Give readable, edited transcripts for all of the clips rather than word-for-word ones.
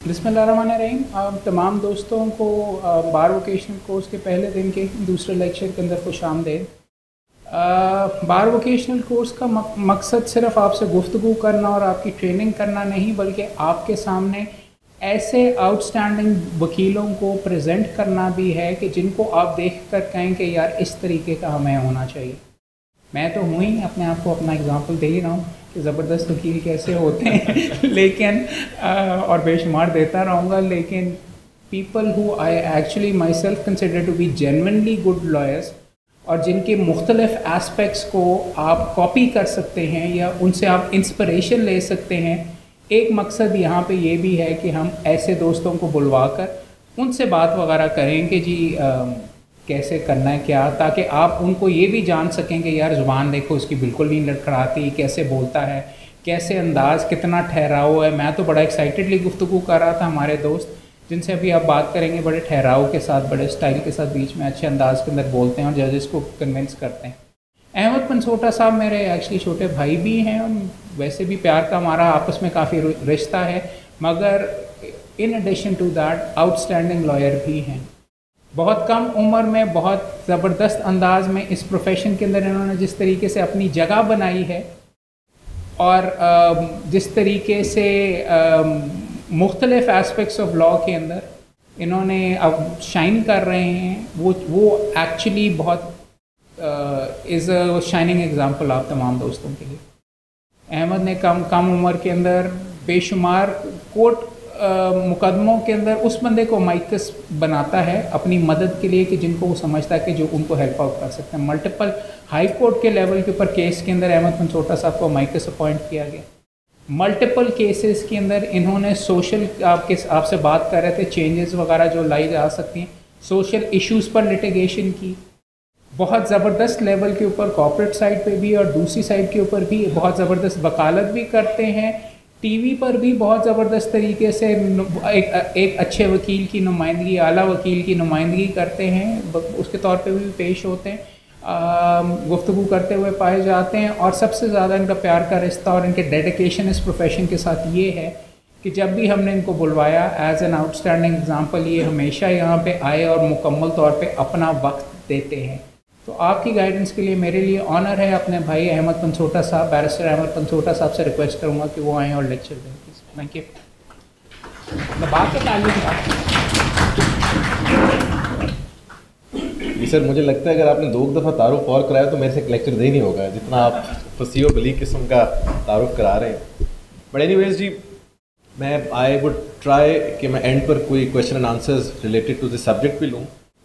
बिस्मिल्लाहिर्रहमानिर्रहीम। तमाम दोस्तों को बार वोकेशनल कोर्स के पहले दिन के दूसरे लेक्चर के अंदर खुशामदीद। बार वोकेशनल कोर्स का मकसद सिर्फ आपसे गुफ्तगू करना और आपकी ट्रेनिंग करना नहीं, बल्कि आपके सामने ऐसे आउटस्टैंडिंग वकीलों को प्रेजेंट करना भी है कि जिनको आप देख कर कहें कि यार इस तरीके का हमें होना चाहिए। मैं तो हूँ ही, अपने आप को अपना एग्ज़ाम्पल दे ही रहा हूँ कि ज़बरदस्त वकील कैसे होते हैं लेकिन और बेशुमार देता रहूँगा, लेकिन people who I actually myself consider to be genuinely good lawyers और जिनके मुख्तलिफ एस्पेक्ट्स को आप कॉपी कर सकते हैं या उनसे आप इंस्पिरेशन ले सकते हैं। एक मकसद यहाँ पे ये भी है कि हम ऐसे दोस्तों को बुलवा कर उनसे बात वगैरह करें कि जी कैसे करना है क्या, ताकि आप उनको ये भी जान सकें कि यार ज़ुबान देखो इसकी बिल्कुल नहीं लड़खड़ाती, कैसे बोलता है, कैसे अंदाज़, कितना ठहराव है। मैं तो बड़ा एक्साइटेडली गुफ्तगू कर रहा था, हमारे दोस्त जिनसे अभी आप बात करेंगे बड़े ठहराव के साथ, बड़े स्टाइल के साथ, बीच में अच्छे अंदाज के अंदर बोलते हैं और जजेस को कन्विंस करते हैं। अहमद पंसोटा साहब मेरे एक्चुअली छोटे भाई भी हैं और वैसे भी प्यार का हमारा आपस में काफ़ी रिश्ता है, मगर in addition to that outstanding lawyer भी हैं। बहुत कम उम्र में बहुत ज़बरदस्त अंदाज में इस प्रोफेशन के अंदर इन्होंने जिस तरीके से अपनी जगह बनाई है और जिस तरीके से मुख्तलिफ एस्पेक्ट्स ऑफ लॉ के अंदर इन्होंने अब शाइन कर रहे हैं, वो एक्चुअली बहुत इज़ अ शाइनिंग एग्जांपल आप तमाम दोस्तों के लिए। अहमद ने कम उम्र के अंदर बेशुमार कोर्ट मुकदमों के अंदर उस बंदे को माइकस बनाता है अपनी मदद के लिए कि जिनको वो समझता है कि जो उनको हेल्प आउट कर सकते हैं। मल्टीपल हाई कोर्ट के लेवल के ऊपर केस के अंदर अहमद पंसोटा साहब को माइकस अपॉइंट किया गया। मल्टीपल केसेस के अंदर इन्होंने सोशल आपसे बात कर रहे थे चेंजेस वगैरह जो लाई जा सकती हैं, सोशल इश्यूज़ पर लिटिगेशन की बहुत ज़बरदस्त लेवल के ऊपर, कॉर्पोरेट साइड पे भी और दूसरी साइड के ऊपर भी बहुत ज़बरदस्त वकालत भी करते हैं। टीवी पर भी बहुत ज़बरदस्त तरीके से एक अच्छे वकील की नुमाइंदगी, आला वकील की नुमाइंदगी करते हैं, उसके तौर पे भी पेश होते हैं, गुफ्तगू करते हुए पाए जाते हैं। और सबसे ज़्यादा इनका प्यार का रिश्ता और इनके डेडिकेशन इस प्रोफेशन के साथ ये है कि जब भी हमने इनको बुलवाया एज एन आउटस्टैंडिंग एग्जांपल, ये हमेशा यहाँ पे आए और मुकम्मल तौर पे अपना वक्त देते हैं। तो आपकी गाइडेंस के लिए मेरे लिए ऑनर है। अपने भाई अहमद पंसोटा साहब, बैरिस्टर अहमद पंसोटा साहब से रिक्वेस्ट करूँगा कि वो आएँ और लेक्चर दें प्लीज़। Thank you. मैं बात के ताल्लुक जी सर, मुझे लगता है अगर आपने 2 दफ़ा तारुफ और कराया तो मेरे से एक लेक्चर दे नहीं होगा जितना आप फसीह बली किस्म का तारुफ करा रहे हैं। बट एनीवेज जी, मैं आई वुड ट्राई कि मैं एंड पर कोई question and answers related to this subject भी लूँ।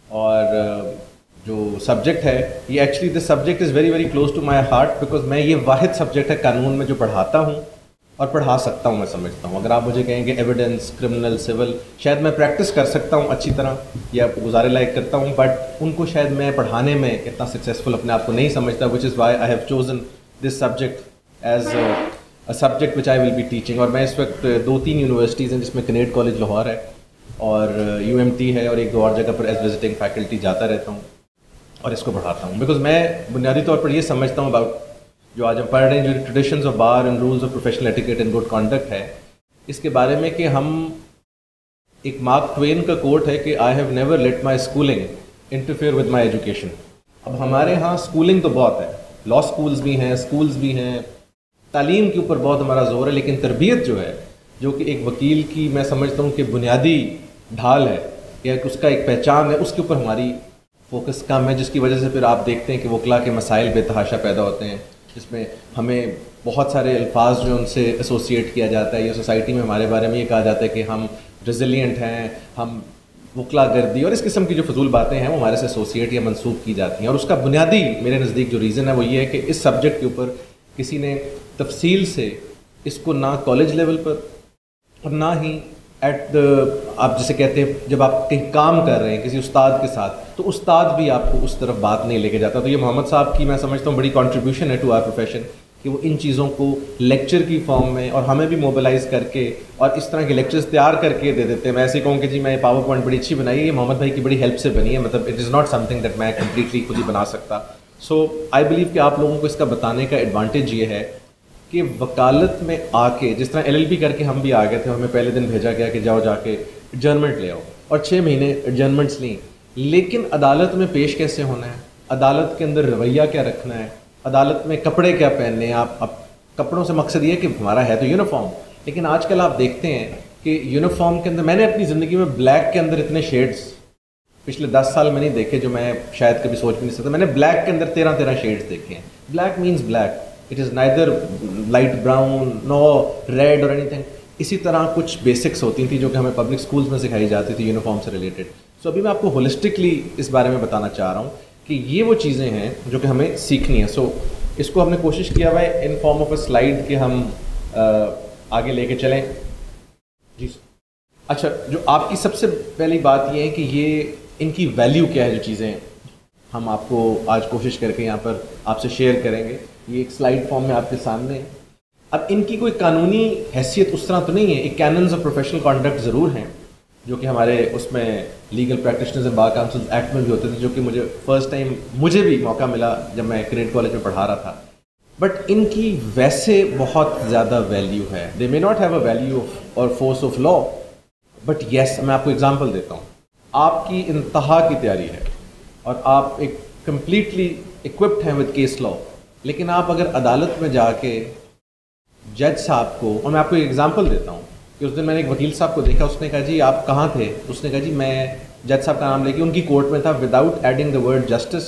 और जो सब्जेक्ट है ये actually this subject is very very close to my heart, because मैं ये वाहिद सब्जेक्ट है कानून में जो पढ़ाता हूँ और पढ़ा सकता हूँ। मैं समझता हूँ अगर आप मुझे कहेंगे एविडेंस, क्रिमिनल, सिविल, शायद मैं प्रैक्टिस कर सकता हूँ अच्छी तरह या गुजारे लायक करता हूँ, बट उनको शायद मैं पढ़ाने में इतना सक्सेसफुल अपने आप को नहीं समझता, which is why I have chosen this subject as a subject which I will be teaching. और मैं इस वक्त 2-3 यूनिवर्सिटीज़ हैं जिसमें कनेड कॉलेज लाहौर है और UMT है और 1-2 और जगह पर एज विजिटिंग फैकल्टी जाता रहता हूँ और इसको पढ़ाता हूँ। बिकॉज मैं बुनियादी तौर पर ये समझता हूँ अबाउट जो आज हम पढ़ रहे हैं, जो traditions of bar and rules of professional etiquette and good conduct है, इसके बारे में कि हम एक मार्क ट्वेन का कोट है कि I have never let my schooling interfere with my education. अब हमारे यहाँ स्कूलिंग तो बहुत है, लॉ स्कूल्स भी हैं, स्कूल्स भी हैं, तालीम के ऊपर बहुत हमारा जोर है, लेकिन तरबियत जो है, जो कि एक वकील की मैं समझता हूँ कि बुनियादी ढाल है या उसका एक पहचान है, उसके ऊपर हमारी फोकस कम है, जिसकी वजह से फिर आप देखते हैं कि वकला के मसाइल बेतहाशा पैदा होते हैं, जिसमें हमें बहुत सारे अल्फाज जो उनसे एसोसिएट किया जाता है या सोसाइटी में हमारे बारे में ये कहा जाता है कि हम रेजिलिएंट हैं, हम वकला गर्दी और इस किस्म की जो फजूल बातें हैं वो हमारे से एसोसिएट या मंसूब की जाती हैं। और उसका बुनियादी मेरे नज़दीक जो रीज़न है वो ये है कि इस सब्जेक्ट के ऊपर किसी ने तफसील से इसको ना कॉलेज लेवल पर और ना ही एट द, आप जिसे कहते हैं जब आप कहीं काम कर रहे हैं किसी उस्ताद के साथ, तो उस्ताद भी आपको उस तरफ बात नहीं लेके जाता। तो ये मोहम्मद साहब की मैं समझता हूँ बड़ी कंट्रीब्यूशन है टू आवर प्रोफेशन कि वो इन चीज़ों को लेक्चर की फॉर्म में और हमें भी मोबिलाइज़ करके और इस तरह के लेक्चर्स तैयार करके दे देते हैं। मैं ऐसे कहूँ कि जी मैं पावर पॉइंट बड़ी अच्छी बनाई है, ये मोहम्मद भाई की बड़ी हेल्प से बनी है, मतलब it is not something that मैं कम्प्लीटली खुद ही बना सकता। सो आई बिलीव कि आप लोगों को इसका बताने का एडवांटेज ये है कि वकालत में आके, जिस तरह LLB करके हम भी आ गए थे, हमें पहले दिन भेजा गया कि जाओ जाके एडजर्नमेंट ले आओ, और 6 महीने एडजर्नमेंट्स ली, लेकिन अदालत में पेश कैसे होना है, अदालत के अंदर रवैया क्या रखना है, अदालत में कपड़े क्या पहनने हैं। आप कपड़ों से मकसद ये है कि हमारा है तो यूनिफॉर्म, लेकिन आजकल आप देखते हैं कि यूनिफॉर्म के अंदर, मैंने अपनी ज़िंदगी में ब्लैक के अंदर इतने शेड्स पिछले 10 साल में नहीं देखे जो मैं शायद कभी सोच भी नहीं सकता। मैंने ब्लैक के अंदर 13 शेड्स देखे हैं। Black means black, it is neither light brown no red और एनीथिंग। इसी तरह कुछ बेसिक्स होती थी जो कि हमें पब्लिक स्कूल्स में सिखाई जाती थी यूनिफॉर्म से रिलेटेड। सो अभी मैं आपको होलिस्टिकली इस बारे में बताना चाह रहा हूँ कि ये वो चीज़ें हैं जो कि हमें सीखनी है। सो इसको हमने कोशिश किया हुआ है in form of a slide कि हम आगे लेके चलें। जी अच्छा, जो आपकी सबसे पहली बात ये है कि ये इनकी वैल्यू क्या है, जो चीज़ें हम आपको आज कोशिश करके यहाँ पर आपसे शेयर करेंगे। ये एक स्लाइड फॉर्म में आपके सामने है। अब इनकी कोई कानूनी हैसियत उस तरह तो नहीं है, एक कैनन्स ऑफ प्रोफेशनल कॉन्डक्ट ज़रूर हैं जो कि हमारे उसमें legal practitioners and bar councils act में भी होते थे, जो कि मुझे फर्स्ट टाइम मुझे भी मौका मिला जब मैं क्रेडिट कॉलेज में पढ़ा रहा था। बट इनकी वैसे बहुत ज़्यादा वैल्यू है। They may not have a value और force of law, but yes, मैं आपको एग्जांपल देता हूँ। आपकी इंतहा की तैयारी है और आप एक कम्प्लीटली इक्विप्ड हैं विद केस लॉ, लेकिन आप अगर अदालत में जाके जज साहब को, और मैं आपको एक एग्जांपल देता हूँ कि उस दिन मैंने एक वकील साहब को देखा, उसने कहा जी आप कहाँ थे, उसने कहा जी मैं जज साहब का नाम लेके उनकी कोर्ट में था, without adding the word justice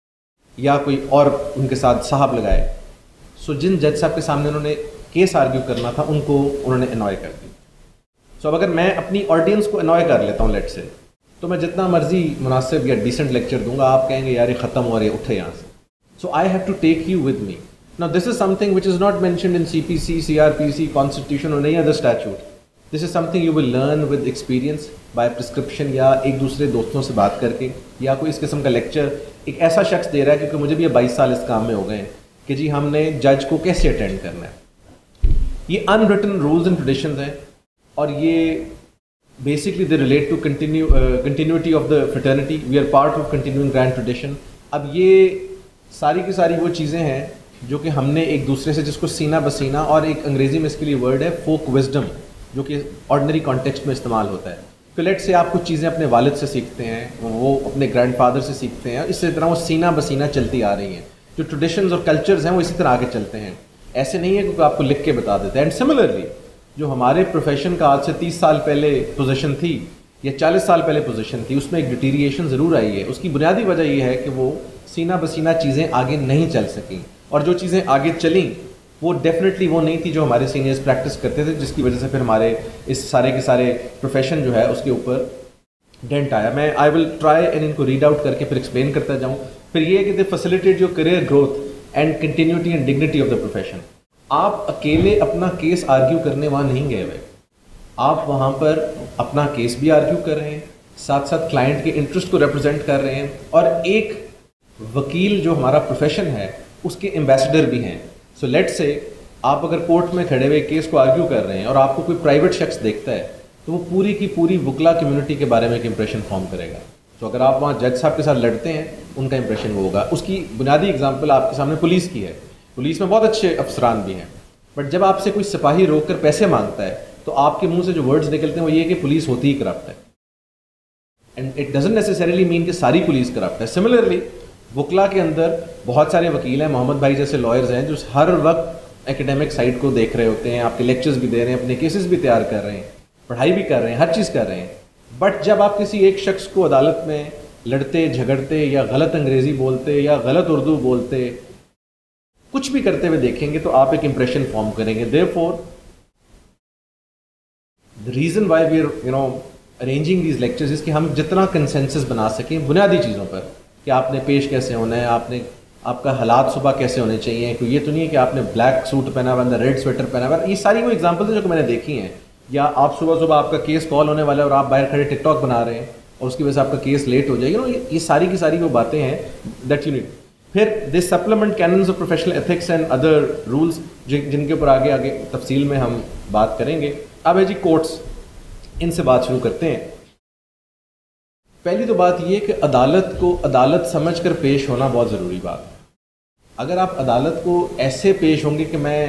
या कोई और उनके साथ साहब लगाए। सो जिन जज साहब के सामने उन्होंने केस आर्ग्यू करना था उनको उन्होंने अनॉय कर दी। सो अब अगर मैं अपनी ऑडियंस को अनॉय कर लेता हूँ लेट से, तो मैं जितना मर्जी मुनासिब या डिसेंट लेक्चर दूंगा, आप कहेंगे यार ये ख़त्म हो रही है, उठे यहाँ से। So I have to take you with me. Now this is something which is not mentioned in CPC, CRPC, constitution और नहीं other statute. This is something you will learn with experience, by prescription, या एक दूसरे दोस्तों से बात करके, या कोई इस किस्म का लेक्चर एक ऐसा शख्स दे रहा है, क्योंकि मुझे भी ये 22 साल इस काम में हो गए हैं कि जी हमने जज को कैसे अटेंड करना है। ये अनरिटन रूल्स एंड ट्रेडिशंस हैं और ये basically they relate to continuity of the fraternity. We are part of continuing grand tradition. अब ये सारी की सारी वो चीज़ें हैं जो कि हमने एक दूसरे से, जिसको सीना बसीना, और एक अंग्रेज़ी में इसके लिए वर्ड है फोक विजडम, जो कि ऑर्डिनरी कॉन्टेक्स्ट में इस्तेमाल होता है। तो लेट से आप कुछ चीज़ें अपने वालिद से सीखते हैं, वो अपने ग्रैंडफादर से सीखते हैं, इसी तरह वो सीना बसीना चलती आ रही हैं। जो ट्रेडिशंस और कल्चर्स हैं वो इसी तरह आगे चलते हैं, ऐसे नहीं है क्योंकि आपको लिख के बता देते हैं। एंड सिमिलरली जो हमारे प्रोफेशन का आज से 30 साल पहले पोजीशन थी या 40 साल पहले पोजीशन थी, उसमें एक डिटीरिएशन ज़रूर आई है। उसकी बुनियादी वजह यह है कि वो सीना बसीना चीज़ें आगे नहीं चल सकें, और जो चीज़ें आगे चलीं वो डेफिनेटली वो नहीं थी जो हमारे सीनियर्स प्रैक्टिस करते थे, जिसकी वजह से फिर हमारे इस सारे के सारे प्रोफेशन जो है उसके ऊपर डेंट आया। मैं आई विल ट्राई एंड इनको रीड आउट करके फिर एक्सप्लेन करता जाऊँ। फिर ये है कि they facilitate your career growth and continuity and dignity of the profession. आप अकेले अपना केस आर्ग्यू करने वहाँ नहीं गए हुए, आप वहाँ पर अपना केस भी आर्ग्यू कर रहे हैं, साथ साथ क्लाइंट के इंटरेस्ट को रिप्रेजेंट कर रहे हैं, और एक वकील जो हमारा प्रोफेशन है उसके एम्बेसडर भी हैं। सो लेट्स से आप अगर कोर्ट में खड़े हुए केस को आर्ग्यू कर रहे हैं और आपको कोई प्राइवेट शख्स देखता है, तो वो पूरी की पूरी वकला कम्युनिटी के बारे में एक इंप्रेशन फॉर्म करेगा। तो अगर आप वहाँ जज साहब के साथ लड़ते हैं, उनका इंप्रेशन वो होगा। उसकी बुनियादी एग्जांपल आपके सामने पुलिस की है। पुलिस में बहुत अच्छे अफसरान भी हैं, बट जब आपसे कोई सिपाही रोक कर पैसे मांगता है तो आपके मुंह से जो वर्ड्स निकलते हैं वो ये कि पुलिस होती ही करप्ट है। And it doesn't necessarily mean कि सारी पुलिस करप्ट है। सिमिलरली वकला के अंदर बहुत सारे वकील हैं, मोहम्मद भाई जैसे लॉयर्स हैं, जो हर वक्त एकेडमिक साइड को देख रहे होते हैं, आपके लेक्चर्स भी दे रहे हैं, अपने केसेस भी तैयार कर रहे हैं, पढ़ाई भी कर रहे हैं, हर चीज़ कर रहे हैं। बट जब आप किसी एक शख्स को अदालत में लड़ते झगड़ते या गलत अंग्रेज़ी बोलते या गलत उर्दू बोलते, कुछ भी करते हुए देखेंगे तो आप एक इंप्रेशन फॉर्म करेंगे। Therefore the reason why we are arranging these lectures is कि हम जितना कंसेंसस बना सकें बुनियादी चीज़ों पर, कि आपने पेश कैसे होना है, आपका हालात सुबह कैसे होने चाहिए। तो ये तो नहीं है कि आपने ब्लैक सूट पहना हुआ, रेड स्वेटर पहना हुआ। ये सारी वो एग्जांपल्स हैं जो मैंने देखी हैं। या आप सुबह सुबह आपका केस कॉल होने वाला है और आप बाहर खड़े टिकटॉक बना रहे हैं और उसकी वजह से आपका केस लेट हो जाएगा। ये सारी की सारी वो बातें हैं दैट यू नीड। फिर this supplement canons of professional ethics and other rules जिनके ऊपर आगे आगे तफसील में हम बात करेंगे। अब है जी कोर्ट्स, इनसे बात शुरू करते हैं। पहली तो बात यह कि अदालत को अदालत समझकर पेश होना बहुत ज़रूरी बात है। अगर आप अदालत को ऐसे पेश होंगे कि मैं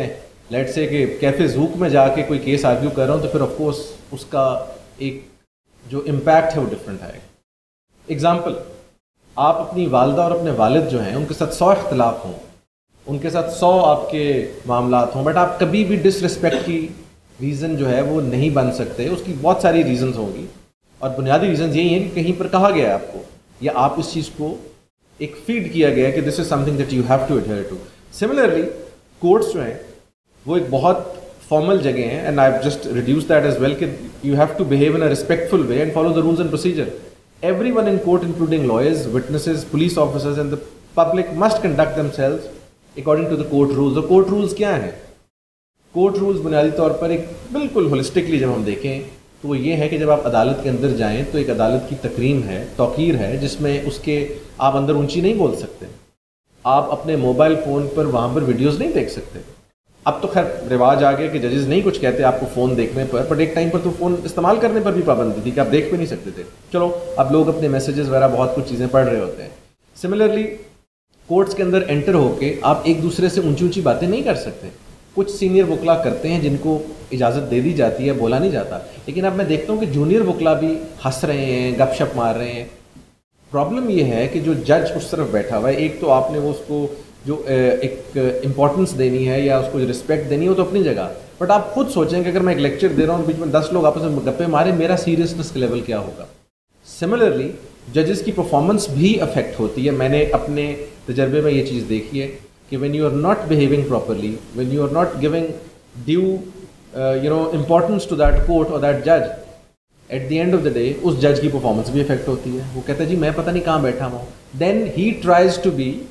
लेट्स से कि कैफ़े ज़ूक में जाके कोई केस आर्ग्यू कर रहा हूँ, तो फिर ऑफकोर्स उसका एक जो इम्पैक्ट है वो डिफरेंट आएगा। एग्ज़ाम्पल, आप अपनी वालदा और अपने वालिद जो हैं उनके साथ 100 इख्तलाफ हों, उनके साथ 100 आपके मामलात हों, बट आप कभी भी डिसरिस्पेक्ट की रीज़न जो है वो नहीं बन सकते। उसकी बहुत सारी रीज़न्स होंगी और बुनियादी रीज़न्स यही हैं कि कहीं पर कहा गया है आपको, या आप इस चीज़ को एक फीड किया गया है कि this is something that you have to adhere to. Similarly courts जो हैं वो एक बहुत फॉर्मल जगह हैं, and I have just reduce that as well कि you have to behave in a respectful way and follow the rules and procedure. Everyone in court, including lawyers, witnesses, police officers and the public must conduct themselves according to the court rules. और court rules क्या हैं? Court rules बुनियादी तौर पर एक बिल्कुल holistically जब हम देखें तो वो ये है कि जब आप अदालत के अंदर जाएं तो एक अदालत की तकरीम है, तौकीर है, जिसमें उसके आप अंदर ऊंची नहीं बोल सकते, आप अपने मोबाइल फ़ोन पर वहाँ पर वीडियोज़ नहीं देख सकते। अब तो खैर रिवाज आ गया कि जजेस नहीं कुछ कहते आपको फ़ोन देखने पर, बट एक टाइम पर तो फ़ोन इस्तेमाल करने पर भी पाबंदी थी कि आप देख भी नहीं सकते थे। चलो अब लोग अपने मैसेजेस वगैरह बहुत कुछ चीज़ें पढ़ रहे होते हैं। सिमिलरली कोर्ट्स के अंदर एंटर होके आप एक दूसरे से ऊंची ऊंची बातें नहीं कर सकते। कुछ सीनियर वकला करते हैं जिनको इजाज़त दे दी जाती है, बोला नहीं जाता, लेकिन अब मैं देखता हूँ कि जूनियर वकला भी हंस रहे हैं, गपशप मार रहे हैं। प्रॉब्लम ये है कि जो जज उस तरफ बैठा हुआ है, एक तो आपने वो उसको जो एक इम्पॉर्टेंस देनी है या उसको जो रिस्पेक्ट देनी है वो तो अपनी जगह, बट आप खुद सोचें कि अगर मैं एक लेक्चर दे रहा हूँ, बीच में 10 लोग आपस में गप्पे मारे, मेरा सीरियसनेस का लेवल क्या होगा। सिमिलरली जजेस की परफॉर्मेंस भी अफेक्ट होती है। मैंने अपने तजर्बे में ये चीज़ देखी है कि when you are not behaving properly, when you are not giving due importance to that court और दैट जज, at the end of the day उस जज की परफॉर्मेंस भी अफेक्ट होती है। वो कहता है जी मैं पता नहीं कहाँ बैठा हूँ, then he tries to be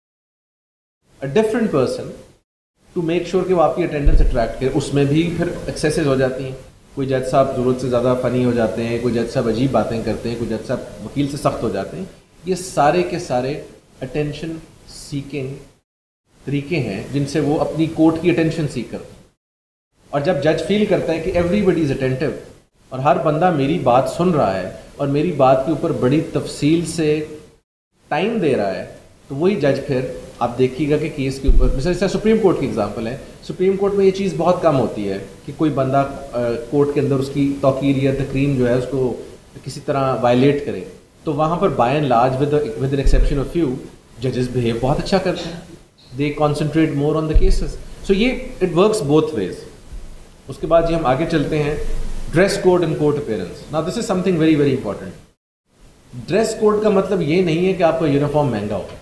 a different person to make sure कि वो आपकी अटेंडेंस अट्रैक्ट करे। उसमें भी फिर एक्सेसेस हो जाती हैं। कोई जज साहब ज़रूरत से ज़्यादा फ़नी हो जाते हैं, कोई जज साहब अजीब बातें करते हैं, कोई जज साहब वकील से सख्त हो जाते हैं। ये सारे के सारे अटेंशन सीकिंग तरीके हैं जिनसे वो अपनी कोर्ट की अटेंशन सीक करते हैं। और जब जज फील करता है कि एवरीबडी इज़ अटेंटिव और हर बंदा मेरी बात सुन रहा है और मेरी बात के ऊपर बड़ी तफसील से टाइम दे रहा है, तो वही जज फिर आप देखिएगा कि केस के ऊपर, जैसे सुप्रीम कोर्ट की एग्जांपल है, सुप्रीम कोर्ट में ये चीज़ बहुत कम होती है कि कोई बंदा कोर्ट के अंदर उसकी तौकीर या तकरीम जो है उसको किसी तरह वायलेट करे। तो वहाँ पर by and large with an exception of few जजेस बिहेव बहुत अच्छा करते हैं, they concentrate more on the cases. So ये इट वर्क्स बोथ वेज। उसके बाद जी हम आगे चलते हैं, dress code and court appearance. Now this is something very very important. Dress code का मतलब ये नहीं है कि आपका यूनिफॉर्म महंगा हो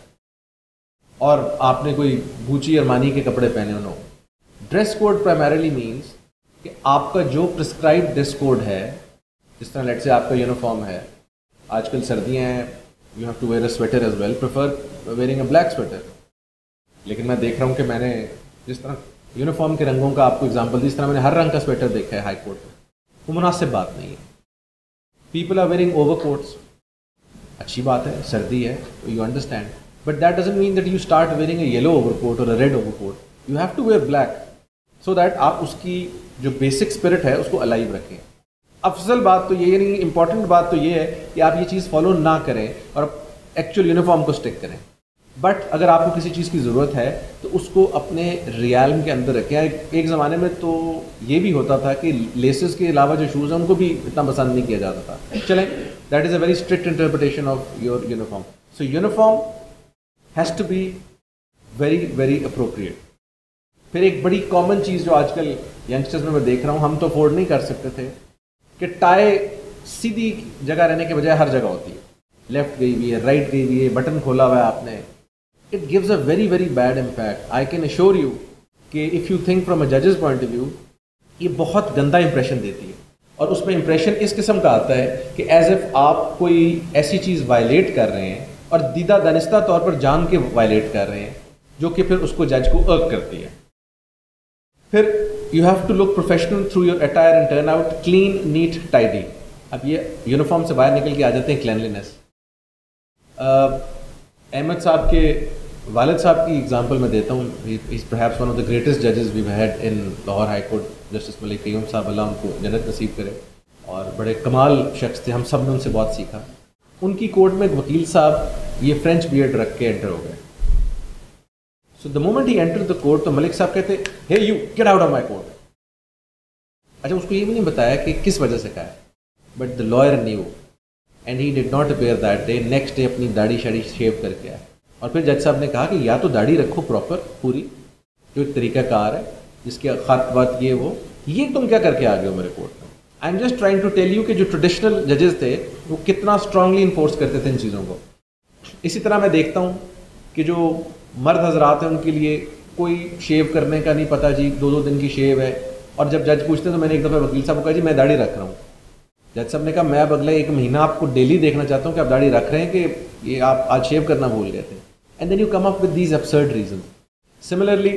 और आपने कोई गुची अरमानी के कपड़े पहने हो। ड्रेस कोड प्राइमरीली मीन्स कि आपका जो प्रिस्क्राइब्ड ड्रेस कोड है, जिस तरह लेट से आपका यूनिफॉर्म है, आजकल सर्दियां हैं, you have to wear a sweater as well, prefer wearing a black sweater. लेकिन मैं देख रहा हूँ कि मैंने जिस तरह यूनिफॉर्म के रंगों का आपको एग्जाम्पल दी, इस तरह मैंने हर रंग का स्वेटर देखा है हाई कोर्ट में। वो मुनासिब बात नहीं है। People are wearing overcoats, अच्छी बात है, सर्दी है, you understand, but that doesn't mean that you start wearing a yellow overcoat or a red overcoat. You have to wear black so that आप उसकी जो बेसिक स्पिरिट है उसको अलाइव रखें। अफजल बात तो ये नहीं, इंपॉर्टेंट बात तो ये है कि आप ये चीज़ फॉलो ना करें और एक्चुअल यूनिफॉर्म को स्टिक करें। बट अगर आपको किसी चीज़ की ज़रूरत है तो उसको अपने रियालम के अंदर रखें। एक ज़माने में तो ये भी होता था कि लेसेस के अलावा जो शूज़ हैं उनको भी इतना पसंद नहीं किया जाता था। चलें, that is a very strict interpretation of your uniform. So uniform has to be very very appropriate. फिर एक बड़ी कॉमन चीज़ जो आजकल यंगस्टर्स में मैं देख रहा हूँ, हम तो अफोर्ड नहीं कर सकते थे, कि टाई सीधी जगह रहने के बजाय हर जगह होती है, लेफ्ट गई हुई है, राइट गई हुई है, बटन खोला हुआ है आपने। It gives a very very bad impact. I can assure you कि if you think from a जजेस पॉइंट ऑफ व्यू, ये बहुत गंदा इंप्रेशन देती है। और उसमें इंप्रेशन इस किस्म का आता है कि एज इफ आप कोई ऐसी चीज़ वायलेट कर रहे हैं और दीदा दानिस्ता तौर पर जान के वायलेट कर रहे हैं, जो कि फिर उसको जज को अर्क करती है। फिर you have to look professional through your attire and turn out clean, neat, tidy. अब ये यूनिफॉर्म से बाहर निकल के आ जाते हैं क्लैनलीनेस। अहमद साहब के वालिद साहब की एग्जांपल मैं देता हूँ। He is perhaps one of the greatest जजेस we had in Lahore high court, justice Malik Qayyum साहब, अल्लाह उनको जन्नत नसीब करे, और बड़े कमाल शख्स थे, हम सब ने उनसे बहुत सीखा। उनकी कोर्ट में एक वकील साहब ये फ्रेंच बियर्ड रख के एंटर हो गए। So the moment he enter the court तो मलिक साहब कहते, hey you get out of my court. अच्छा, उसको ये भी नहीं बताया कि किस वजह से कहा है, but the lawyer knew and he did not appear that day. Next day अपनी दाढ़ी शाड़ी शेव करके आया, और फिर जज साहब ने कहा कि या तो दाढ़ी रखो प्रॉपर पूरी, जो एक तरीकाकार है जिसके खत वत ये तुम क्या करके आ गए हो मेरे कोर्ट में। I am just trying to tell you कि जो ट्रेडिशनल जजेस थे वो कितना स्ट्रांगली इन्फोर्स करते थे इन चीज़ों को। इसी तरह मैं देखता हूँ कि जो मर्द हजरात हैं उनके लिए कोई शेव करने का नहीं पता जी, 2-2 दिन की शेव है, और जब जज पूछते हैं तो मैंने एक दफ़ा वकील साहब को कहा जी मैं दाढ़ी रख रहा हूँ। जज साहब ने कहा मैं अब अगला 1 महीना आपको डेली देखना चाहता हूँ कि आप दाढ़ी रख रहे हैं कि ये आप आज शेव करना भूल गए थे। And then you come up with these absurd reason. Similarly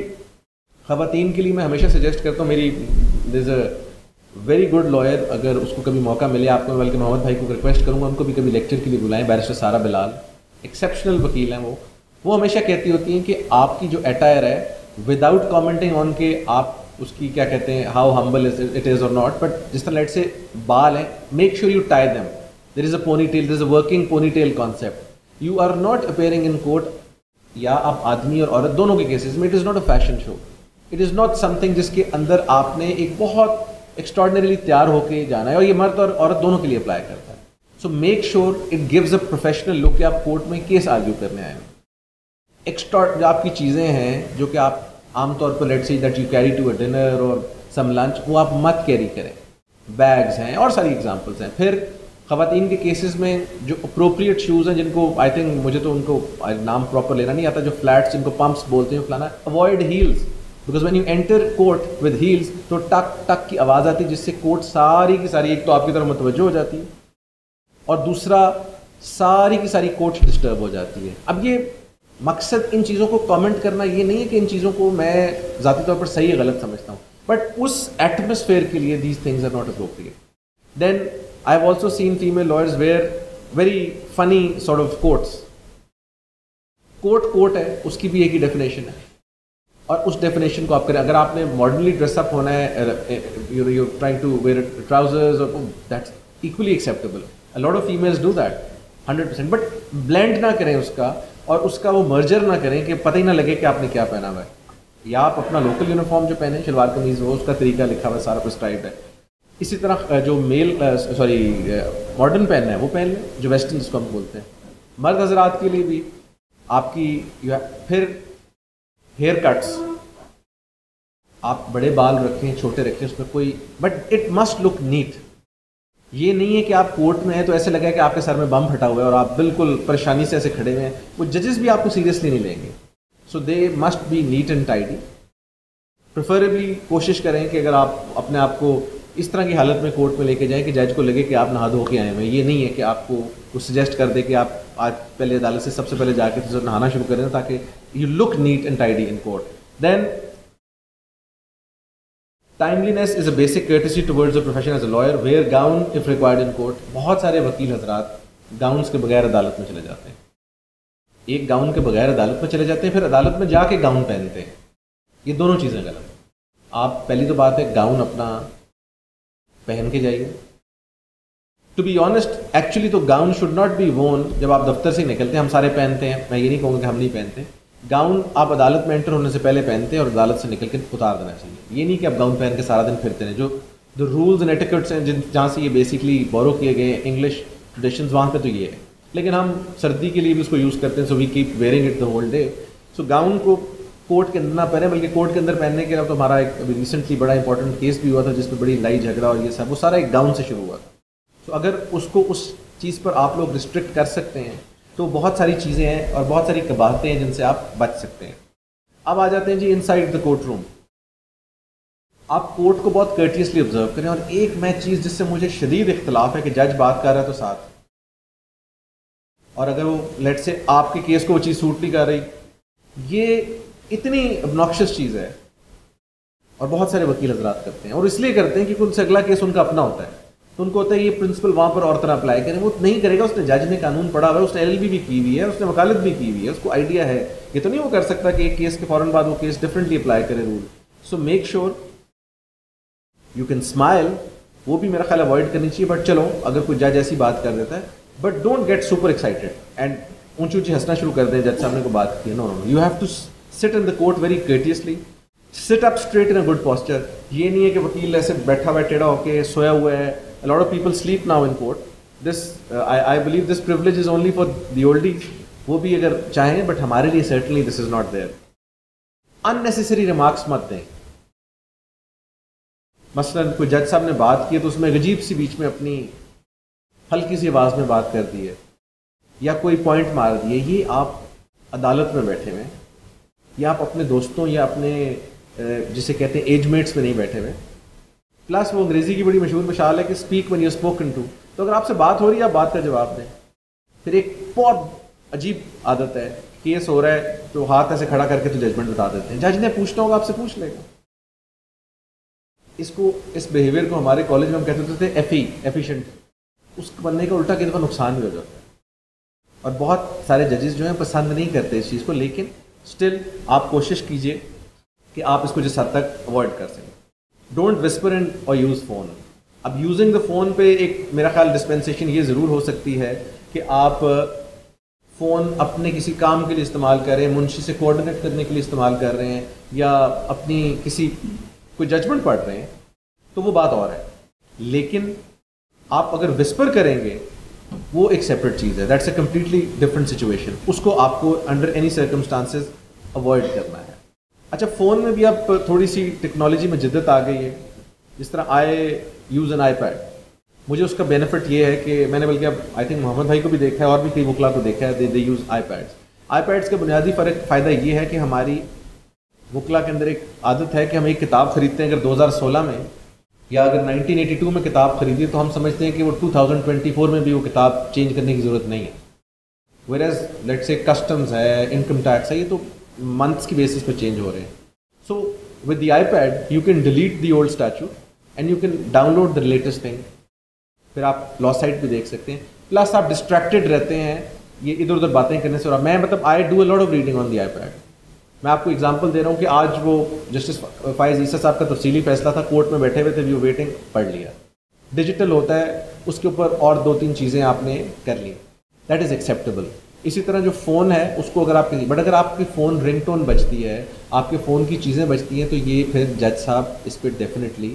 ख़वातीन के लिए मैं हमेशा सजेस्ट करता हूँ, मेरी this a very good lawyer, अगर उसको कभी मौका मिले आपको, बल्कि मोहम्मद भाई को रिक्वेस्ट करूँगा उनको भी कभी लेक्चर के लिए बुलाएं, बैरिस्टर सारा बिलाल, एक्सेप्शनल वकील हैं वो हमेशा कहती होती हैं कि आपकी जो अटायर है विदाउट कमेंटिंग ऑन के आप उसकी क्या कहते हैं हाउ हम्बल इट इज़ और नॉट, बट जिस तरह लेट से बाल हैं, make sure you tie them, there is a pony tail, there is a working pony tail concept. You are not appearing in court, या आप आदमी और औरत दोनों के केसेस में, it is not a fashion show, it is not something जिसके अंदर आपने एक बहुत एक्स्ट्रॉर्डिनरीली तैयार होकर जाना है, और ये मर्द और औरत दोनों के लिए अप्लाई करता है। So make sure it gives a professional look कि आप कोर्ट में केस आर्ग्यू करने आए हैं। एक्स्ट्रा जो आपकी चीज़ें हैं जो कि आप आमतौर पर let's say that you carry to a dinner और सम लंच, वो आप मत कैरी करें। बैग्स हैं और सारी एग्जांपल्स हैं। फिर ख़वातीन के केसेस में जो अप्रोप्रिएट शूज़ हैं, जिनको आई थिंक मुझे तो उनको नाम प्रॉपर लेना नहीं आता, जो फ्लैट्स जिनको पंप्स बोलते हैं फलाना, avoid heels, because when you enter court with heels तो टक टक की आवाज़ आती है, जिससे कोर्ट सारी की सारी एक तो आपकी तरफ मुतवज्जो हो जाती है, और दूसरा सारी की सारी कोर्ट डिस्टर्ब हो जाती है। अब ये मकसद इन चीज़ों को कमेंट करना ये नहीं है कि इन चीज़ों को मैं ज़ाती तौर पर सही या गलत समझता हूँ, बट उस एटमोसफेयर के लिए these things are not appropriate. Then I have also seen female lawyers wear very funny sort of coats. Coat है, उसकी भी एक ही डेफिनेशन है, और उस डेफिनेशन को आप करें। अगर आपने मॉडर्नली ड्रेसअप होना है, you trying to wear trousers, और that's equally acceptable, a lot of females do that 100%, but blend ना करें उसका, और उसका वो मर्जर ना करें कि पता ही ना लगे कि आपने क्या पहना हुआ है। या आप अपना लोकल यूनिफॉर्म जो पहने, शलवार कमीज़ हो, उसका तरीका लिखा हुआ है, सारा प्रिस्क्राइब्ड है। इसी तरह जो मॉडर्न पहनना है वो पहन लें, जो वेस्टर्न जिसको हम बोलते हैं। मर्द हजरात के लिए भी आपकी फिर हेयर कट्स, आप बड़े बाल रखें छोटे रखें, उसमें कोई, but it must look neat. ये नहीं है कि आप कोर्ट में हैं तो ऐसे लगा कि आपके सर में बम फटा हुआ है और आप बिल्कुल परेशानी से ऐसे खड़े हुए हैं, वो जजेस भी आपको सीरियसली नहीं लेंगे। So they must be neat and tidy. Preferably कोशिश करें कि अगर आप अपने आप को इस तरह की हालत में कोर्ट में लेके जाएं कि जज को लगे कि आप नहा धो के आए हैं। ये नहीं है कि आपको वो सजेस्ट कर दे कि आप आज पहले अदालत से सबसे पहले जाके तो नहाना शुरू करें, ताकि you look neat and tidy in court. Then timeliness is a basic courtesy towards the profession as a lawyer. Wear gown if required in court. बहुत सारे वकील हजरात गाउन्स के बगैर अदालत में चले जाते हैं, एक गाउन के बगैर अदालत में चले जाते हैं, फिर अदालत में जाके गाउन पहनते हैं। ये दोनों चीज़ें गलत। आप पहली तो बात है गाउन अपना पहन के जाइए। टू बी ऑनेस्ट, एक्चुअली तो gown should not be worn जब आप दफ्तर से निकलते हैं। हम सारे पहनते हैं, मैं ये नहीं कहूँगा कि हम नहीं पहनते। गाउन आप अदालत में एंटर होने से पहले पहनते हैं और अदालत से निकल के उतार देना चाहिए। ये नहीं कि आप गाउन पहन के सारा दिन फिरते हैं। जो द रूल्स एंड एटिकेट्स हैं जहाँ से ये बेसिकली बोरो किए गए इंग्लिश ट्रेडिशंस, वहाँ पे तो ये है, लेकिन हम सर्दी के लिए भी उसको यूज़ करते हैं। So we keep wearing it the whole day. So gown को कोर्ट के अंदर ना पहने, बल्कि कोर्ट के अंदर पहनने के लिए तो हमारा एक अभी रिसेंटली बड़ा इंपॉर्टेंट केस भी हुआ था जिसमें बड़ी लड़ाई झगड़ा और ये सब, वो सारा एक गाउन से शुरू हुआ था। तो अगर उसको उस चीज़ पर आप लोग रिस्ट्रिक्ट कर सकते हैं तो बहुत सारी चीज़ें हैं और बहुत सारी कबाहतें हैं जिनसे आप बच सकते हैं। अब आ जाते हैं जी इनसाइड द कोर्ट रूम। आप कोर्ट को बहुत कर्टियसली ऑब्जर्व करें। और एक मैं चीज़ जिससे मुझे शदीद इख्तलाफ है कि जज बात कर रहा है तो साथ, और अगर वो लेट से आपके केस को वो चीज़ सूट नहीं कर रही, ये इतनी ऑब्नॉक्शियस चीज़ है और बहुत सारे वकील हजरात करते हैं। और इसलिए करते हैं क्योंकि उनसे अगला केस उनका अपना होता है, तो उनको होता है ये प्रिंसिपल वहाँ पर और तरह अप्लाई करें। वो नहीं करेगा, उसने जज ने कानून पढ़ा हुआ है, उसने LLB भी की हुई है, उसने वकालत भी की हुई है, उसको आइडिया है। ये तो नहीं वो कर सकता कि एक केस के फ़ौरन बाद वो केस डिफरेंटली अप्लाई करे rule. So make sure you can smile, वो भी मेरा ख्याल अवॉइड करनी चाहिए। बट चलो अगर कोई जज ऐसी बात कर देता है, but don't get super excited and ऊंची ऊंची हंसना शुरू कर दें जज साहब ने को बात की है। No no, you have to sit in the court very courteously, sit up straight in a good posture. ये नहीं है कि वकील ऐसे बैठा हुआ टेढ़ा होके सोया हुआ है। A lot of people sleep now in court. This I believe this privilege is only for the oldies, वो भी अगर चाहें, बट हमारे लिए certainly this is not there. Unnecessary remarks मत दें। मसलन कोई जज साहब ने बात की है तो उसमें अजीब सी बीच में अपनी हल्की सी आवाज़ में बात कर दी है या कोई पॉइंट मार दिए, ये आप अदालत में बैठे हुए, या आप अपने दोस्तों या अपने जिसे कहते हैं एजमेट्स में नहीं बैठे हुए। प्लस वो अंग्रेज़ी की बड़ी मशहूर मिसाल है कि speak when you spoken to. तो अगर आपसे बात हो रही है आप बात का जवाब दें। फिर एक बहुत अजीब आदत है, केस हो रहा है तो हाथ ऐसे खड़ा करके तो जजमेंट बता देते हैं। जज ने पूछना होगा आपसे पूछ लेगा। इस बिहेवियर को हमारे कॉलेज में हम कहते थे एफिशिएंट। उस बनने का उल्टा कई दफ़ा नुकसान भी हो जाता है, और बहुत सारे जजेस जो हैं पसंद नहीं करते इस चीज़ को। लेकिन स्टिल आप कोशिश कीजिए कि आप इसको जिस हद तक अवॉइड कर सकें। डोंट विस्पर एंड और यूज़ फ़ोन। अब यूजिंग द फ़ोन पे एक मेरा ख्याल डिस्पेंसेशन ये ज़रूर हो सकती है कि आप फ़ोन अपने किसी काम के लिए इस्तेमाल कर रहे हैं, मुंशी से कोऑर्डिनेट करने के लिए इस्तेमाल कर रहे हैं, या अपनी किसी कोई जजमेंट पढ़ रहे हैं, तो वो बात और है। लेकिन आप अगर विस्पर करेंगे वो एक सेपरेट चीज़ है, that's a completely different situation. उसको आपको अंडर एनी सर्कमस्टांसेस अवॉइड करना है। अच्छा, फ़ोन में भी अब थोड़ी सी टेक्नोलॉजी में जिद्दत आ गई है। जिस तरह आई यूज़ एन आईपैड, मुझे उसका बेनिफिट ये है कि मैंने बल्कि अब आई थिंक मोहम्मद भाई को भी देखा है और भी कई वकला को देखा है, दे यूज़ आईपैड्स का बुनियादी फ़ायदा ये है कि हमारी वकला के अंदर एक आदत है कि हम एक किताब खरीदते हैं, अगर 2016 में या अगर 1982 में किताब खरीदी तो हम समझते हैं कि वो 2024 में भी वो किताब चेंज करने की ज़रूरत नहीं है। Whereas let's say customs है, इनकम टैक्स है, ये तो मंथ्स की बेसिस पे चेंज हो रहे हैं। So with the iPad you can delete the old statute and you can download the latest thing. फिर आप लॉ साइट भी देख सकते हैं। प्लस आप डिस्ट्रैक्टेड रहते हैं ये इधर उधर बातें करने से। और मैं मतलब I do a lot of reading on the iPad. मैं आपको एग्जांपल दे रहा हूँ कि आज वो जस्टिस फाइज ईसा साहब का तफसीली फैसला था, कोर्ट में बैठे हुए थे, व्यू वेटिंग पढ़ लिया। डिजिटल होता है, उसके ऊपर और 2-3 चीज़ें आपने कर ली, दैट इज़ एक्सेप्टेबल। इसी तरह जो फ़ोन है उसको अगर आपके, बट अगर आपकी फ़ोन रिंगटोन बजती है, आपके फ़ोन की चीज़ें बजती हैं, तो ये फिर जज साहब इस पर डेफिनेटली।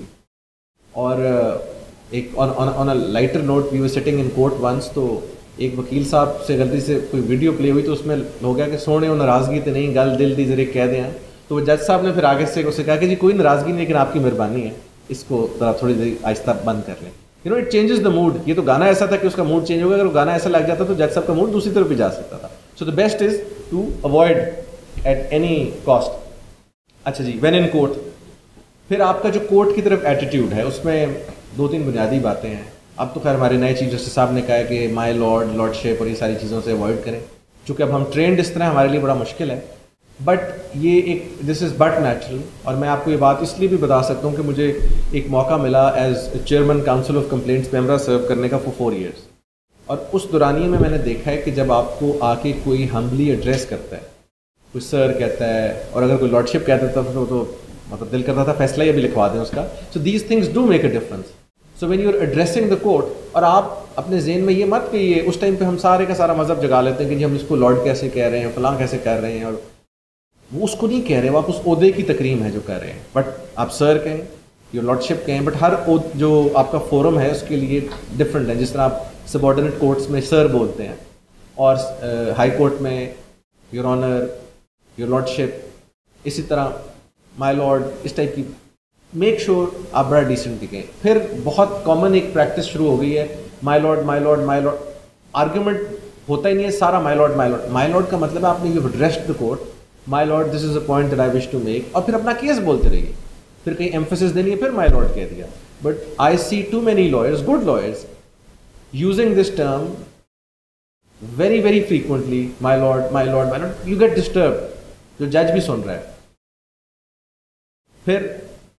और एक on a lighter note, we were sitting in court once, तो एक वकील साहब से गलती से कोई वीडियो प्ले हुई तो उसमें हो गया कि सोने और नाराज़गी तो नहीं, गल दिल दी जरे कह दें। तो वो जज साहब ने फिर आगे से उसे कहा कि जी कोई नाराज़गी नहीं, लेकिन आपकी मेहरबानी है, इसको ज़रा थोड़ी देर आहिस्ता बंद कर लें। You know, it changes the mood. ये तो गाना ऐसा था कि उसका मूड चेंज हो गया। अगर वो गाना ऐसा लग जाता तो जज साहब का मूड दूसरी तरफ भी जा सकता था। So the best is to avoid at any cost. अच्छा जी, व्हेन इन कोर्ट, फिर आपका जो कोर्ट की तरफ एटीट्यूड है उसमें 2-3 बुनियादी बातें हैं। अब तो खैर हमारे नए चीफ जस्टिस साहब ने कहा है कि माय लॉर्ड, लॉर्डशिप और ये सारी चीज़ों से अवॉइड करें, चूँकि अब हम ट्रेंड इस तरह हमारे लिए बड़ा मुश्किल है। बट ये एक दिस इज़ बट नेचुरल। और मैं आपको ये बात इसलिए भी बता सकता हूँ कि मुझे एक मौका मिला as chairman council of complaints member serve करने का फॉर 4 years। और उस दौरानिए में मैंने देखा है कि जब आपको आके कोई हम्बली एड्रेस करता है, कोई सर कहता है, और अगर कोई लॉर्डशिप कह देता था तो मतलब दिल करता था फैसला ही अभी लिखवा दें उसका। So these things do make a difference. So when you are addressing the court, और आप अपने जहन में ये मत कहिए, उस टाइम पे हम सारे का सारा मज़हब जगा लेते हैं कि जी हम इसको लॉर्ड कैसे कह रहे हैं, फलां कैसे कर रहे हैं, और वो उसको नहीं कह रहे, वो आप उस ओहदे की तकरीम है जो कर रहे हैं। बट आप सर कहें, योर लॉर्डशिप कहें, बट हर जो आपका फोरम है उसके लिए डिफरेंट है। जिस तरह आप सबॉर्डिनेट कोर्ट्स में सर बोलते हैं और हाई कोर्ट में योर ऑनर, योर लॉर्डशिप, इसी तरह माय लॉर्ड, इस टाइप की मेक श्योर आप बड़ा डिसेंट दिखें। फिर बहुत कॉमन एक प्रैक्टिस शुरू हो गई है, my lord my lord my lord. Argument होता ही नहीं है सारा my lord my lord. My lord का मतलब है आपने you addressed the court, my lord this is a point that I wish to make, और फिर अपना केस बोलते रहिए। फिर कहीं एम्फेसिस देनी है, फिर माय लॉर्ड कह दिया। But I see too many lawyers, good lawyers, using this term very very frequently, my lord my lord my lord. You get disturb, जो जज भी सुन रहा है। फिर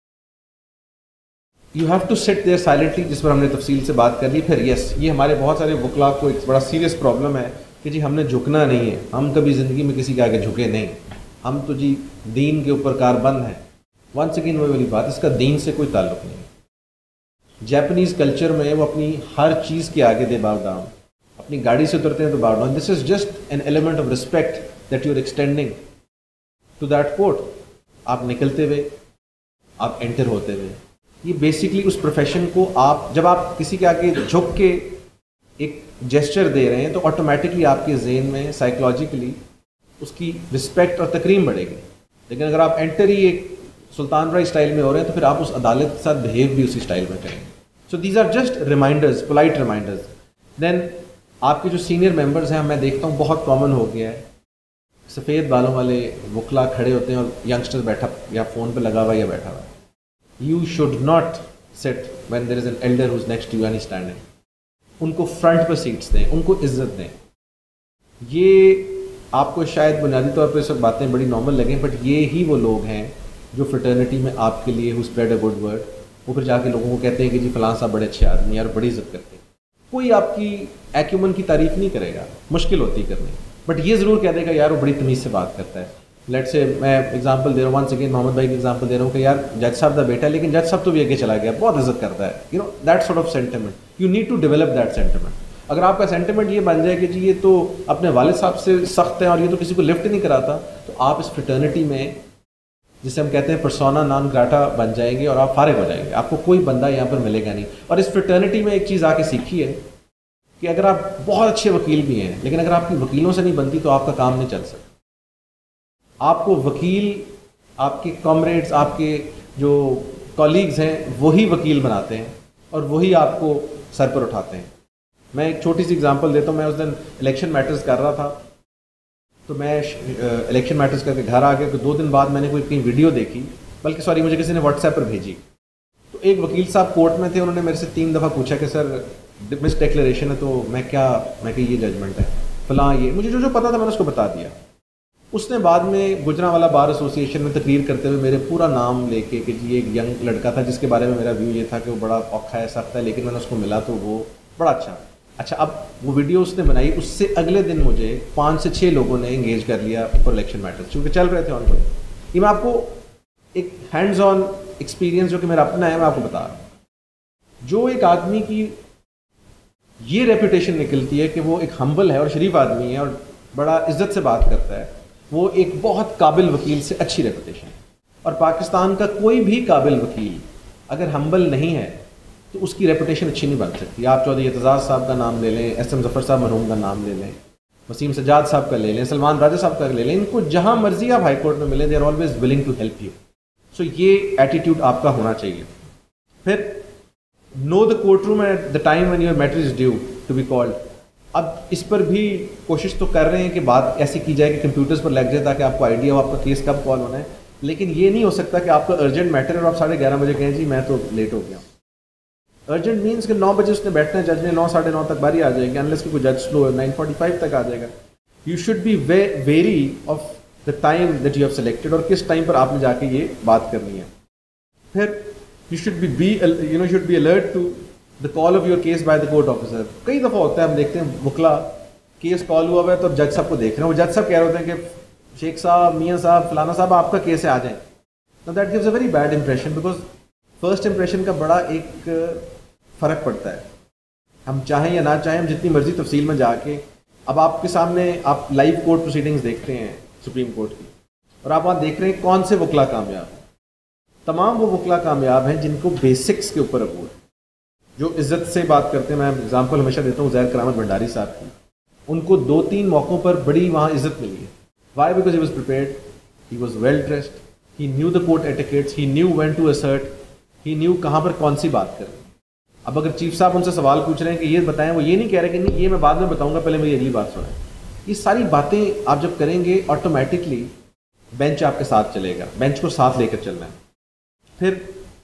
you have to sit there silently, जिस पर हमने तफसील से बात कर ली। फिर यस, ये हमारे बहुत सारे वकला को एक बड़ा सीरियस प्रॉब्लम है कि जी हमने झुकना नहीं है, हम कभी ज़िंदगी में किसी के आगे झुके नहीं, हम तो जी दीन के ऊपर कारबंद हैं। वंस अगेन वही वाली बात, इसका दीन से कोई ताल्लुक नहीं। जापानीज़ कल्चर में वो अपनी हर चीज़ के आगे दे बाव डाउन, अपनी गाड़ी से उतरते हैं तो bow down. This is just an element of respect that you are extending to that court, आप निकलते हुए, आप एंटर होते हुए, ये बेसिकली उस प्रोफेशन को आप जब आप किसी के आगे झुक के एक जेस्चर दे रहे हैं तो ऑटोमेटिकली आपके जहन में साइकोलॉजिकली उसकी रिस्पेक्ट और तकरीम बढ़ेगी। लेकिन अगर आप एंटर ही एक सुल्तान राय स्टाइल में हो रहे हैं तो फिर आप उस अदालत के साथ बिहेव भी उसी स्टाइल में करेंगे। So these are just reminders, polite reminders. Then आपके जो सीनियर मेंबर्स हैं, मैं देखता हूँ बहुत कॉमन हो गया है, सफ़ेद बालों वाले वकला खड़े होते हैं और यंगस्टर बैठा या फ़ोन पे लगा हुआ या बैठा हुआ है। You should not sit when there is an elder who is next to you and standing. उनको फ्रंट पर सीट्स दें, उनको इज्जत दें। ये आपको शायद बुनियादी तौर पर सब बातें बड़ी नॉर्मल लगें, बट ये ही वो लोग हैं जो फ्रेटर्निटी में आपके लिए who spread a good word, वो फिर जाके लोगों को कहते हैं कि जी फलां साहब बड़े अच्छे आदमी हैं और बड़ी इज्जत करते हैं। कोई आपकी एक्यूमन की तारीफ नहीं करेगा, मुश्किल होती करनी, बट ये ज़रूर कह देगा यार वो बड़ी तमीज़ से बात करता है। लेट से मैं एग्जांपल दे रहा हूँ, वंस अगेन मोहम्मद भाई की एग्जांपल दे रहा हूँ कि यार जज साहब का बेटा है लेकिन जज साहब तो भी आगे चला गया, बहुत इज्जत करता है। You know that sort of sentiment, you need to develop that sentiment. अगर आपका सेंटिमेंट ये बन जाए कि जी ये तो अपने वालिद साहब से सख्त है और ये तो किसी को लिफ्ट नहीं कराता, तो आप इस फ्रेटर्निटी में, जिसे हम कहते हैं पर्सोना नॉन ग्राटा, बन जाएंगे और आप फारिग हो जाएंगे। आपको कोई बंदा यहाँ पर मिलेगा नहीं। और इस फ्रेटर्निटी में एक चीज़ आके सीखी है कि अगर आप बहुत अच्छे वकील भी हैं लेकिन अगर आपकी वकीलों से नहीं बनती तो आपका काम नहीं चल सकता। आपको वकील, आपके कॉमरेड्स, आपके जो कॉलीग्स हैं वही वकील बनाते हैं और वही आपको सर पर उठाते हैं। मैं एक छोटी सी एग्जांपल देता हूँ। मैं उस दिन इलेक्शन मैटर्स कर रहा था, तो मैं इलेक्शन मैटर्स करके घर आ गया। तो 2 दिन बाद मैंने कोई कहीं वीडियो देखी, बल्कि सॉरी मुझे किसी ने व्हाट्सएप पर भेजी। तो एक वकील साहब कोर्ट में थे, उन्होंने मेरे से 3 दफ़ा पूछा कि सर मिस डिक्लेरेशन है तो मैं कि ये जजमेंट है फलां, ये मुझे जो पता था मैंने उसको बता दिया। उसने बाद में गुजरांवाला बार एसोसिएशन में तकरीर करते हुए मेरे पूरा नाम लेके कि जी एक यंग लड़का था जिसके बारे में मेरा व्यू ये था कि वो बड़ा औखा है, सख्त है, लेकिन मैंने उसको मिला तो वो बड़ा अच्छा। अब वो वीडियो उसने बनाई, उससे अगले दिन मुझे 5 से 6 लोगों ने इंगेज कर लिया फॉर इलेक्शन मैटर्स, क्योंकि चल रहे थे ऑन गोइंग। ये मैं आपको एक हैंड्स ऑन एक्सपीरियंस जो कि मेरा अपना है मैं आपको बता रहा हूँ। जो एक आदमी की ये रेपुटेशन निकलती है कि वो एक हम्बल है और शरीफ आदमी है और बड़ा इज्जत से बात करता है, वो एक बहुत काबिल वकील से अच्छी रेपुटेशन है। और पाकिस्तान का कोई भी काबिल वकील अगर हम्बल नहीं है तो उसकी रेपुटेशन अच्छी नहीं बन सकती। आप चौधरी एतजाज़ साहब का नाम ले लें, एस एम ज़फ़र साहब मरहूम का नाम ले लें, वसीम सज्जाद साहब का ले लें, सलमान राजा साहब का ले लें, इनको जहाँ मर्जी आप हाई कोर्ट में मिले, they are always willing to help you. So ये एटीट्यूड आपका होना चाहिए। फिर know the court room at the time when your matter is due to be called. अब इस पर भी कोशिश तो कर रहे हैं कि बात ऐसी की जाए कि कंप्यूटर्स पर लग जाए ताकि आपको आइडिया हो आपका केस कब कॉल होना है, लेकिन ये नहीं हो सकता कि आपका अर्जेंट मैटर है और आप 11:30 बजे कहें जी मैं तो लेट हो गया। अर्जेंट मीन्स कि 9 बजे उसने बैठना है, जज ने 9 साढ़े 9 तक बारी आ जाएगी, अनलेस कि कोई जज स्लो है 9:45 तक आ जाएगा। You should be very of the time that you have selected और किस टाइम पर आपने जाके ये बात करनी है। फिर you should be alert to the call of your case by the court officer. कई दफ़ा होता है हम देखते हैं वकला केस कॉल हुआ है तो जज साहब को देख रहे हैं, वो जज साहब कह रहे होते हैं कि शेख साहब, मियाँ साहब, फलाना साहब आपका केस है आ जाएं। तो that gives a very bad impression, because first impression का बड़ा एक फ़र्क पड़ता है। हम चाहें या ना चाहें, हम जितनी मर्जी तफसील में जाके, अब आपके सामने आप लाइव कोर्ट प्रोसीडिंग्स देखते हैं सुप्रीम कोर्ट की और आप वहाँ देख रहे हैं कौन से वकला कामयाब हैं। तमाम वो वकला कामयाब हैं जिनको बेसिक्स के ऊपर अबूर, जो इज़्ज़त से बात करते हैं। मैं एग्जांपल हमेशा देता हूँ ज़ैर करामत भंडारी साहब की, उनको 2-3 मौक़ों पर बड़ी वहाँ इज़्ज़त मिली है। Why? Because he was prepared, he was well dressed, he knew the court etiquettes, he knew when to assert, he knew कहाँ पर कौन सी बात करें। अब अगर चीफ साहब उनसे सवाल पूछ रहे हैं कि ये बताएं, वो ये नहीं कह रहे कि नहीं ये मैं बाद में बताऊंगा, पहले मेरी अगली बात सुनें। ये सारी बातें आप जब करेंगे ऑटोमेटिकली बेंच आपके साथ चलेगा, बेंच को साथ लेकर चलना है। फिर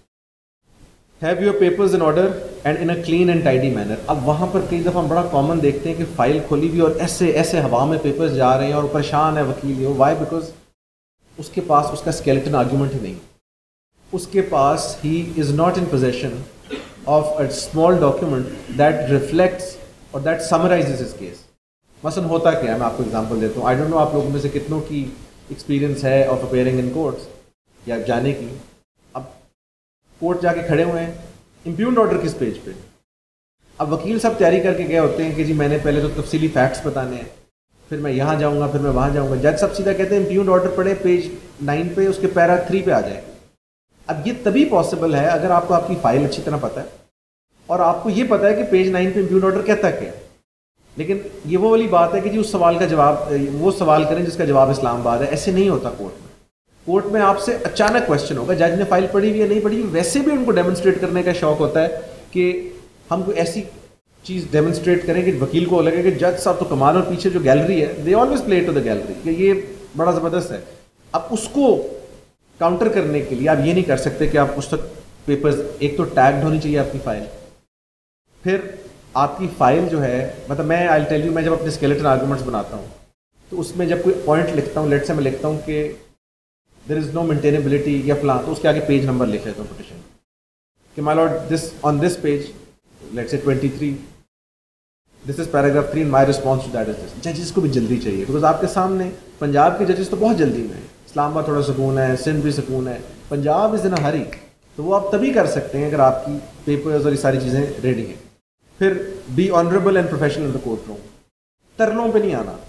have your papers in order and in a clean and tidy manner. अब वहाँ पर कई दफ़ा हम बड़ा कॉमन देखते हैं कि फ़ाइल खोली हुई और ऐसे ऐसे हवा में पेपर्स जा रहे हैं और परेशान है वकील। वाई? बिकॉज उसके पास उसका स्केलेटन आर्ग्यूमेंट ही नहीं, उसके पास ही is not in possession of a small document that reflects or that summarizes his case. मसलन होता क्या है, मैं आपको एग्जांपल देता हूँ। आई डोंट नो आप लोगों में से कितनों की एक्सपीरियंस है ऑफ अपेयरिंग इन कोर्ट्स या जाने की। अब कोर्ट जाके खड़े हुए हैं, इम्प्यून्ड ऑर्डर किस पेज पे। अब वकील साहब तैयारी करके गए होते हैं कि जी मैंने पहले तो तफसीली फैक्ट्स बताने हैं, फिर मैं यहाँ जाऊँगा, फिर मैं वहाँ जाऊँगा। जज साहब सीधा कहते हैं इम्प्यूग्ड ऑर्डर पढ़े पेज 9 पे, उसके पैरा 3 पे आ जाए। अब ये तभी पॉसिबल है अगर आपको आपकी फाइल अच्छी तरह पता है और आपको ये पता है कि पेज 9 पे इम्प्यूग्ड ऑर्डर कहता क्या है। लेकिन ये वो वाली बात है कि जी उस सवाल का जवाब, वो सवाल करें जिसका जवाब इस्लामाबाद है। ऐसे नहीं होता कोर्ट में। कोर्ट में आपसे अचानक क्वेश्चन होगा, जज ने फाइल पढ़ी हुई है नहीं पढ़ी हुई, वैसे भी उनको डेमोन्स्ट्रेट करने का शौक होता है कि हम कोई ऐसी चीज़ डेमोन्स्ट्रेट करें कि वकील को लगे कि जज साहब तो कमाल, और पीछे जो गैलरी है they always play to the gallery कि ये बड़ा ज़बरदस्त है। अब उसको काउंटर करने के लिए आप ये नहीं कर सकते कि आप उस तक पेपर्स, एक तो टैग्ड होनी चाहिए आपकी फ़ाइल, फिर आपकी फ़ाइल जो है, मतलब मैं आई टेल यू, मैं जब अपने स्केलेटन आर्गूमेंट्स बनाता हूँ तो उसमें जब कोई पॉइंट लिखता हूँ, लेट से मैं लिखता हूँ कि देयर इज़ नो मेंटेनेबिलिटी या फलां, तो उसके आगे पेज नंबर लिख लेता हूँ पिटिशन कि my lord this on this page let's say 23 this is paragraph 3 my response to that is this. जजेस को भी जल्दी चाहिए बिकॉज आपके सामने पंजाब के जजेस तो बहुत जल्दी में है, इस्लामाबाद थोड़ा सुकून है, सिंध भी सुकून है, पंजाब इज़ इन अ हरी। तो वो आप तभी कर सकते हैं अगर आपकी पेपर्स और ये सारी चीज़ें रेडी हैं। फिर be honourable and professional in the court room. तरलों पे नहीं आना,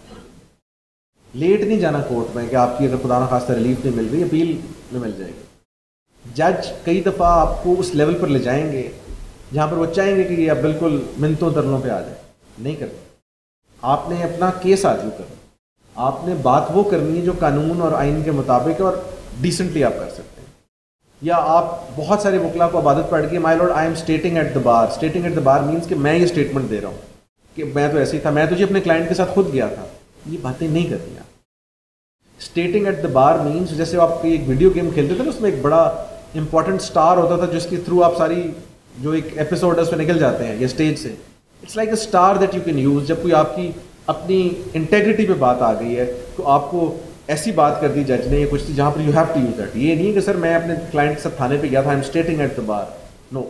लेट नहीं जाना कोर्ट में कि आपकी अगर खुदा न खास्ता रिलीफ नहीं मिल रही, अपील में मिल जाएगी। जज कई दफ़ा आपको उस लेवल पर ले जाएंगे जहाँ पर वो चाहेंगे कि आप बिल्कुल मिनटों तरलों पे आ जाए, नहीं करते। आपने अपना केस आर्ग्यू करना, आपने बात वो करनी है जो कानून और आइन के मुताबिक और डिसेंटली आप कर सकते हैं। या आप बहुत सारे वकला को आबादत पढ़ के my lord I am stating at the bar. Stating at the bar means कि मैं ये स्टेटमेंट दे रहा हूँ कि मैं तो ऐसे ही था, मैं तो जी अपने क्लाइंट के साथ खुद गया था। ये बातें नहीं करनी आप। Stating at the bar means जैसे आप एक वीडियो गेम खेलते थे ना, उसमें एक बड़ा इंपॉर्टेंट स्टार होता था जिसके थ्रू आप सारी जो एक एपिसोड है उसमें निकल जाते हैं या स्टेज से। It's like a star that you can use. जब कोई आपकी अपनी इंटेग्रिटी पे बात आ गई है तो आपको ऐसी बात कर दी जज ने या कुछ थी जहाँ पर you have to use that. ये नहीं कि सर मैं अपने क्लाइंट के साथ थाने पे गया था, I am stating at the bar. No,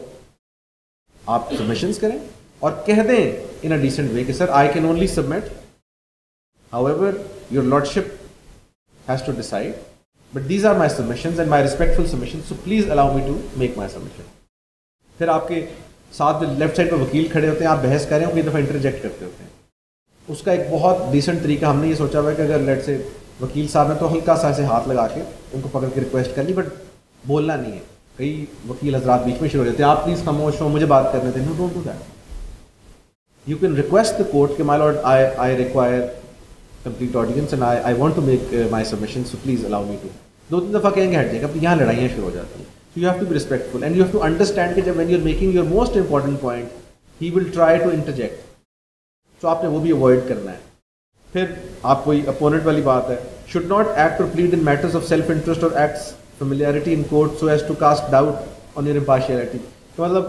आप सबमिशंस करें और कह दें इन अ डिसेंट वे कि sir I can only submit, however your lordship has to decide, but these are my submissions and my respectful submissions, so please allow me to make my submission. फिर आपके साथ जो left side पर वकील खड़े होते हैं, आप बहस कर रहे हो, कई दफ़ा इंटरजेक्ट करते होते हैं। उसका एक बहुत डिसेंट तरीका हमने ये सोचा हुआ है कि अगर लेट से वकील साहब ने तो हल्का सा ऐसे हाथ लगा के उनको पकड़ के रिक्वेस्ट कर ली, बट बोलना नहीं है। कई वकील हजरात बीच में शुरू हो जाते हैं, आप प्लीज़ खामोश हो, मुझे बात करने दें। No, don't do that. You can request the court कि my lord I require complete audience and I want to make my submission, so please allow me to. 2-3 दफ़ा कहेंगे हट जाएगा, अब यहाँ लड़ाइयाँ शुरू हो जाती हैं। So you have to be respectful and you have to understand that when you're making your most important point, he will try to interject. So आपने वो भी avoid करना है। फिर आप कोई opponent वाली बात है, should not act or plead in matters of self-interest or acts familiarity in court so as to cast doubt on your impartiality। तो मतलब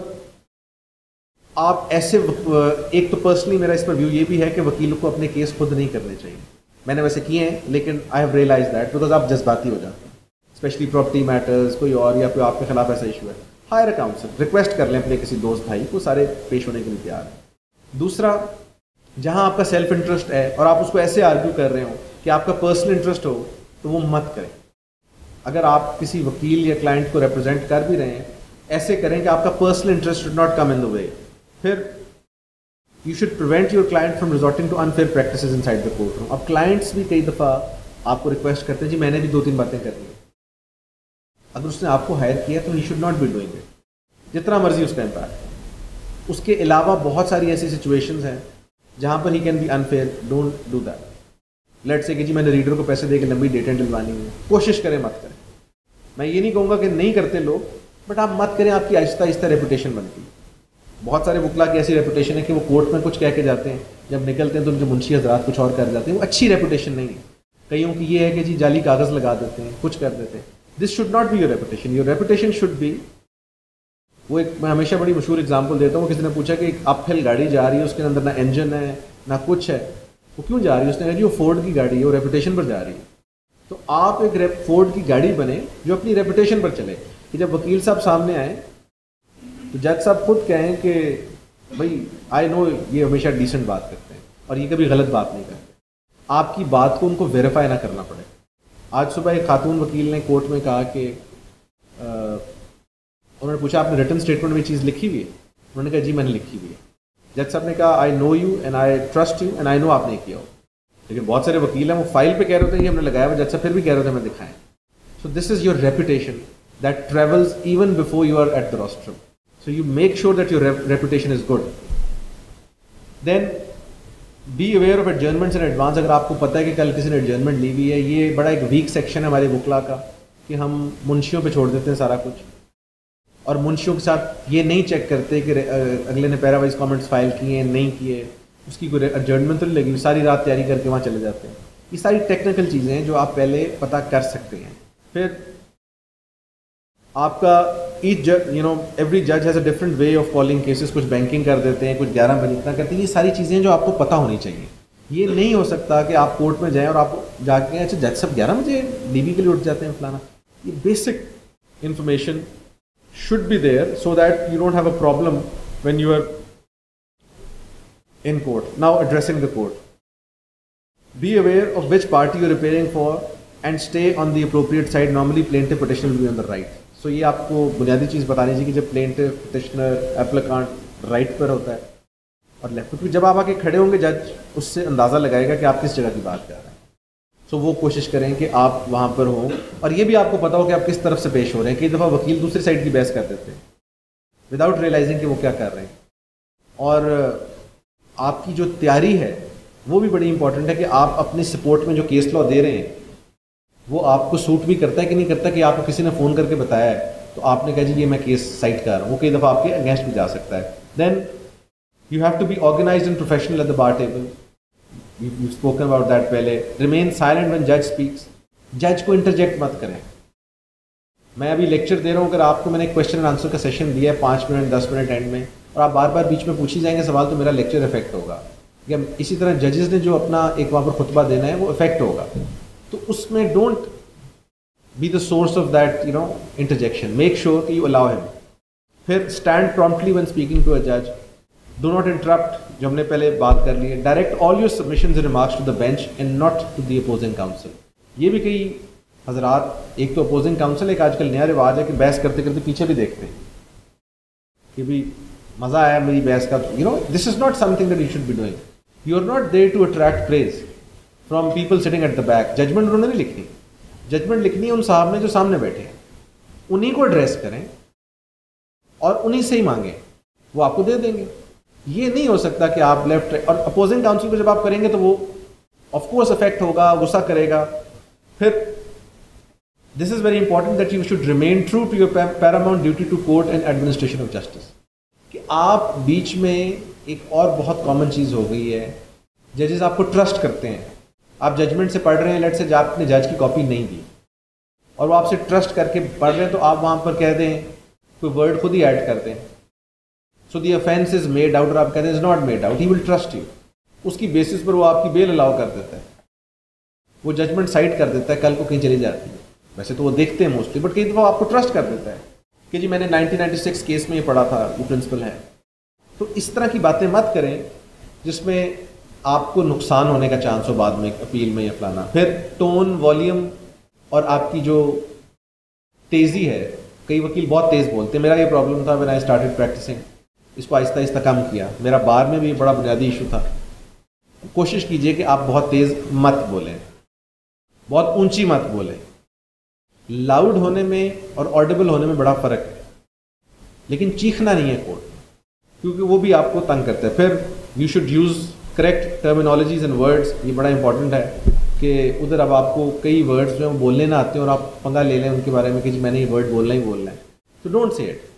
आप ऐसे, एक तो पर्सनली मेरा इस पर व्यू ये भी है कि वकीलों को अपने केस खुद नहीं करने चाहिए। मैंने वैसे किए हैं लेकिन I have realise that because आप जज्बाती हो जाते हैं, स्पेशली प्रॉपर्टी मैटर्स कोई और या कोई आपके खिलाफ ऐसा इशू है। हायर अ काउंसिल, रिक्वेस्ट कर लें अपने किसी दोस्त भाई को, सारे पेश होने के लिए तैयार हैं। दूसरा, जहां आपका सेल्फ इंटरेस्ट है और आप उसको ऐसे आर्ग्यू कर रहे हो कि आपका पर्सनल इंटरेस्ट हो, तो वो मत करें। अगर आप किसी वकील या क्लाइंट को रिप्रेजेंट कर भी रहे हैं, ऐसे करें कि आपका personal interest should not come in the way. फिर you should prevent your client from resorting to unfair practices inside the court room. अब क्लाइंट्स भी कई दफ़ा आपको रिक्वेस्ट करते हैं, जी मैंने भी 2-3 बातें करनी है। अगर उसने आपको हायर किया तो he should not be doing it, जितना मर्जी उसका इम्पैक्ट। उसके अलावा बहुत सारी ऐसी सिचुएशंस हैं जहाँ पर he can be unfair, don't do that. Let's say कि जी मैंने रीडर को पैसे दे के लंबी डेटें दिलवानी है, कोशिश करें मत करें। मैं ये नहीं कहूँगा कि नहीं करते लोग, बट आप मत करें, आपकी आहिस्ता आहिस्ता रेपुटेशन बनती है। बहुत सारे वकला की ऐसी रेपुटेशन है कि वो कोर्ट में कुछ कह के जाते हैं, जब निकलते हैं तो उनके मुंशी हजरात कुछ और कर जाते हैं। वो अच्छी रेपुटेशन नहीं है। कईयों की ये है कि जी जाली कागज़ लगा देते हैं, कुछ कर देते हैं। This should not be your reputation. Your reputation should be, वो एक मैं हमेशा बड़ी मशहूर एग्जांपल देता हूँ। किसी ने पूछा कि अपहिल गाड़ी जा रही है, उसके अंदर ना इंजन है ना कुछ है, वो क्यों जा रही है? उसने कहा जी वो फोर्ड की गाड़ी है, वो रेपुटेशन पर जा रही है। तो आप एक फोर्ड की गाड़ी बने जो अपनी रेपुटेशन पर चले, कि जब वकील साहब सामने आए तो जज साहब खुद कहें कि भाई आई नो ये हमेशा डिसेंट बात करते हैं और ये कभी गलत बात नहीं करते। आपकी बात को उनको वेरीफाई ना करना पड़े। आज सुबह एक खातून वकील ने कोर्ट में कहा कि उन्होंने पूछा आपने रिटन स्टेटमेंट में चीज़ लिखी हुई है? उन्होंने कहा जी मैंने लिखी हुई है। जज साहब ने कहा I know you and I trust you and I know आपने किया हो। लेकिन बहुत सारे वकील हैं वो फाइल पे कह रहे होते हैं ये हमने लगाया हुआ, जज साहब फिर भी कह रहे होते हैं मैं दिखाएं। So this is your reputation that travels even before you are at the rostrum. So you make sure that your reputation is good. Then be aware of adjournments in advance. अगर आपको पता है कि कल किसी ने एडजर्नमेंट ली हुई है, ये बड़ा एक वीक सेक्शन है हमारे बुकला का कि हम मुंशियों पे छोड़ देते हैं सारा कुछ, और मुंशियों के साथ ये नहीं चेक करते कि अगले ने पैरावाइज कमेंट्स फाइल किए नहीं किए, उसकी कोई एडजर्नमेंट तो नहीं लगी, सारी रात तैयारी करके वहाँ चले जाते हैं। ये सारी टेक्निकल चीज़ें हैं जो आप पहले पता कर सकते हैं। फिर आपका ईच एवरी जज has a different way of calling cases. कुछ बैंकिंग कर देते हैं, कुछ 11 बजे इतना करते हैं। ये सारी चीज़ें जो आपको पता होनी चाहिए। ये नहीं हो सकता कि आप कोर्ट में जाएं और आप जाके अच्छा जज सब 11 बजे डीबी के लिए उठ जाते हैं फलाना। ये basic information should be there so that you don't have a problem when you are in court. Now addressing the court. Be aware of which party you are appearing for and stay on the appropriate side. Normally plaintiff petitioner will be on the right. So ये आपको बुनियादी चीज़ बतानी चाहिए कि जब plaintiff petitioner applicant right पर होता है और लेफ्ट पर, जब आप आके खड़े होंगे जज उससे अंदाज़ा लगाएगा कि आप किस जगह की बात कर रहे हैं। सो वो कोशिश करें कि आप वहाँ पर हों और ये भी आपको पता हो कि आप किस तरफ से पेश हो रहे हैं। कई दफ़ा वकील दूसरी साइड की बहस कर देते हैं विदाउट रियलाइजिंग कि वो क्या कर रहे हैं। और आपकी जो तैयारी है वो भी बड़ी इंपॉर्टेंट है कि आप अपने सपोर्ट में जो केस लॉ दे रहे हैं वो आपको सूट भी करता है कि नहीं करता। कि आपको किसी ने फ़ोन करके बताया है तो आपने कहा जी ये मैं केस साइट कर रहा हूँ, वो कई दफ़ा आपके अगेंस्ट भी जा सकता है। Then you have to be organised and professional at the bar table. You've spoken about that पहले। Remain silent when judge speaks। जज को इंटरजेक्ट मत करें। मैं अभी लेक्चर दे रहा हूँ, अगर आपको मैंने क्वेश्चन एंड आंसर का सेशन दिया है 5 मिनट 10 मिनट एंड में और आप बार बार बीच में पूछी जाएंगे सवाल, तो मेरा लेक्चर इफेक्ट होगा। या इसी तरह जजेस ने जो अपना एक वहाँ पर खुतबा देना है वो इफेक्ट होगा। तो उसमें don't be the source of that interjection. Make sure कि यू अलाउ हिम। फिर stand promptly when speaking to a जज। डू नॉट इंटरप्ट, जो हमने पहले बात कर ली है। Direct all your submissions and remarks to the bench and not to the opposing counsel. ये भी कई हजरात, एक तो अपोजिंग काउंसिल, एक आजकल नया रिवाज है कि बहस करते करते पीछे भी देखते हैं कि भी मज़ा आया मेरी बहस का। This is not something that you should be doing. You are not there to attract praise from people sitting at the back. Judgment उन्होंने नहीं लिखनी, जजमेंट लिखनी है उन साहब ने जो सामने बैठे हैं। उन्हीं को एड्रेस करें और उन्हीं से ही मांगें, वो आपको दे देंगे। ये नहीं हो सकता कि आप लेफ्ट और अपोजिंग काउंसिल को जब आप करेंगे तो वो ऑफ कोर्स इफेक्ट होगा, गुस्सा करेगा। फिर this is very important that you should remain true to your paramount duty to court and administration of justice. कि आप बीच में एक और बहुत कॉमन चीज़ हो गई है, जजेस आपको ट्रस्ट करते हैं। आप जजमेंट से पढ़ रहे हैं, लेट से आपने जज की कॉपी नहीं दी और वो आपसे ट्रस्ट करके पढ़ रहे हैं, तो आप वहाँ पर कह दें, कोई वर्ड खुद ही ऐड कर दें, so the offence is made out, और आप कहते हैं is not made out, he will trust you. उसकी बेसिस पर वो आपकी बेल अलाउ कर देता है, वो जजमेंट साइड कर देता है, कल को कहीं चली जाती है। वैसे तो वो देखते हैं मोस्टली, बट कई दफ़ा आपको ट्रस्ट कर देता है कि जी मैंने 1996 केस में ये पढ़ा था, वो प्रिंसिपल है। तो इस तरह की बातें मत करें जिसमें आपको नुकसान होने का चांस हो बाद में अपील में या फलाना। फिर टोन, वॉल्यूम और आपकी जो तेज़ी है, कई वकील बहुत तेज़ बोलते हैं। मेरा ये प्रॉब्लम था व्हेन आई स्टार्टेड प्रैक्टिसिंग, इसको आहिस्ता आहिस्ता कम किया। मेरा बार में भी बड़ा बुनियादी इशू था। कोशिश कीजिए कि आप बहुत तेज़ मत बोलें, बहुत ऊंची मत बोलें। लाउड होने में और ऑडिबल होने में बड़ा फ़र्क है, लेकिन चीखना नहीं है कोर्ट, क्योंकि वो भी आपको तंग करता है। फिर you should use correct terminologies and words. ये बड़ा इंपॉर्टेंट है कि उधर अब आपको कई वर्ड्स जो हैं बोलने ना आते हैं और आप पंगा ले लें उनके बारे में कि जी मैंने ये वर्ड बोलना ही बोलना है, तो डोंट से इट।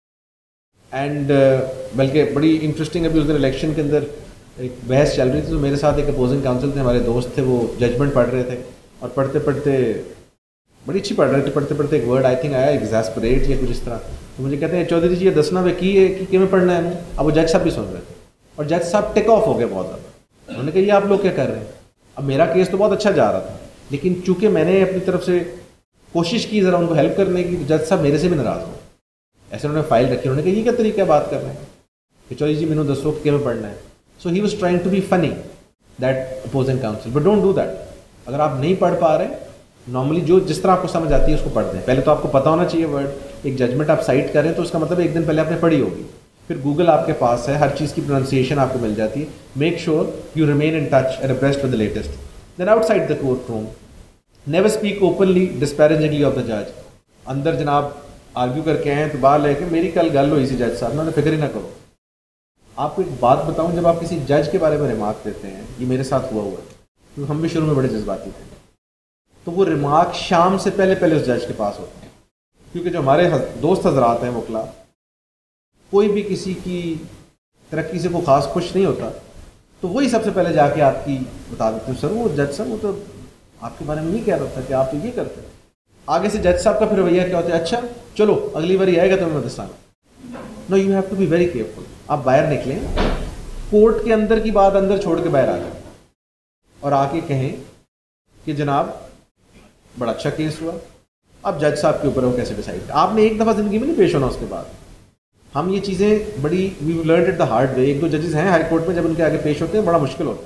एंड बल्कि बड़ी इंटरेस्टिंग अभी उस दिन इलेक्शन के अंदर एक बहस चल रही थी, तो मेरे साथ एक अपोजिंग काउंसिल थे, हमारे दोस्त थे, वो जजमेंट पढ़ रहे थे और पढ़ते पढ़ते बड़ी अच्छी पढ़ रहे थे, पढ़ते पढ़ते एक वर्ड आई थिंक आया एग्जैस्परेट या कुछ इस तरह। तो मुझे कहते हैं चौधरी जी ये दसना वे की है कि में पढ़ना है। अब वो जज साहब भी सुन रहे थे और जज साहब टेक ऑफ हो गए बहुत ज़्यादा। उन्होंने कहा ये आप लोग क्या कर रहे हैं। अब मेरा केस तो बहुत अच्छा जा रहा था, लेकिन चूंकि मैंने अपनी तरफ से कोशिश की ज़रा उनको हेल्प करने की, तो जज साहब मेरे से भी नाराज़ हो। ऐसे उन्होंने फाइल रखी, उन्होंने कहा ये क्या तरीका है बात करने का कि चौधरी जी मैंने दसो कि में पढ़ना है। So he was trying to be funny that opposing counsel, but don't do that. अगर आप नहीं पढ़ पा रहे, नॉर्मली जो जिस तरह आपको समझ आती है उसको पढ़ दें। पहले तो आपको पता होना चाहिए वर्ड। एक जजमेंट आप साइट करें तो उसका मतलब एक दिन पहले आपने पढ़ी होगी, फिर गूगल आपके पास है, हर चीज़ की प्रोनाउंसिएशन आपको मिल जाती है. Make sure you remain in touch and abreast with the latest. Then outside the court room, never speak openly disparagingly of the जज. अंदर जनाब आर्ग्यू करके आए हैं तो बाहर लेके मेरी कल गल हुई सी जज साहब, मैंने फिक्र ही ना करो. आपको एक बात बताऊं, जब आप किसी जज के बारे में रिमार्क देते हैं, ये मेरे साथ हुआ है, तो हम भी शुरू में बड़े जज्बाती थे, तो वो रिमार्क शाम से पहले उस जज के पास होते हैं. क्योंकि जो हमारे दोस्त हजरात हैं वकला, कोई भी किसी की तरक्की से कोई ख़ास खुश नहीं होता, तो वही सबसे पहले जाके आपकी बता देते हैं, सर वो जज साहब वो तो आपके बारे में नहीं कह रहा था कि आप तो ये करते हैं. आगे से जज साहब का फिर रवैया क्या होता है, अच्छा चलो अगली बार आएगा तो मैं बताऊँ. No, you have to be very careful. आप बाहर निकलें, कोर्ट के अंदर की बात अंदर छोड़ के बाहर आ जाए और आके कहें कि जनाब बड़ा अच्छा केस हुआ. अब जज साहब के ऊपर वो कैसे डिसाइड. आपने एक दफ़ा ज़िंदगी में नहीं पेश होना उसके बाद. हम ये चीज़ें बड़ी we learn it the hard way. एक दो जजेस हैं हाई कोर्ट में, जब उनके आगे पेश होते हैं बड़ा मुश्किल होता है.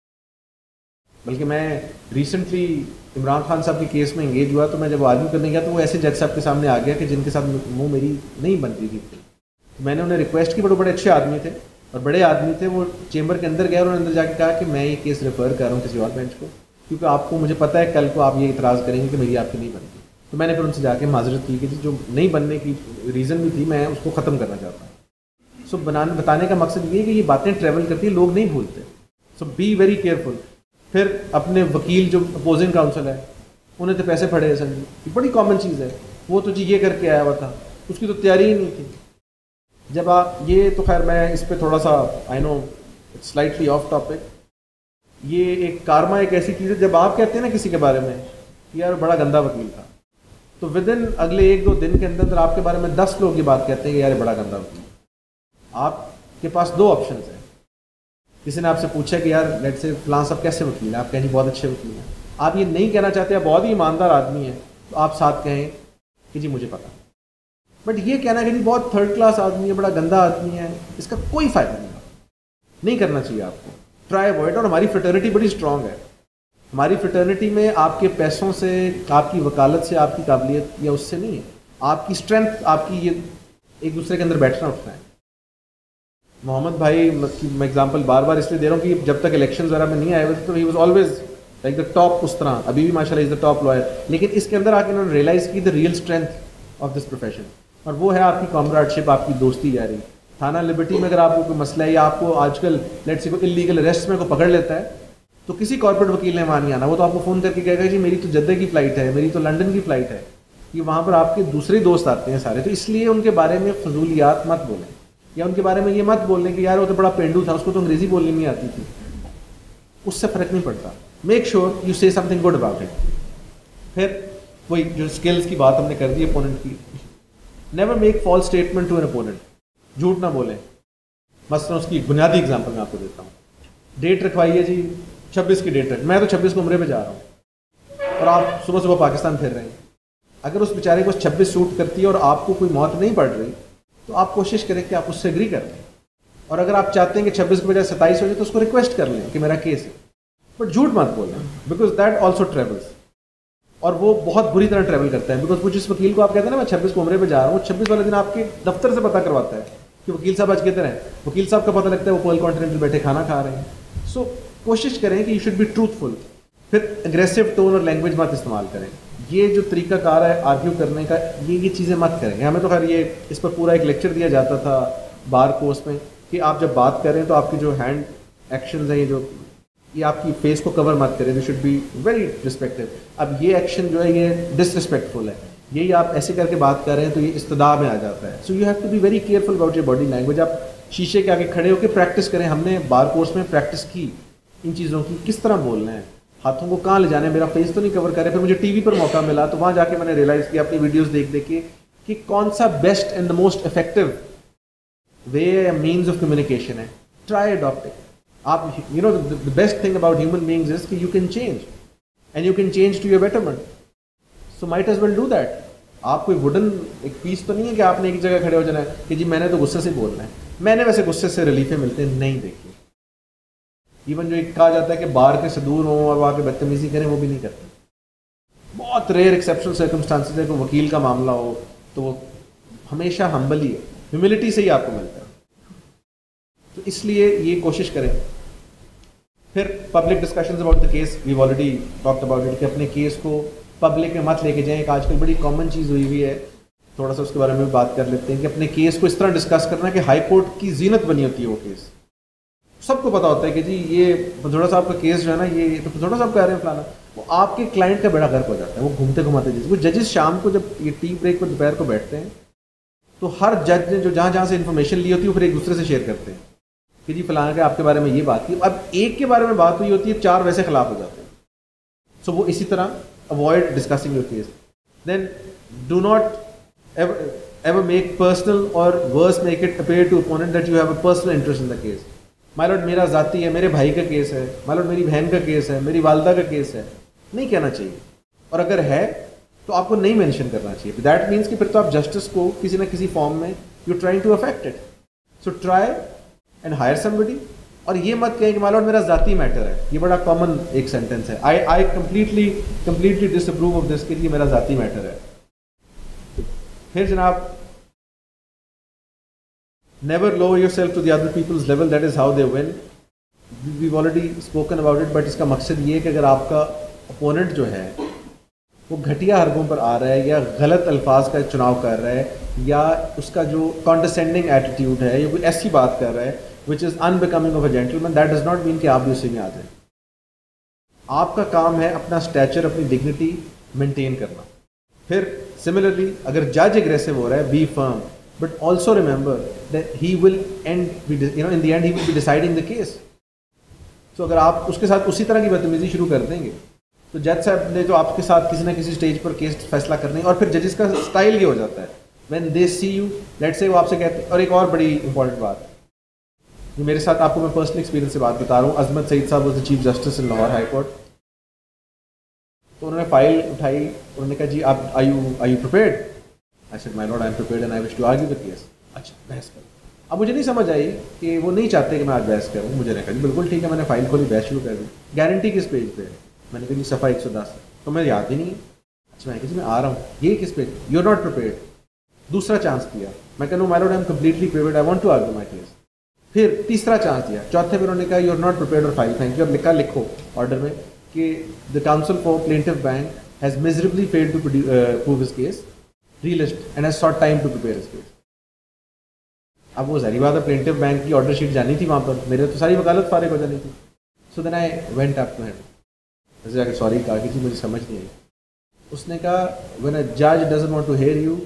बल्कि मैं रिसेंटली इमरान खान साहब के केस में इंगेज हुआ, तो मैं जब आर्ग्यू करने गया तो वो ऐसे जज साहब के सामने आ गया कि जिनके साथ मुँह मेरी नहीं बन रही थी. तो मैंने उन्हें रिक्वेस्ट की, बड़े अच्छे आदमी थे और बड़े आदमी थे. वो चेंबर के अंदर गए और उन्होंने अंदर जाके कहा कि मैं ये केस रेफ़र कर रहा हूँ किसी और बेंच को, क्योंकि आपको मुझे पता है कल को आप ये इतराज़ करेंगे कि मेरी आपकी नहीं बनती. तो मैंने फिर उनसे जाके माजरत की कि जो नहीं बनने की रीज़न भी थी, मैं उसको ख़त्म करना चाहता हूँ. सो बताने का मकसद ये है कि ये बातें ट्रैवल करती है, लोग नहीं भूलते. So be very careful. फिर अपने वकील जो अपोजिंग काउंसिल है, उन्हें तो पैसे पड़े हैं सर जी, ये बड़ी कॉमन चीज़ है. वो तो जी ये करके आया हुआ था, उसकी तो तैयारी ही नहीं थी. जब आप ये, तो खैर मैं इस पर थोड़ा सा, I know it's slightly off topic, ये एक कारमा एक ऐसी चीज़ है, जब आप कहते हैं ना किसी के बारे में कि यार बड़ा गंदा वकील था, तो विद इन अगले 1-2 दिन के अंदर आपके बारे में 10 लोग ये बात कहते हैं कि यार बड़ा गंदा वकील. आपके पास 2 ऑप्शन हैं. किसी ने आपसे पूछा कि यार लेट से फलां साहब कैसे वकील है, आप कहें जी बहुत अच्छे वकील हैं. आप ये नहीं कहना चाहते, आप बहुत ही ईमानदार आदमी हैं, तो आप साथ कहें कि जी मुझे पता. बट ये कहना कि जी बहुत थर्ड क्लास आदमी है, बड़ा गंदा आदमी है, इसका कोई फ़ायदा नहीं करना चाहिए आपको. Try avoid. और हमारी फ्रेटर्निटी बड़ी स्ट्रॉन्ग है. हमारी फ्रेटर्निटी में आपके पैसों से, आपकी वकालत से, आपकी काबिलियत या उससे नहीं है, आपकी स्ट्रेंथ, आपकी ये एक दूसरे के अंदर बैठना उठना है. मोहम्मद भाई मैं एग्जांपल बार बार इसलिए दे रहा हूँ कि जब तक इलेक्शन वगैरह में नहीं आए हुए तो he was always like the top. उस तरह अभी भी माशाल्लाह इज द टॉप लॉयर. लेकिन इसके अंदर आके उन्होंने रियलाइज़ की the real strength of this profession, और वो है आपकी कॉमराडशिप, आपकी दोस्ती यारी. थाना लिबर्टी में अगर आपको कोई मसला है, या आपको आजकल लेट्स से कोई इलीगल अरेस्ट में को पकड़ लेता है, तो किसी कॉर्पोरेट वकील ने वहाँ नहीं आना. वो तो आपको फ़ोन करके कहेगा जी मेरी तो जद्दे की फ़्लाइट है, मेरी तो लंदन की फ़्लाइट है. कि वहाँ पर आपके दूसरे दोस्त आते हैं सारे. तो इसलिए उनके बारे में फजूलियात मत बोलें, या उनके बारे में ये मत बोलने कि यार वो तो बड़ा पेंडू था, उसको तो अंग्रेज़ी बोलनी नहीं आती थी. उससे फ़र्क नहीं पड़ता. Make sure you say something good about it. फिर वही जो स्किल्स की बात हमने कर दी अपोनेंट की, never make false statement to an opponent. झूठ ना बोलें. मसलन उसकी बुनियादी एग्जांपल मैं आपको देता हूँ. डेट रखवाइए जी 26 की डेट रख, मैं तो 26 को उम्रे पे जा रहा हूँ और आप सुबह सुबह पाकिस्तान फिर रहे हैं. अगर उस बेचारे को 26 सूट करती है और आपको कोई मौत नहीं पड़ रही, तो आप कोशिश करें कि आप उससे एग्री कर लें. और अगर आप चाहते हैं कि 26 के बजाय 27 हो जाए, तो उसको रिक्वेस्ट कर लें कि मेरा केस है. बट झूठ मत बोलें, बिकॉज दैट ऑल्सो ट्रेवल्स. और वो बहुत बुरी तरह ट्रैवल करता है. बिकॉज वो जिस वकील को आप कहते हैं ना मैं 26 को उम्रे पे जा रहा हूँ, 26 वाले दिन आपके दफ्तर से पता करवाता है कि वकील साहब आज किधर हैं. वकील साहब का पता लगता है वो पर्ल कॉन्टिनेंटल बैठे खाना खा रहे हैं. सो कोशिश करें कि यू शुड बी ट्रूथफुल. फिर एग्रेसिव टोन और लैंग्वेज मत इस्तेमाल करें. ये जो तरीकाकार है आर्ग्यू करने का, ये चीज़ें मत करेंगे. हमें तो खैर ये इस पर पूरा एक लेक्चर दिया जाता था बार कोर्स में कि आप जब बात करें तो आपकी जो हैंड एक्शंस हैं, ये आपकी फेस को कवर मत करें. They should be very respective. अब ये एक्शन जो है ये डिसरिस्पेक्टफुल है, यही आप ऐसे करके बात कर रहे हैं तो ये इस्तदा में आ जाता है. So you have to be very careful about your body language. आप शीशे के आगे खड़े होकर प्रैक्टिस करें. हमने बार कोर्स में प्रैक्टिस की इन चीज़ों की, किस तरह बोलना है, हाथों को कहाँ ले जाना है, मेरा फेस तो नहीं कवर कर रहे. फिर मुझे टीवी पर मौका मिला तो वहाँ जाके मैंने रियलाइज़ किया अपनी वीडियोज़ देख देख के कि कौन सा best and the most effective way means of communication है. Try adopt it. आप you know the best thing about human beings is कि you can change and you can change to your betterment. So might as well do that. आप कोई wooden एक piece तो नहीं है कि आपने एक जगह खड़े हो जाना है कि जी मैंने तो गुस्से से बोलना है. मैंने वैसे गुस्से से रिलीफे मिलते हैं नहीं. देखिए इवन जो एक कहा जाता है कि बार के से दूर हों और वहाँ के बदतमीजी करें, वो भी नहीं करते. बहुत रेयर एक्सेप्शनल सर्कमस्टांसेस है कि वकील का मामला हो तो वो हमेशा हम्बल ही है. ह्यूमिलिटी से ही आपको मिलता है. तो इसलिए ये कोशिश करें। फिर public discussions about the case, we already talked about it, कि अपने केस को पब्लिक में मत लेके जाएं। एक आजकल बड़ी कॉमन चीज़ हुई है, थोड़ा सा उसके बारे में बात कर लेते हैं, कि अपने केस को इस तरह डिस्कस करना कि हाई कोर्ट की जीनत बनी होती है वो केस। सबको पता होता है कि जी ये पथौड़ा साहब का केस जो है ना, ये तो पथौड़ा साहब कह रहे हैं फलाना, वो आपके क्लाइंट का बेड़ा गर्क हो जाता है। वो घूमते घुमाते जज, वो जजेस शाम को जब ये टी ब्रेक पर दोपहर को बैठते हैं, तो हर जज ने जो जहाँ जहाँ से इन्फॉर्मेशन ली होती है वो फिर एक दूसरे से शेयर करते हैं कि जी फलाना के आपके बारे में ये बात की। अब एक के बारे में बात हुई होती है, 4 वैसे खिलाफ हो जाते हैं। सो वो इसी तरह avoid discussing your case. Then do not ever make personal or worse make it appear to opponent that you have a personal interest in the case. My lord मेरा ज़ाती है, मेरे भाई का केस है, माय लॉर्ड मेरी बहन का केस है, मेरी वालदा का केस है, नहीं कहना चाहिए। और अगर है तो आपको नहीं मेंशन करना चाहिए। दैट मीन्स कि फिर तो आप जस्टिस को किसी ना किसी फॉर्म में you trying to affect it. So try and hire somebody. और ये मत कहें कि माय लॉर्ड मेरा ज़ाती मैटर है। ये बड़ा कॉमन एक सेंटेंस है। I completely disapprove of this कि ये मेरा ज़ाती मैटर है। फिर जनाब, never lower yourself to the other people's level, that is how they win. We've already spoken about it, but इसका मकसद ये है कि अगर आपका ओपोनेंट जो है वो घटिया हरकतों पर आ रहा है या गलत अल्फाज का चुनाव कर रहा है या उसका जो कॉन्डसेंडिंग एटीट्यूड है या कोई ऐसी बात कर रहा है which is unbecoming of a gentleman, that does not mean कि आप भी उसी में आ जाए। आपका काम है अपना स्टैचर, अपनी डिग्निटी मेंटेन करना। फिर सिमिलरली अगर जज एग्रेसिव हो रहा है, be firm, but also remember that he will in the end he will be deciding the case. So अगर आप उसके साथ उसी तरह की बदतमीजी शुरू कर देंगे तो जज साहब ने जो आपके साथ किसी ना किसी स्टेज पर केस फैसला करने, और फिर जजेस का स्टाइल ये हो जाता है when they see you, let's say वो आपसे कहते हैं। और एक और बड़ी इंपॉर्टेंट बात, ये मेरे साथ आपको मैं पर्सनल एक्सपीरियंस से बात बता रहा हूँ। अजमत सईद साहब was the chief justice in Lahore high court. तो उन्होंने फाइल उठाई, उन्होंने कहा जी आप are you prepared? I said, my lord, I am prepared and I wish to argue the case. अच्छा, बहस करो। अब मुझे नहीं समझ आई कि वो नहीं चाहते कि मैं आज बहस करूँ। मुझे नहीं कहा बिल्कुल ठीक है, मैंने फाइल खोली, बहस शुरू कर दी। गारंटी किस पेज पे है? मैंने कहा जी सफ़ा 110। तो मैं याद ही नहीं है। अच्छा, मैं कहा जी मैं आ रहा हूँ, ये किस page? You are not prepared. दूसरा चांस दिया, मैं कहा no my lord, I am completely prepared, I want to argue my case. फिर तीसरा चांस दिया, चौथे में उन्होंने कहा यू आर नॉट प्रिपेयर्ड और फाइल थैंक यू। अब लिखो ऑर्डर में कि the counsel for plaintiff bank has miserably failed to prove his case, realist and has sought time to prepare his case. अब वो ज़ाहिर बात है प्लेंटिव बैंक की ऑर्डर शीट जानी थी वहाँ पर, मेरे तो सारी वकालत फारिग हो जानी थी। So then I went up to him, जैसे जाकर सॉरी कहा कि जी मुझे समझ नहीं आई। उसने कहा व्हेन अ जज doesn't want to hear you,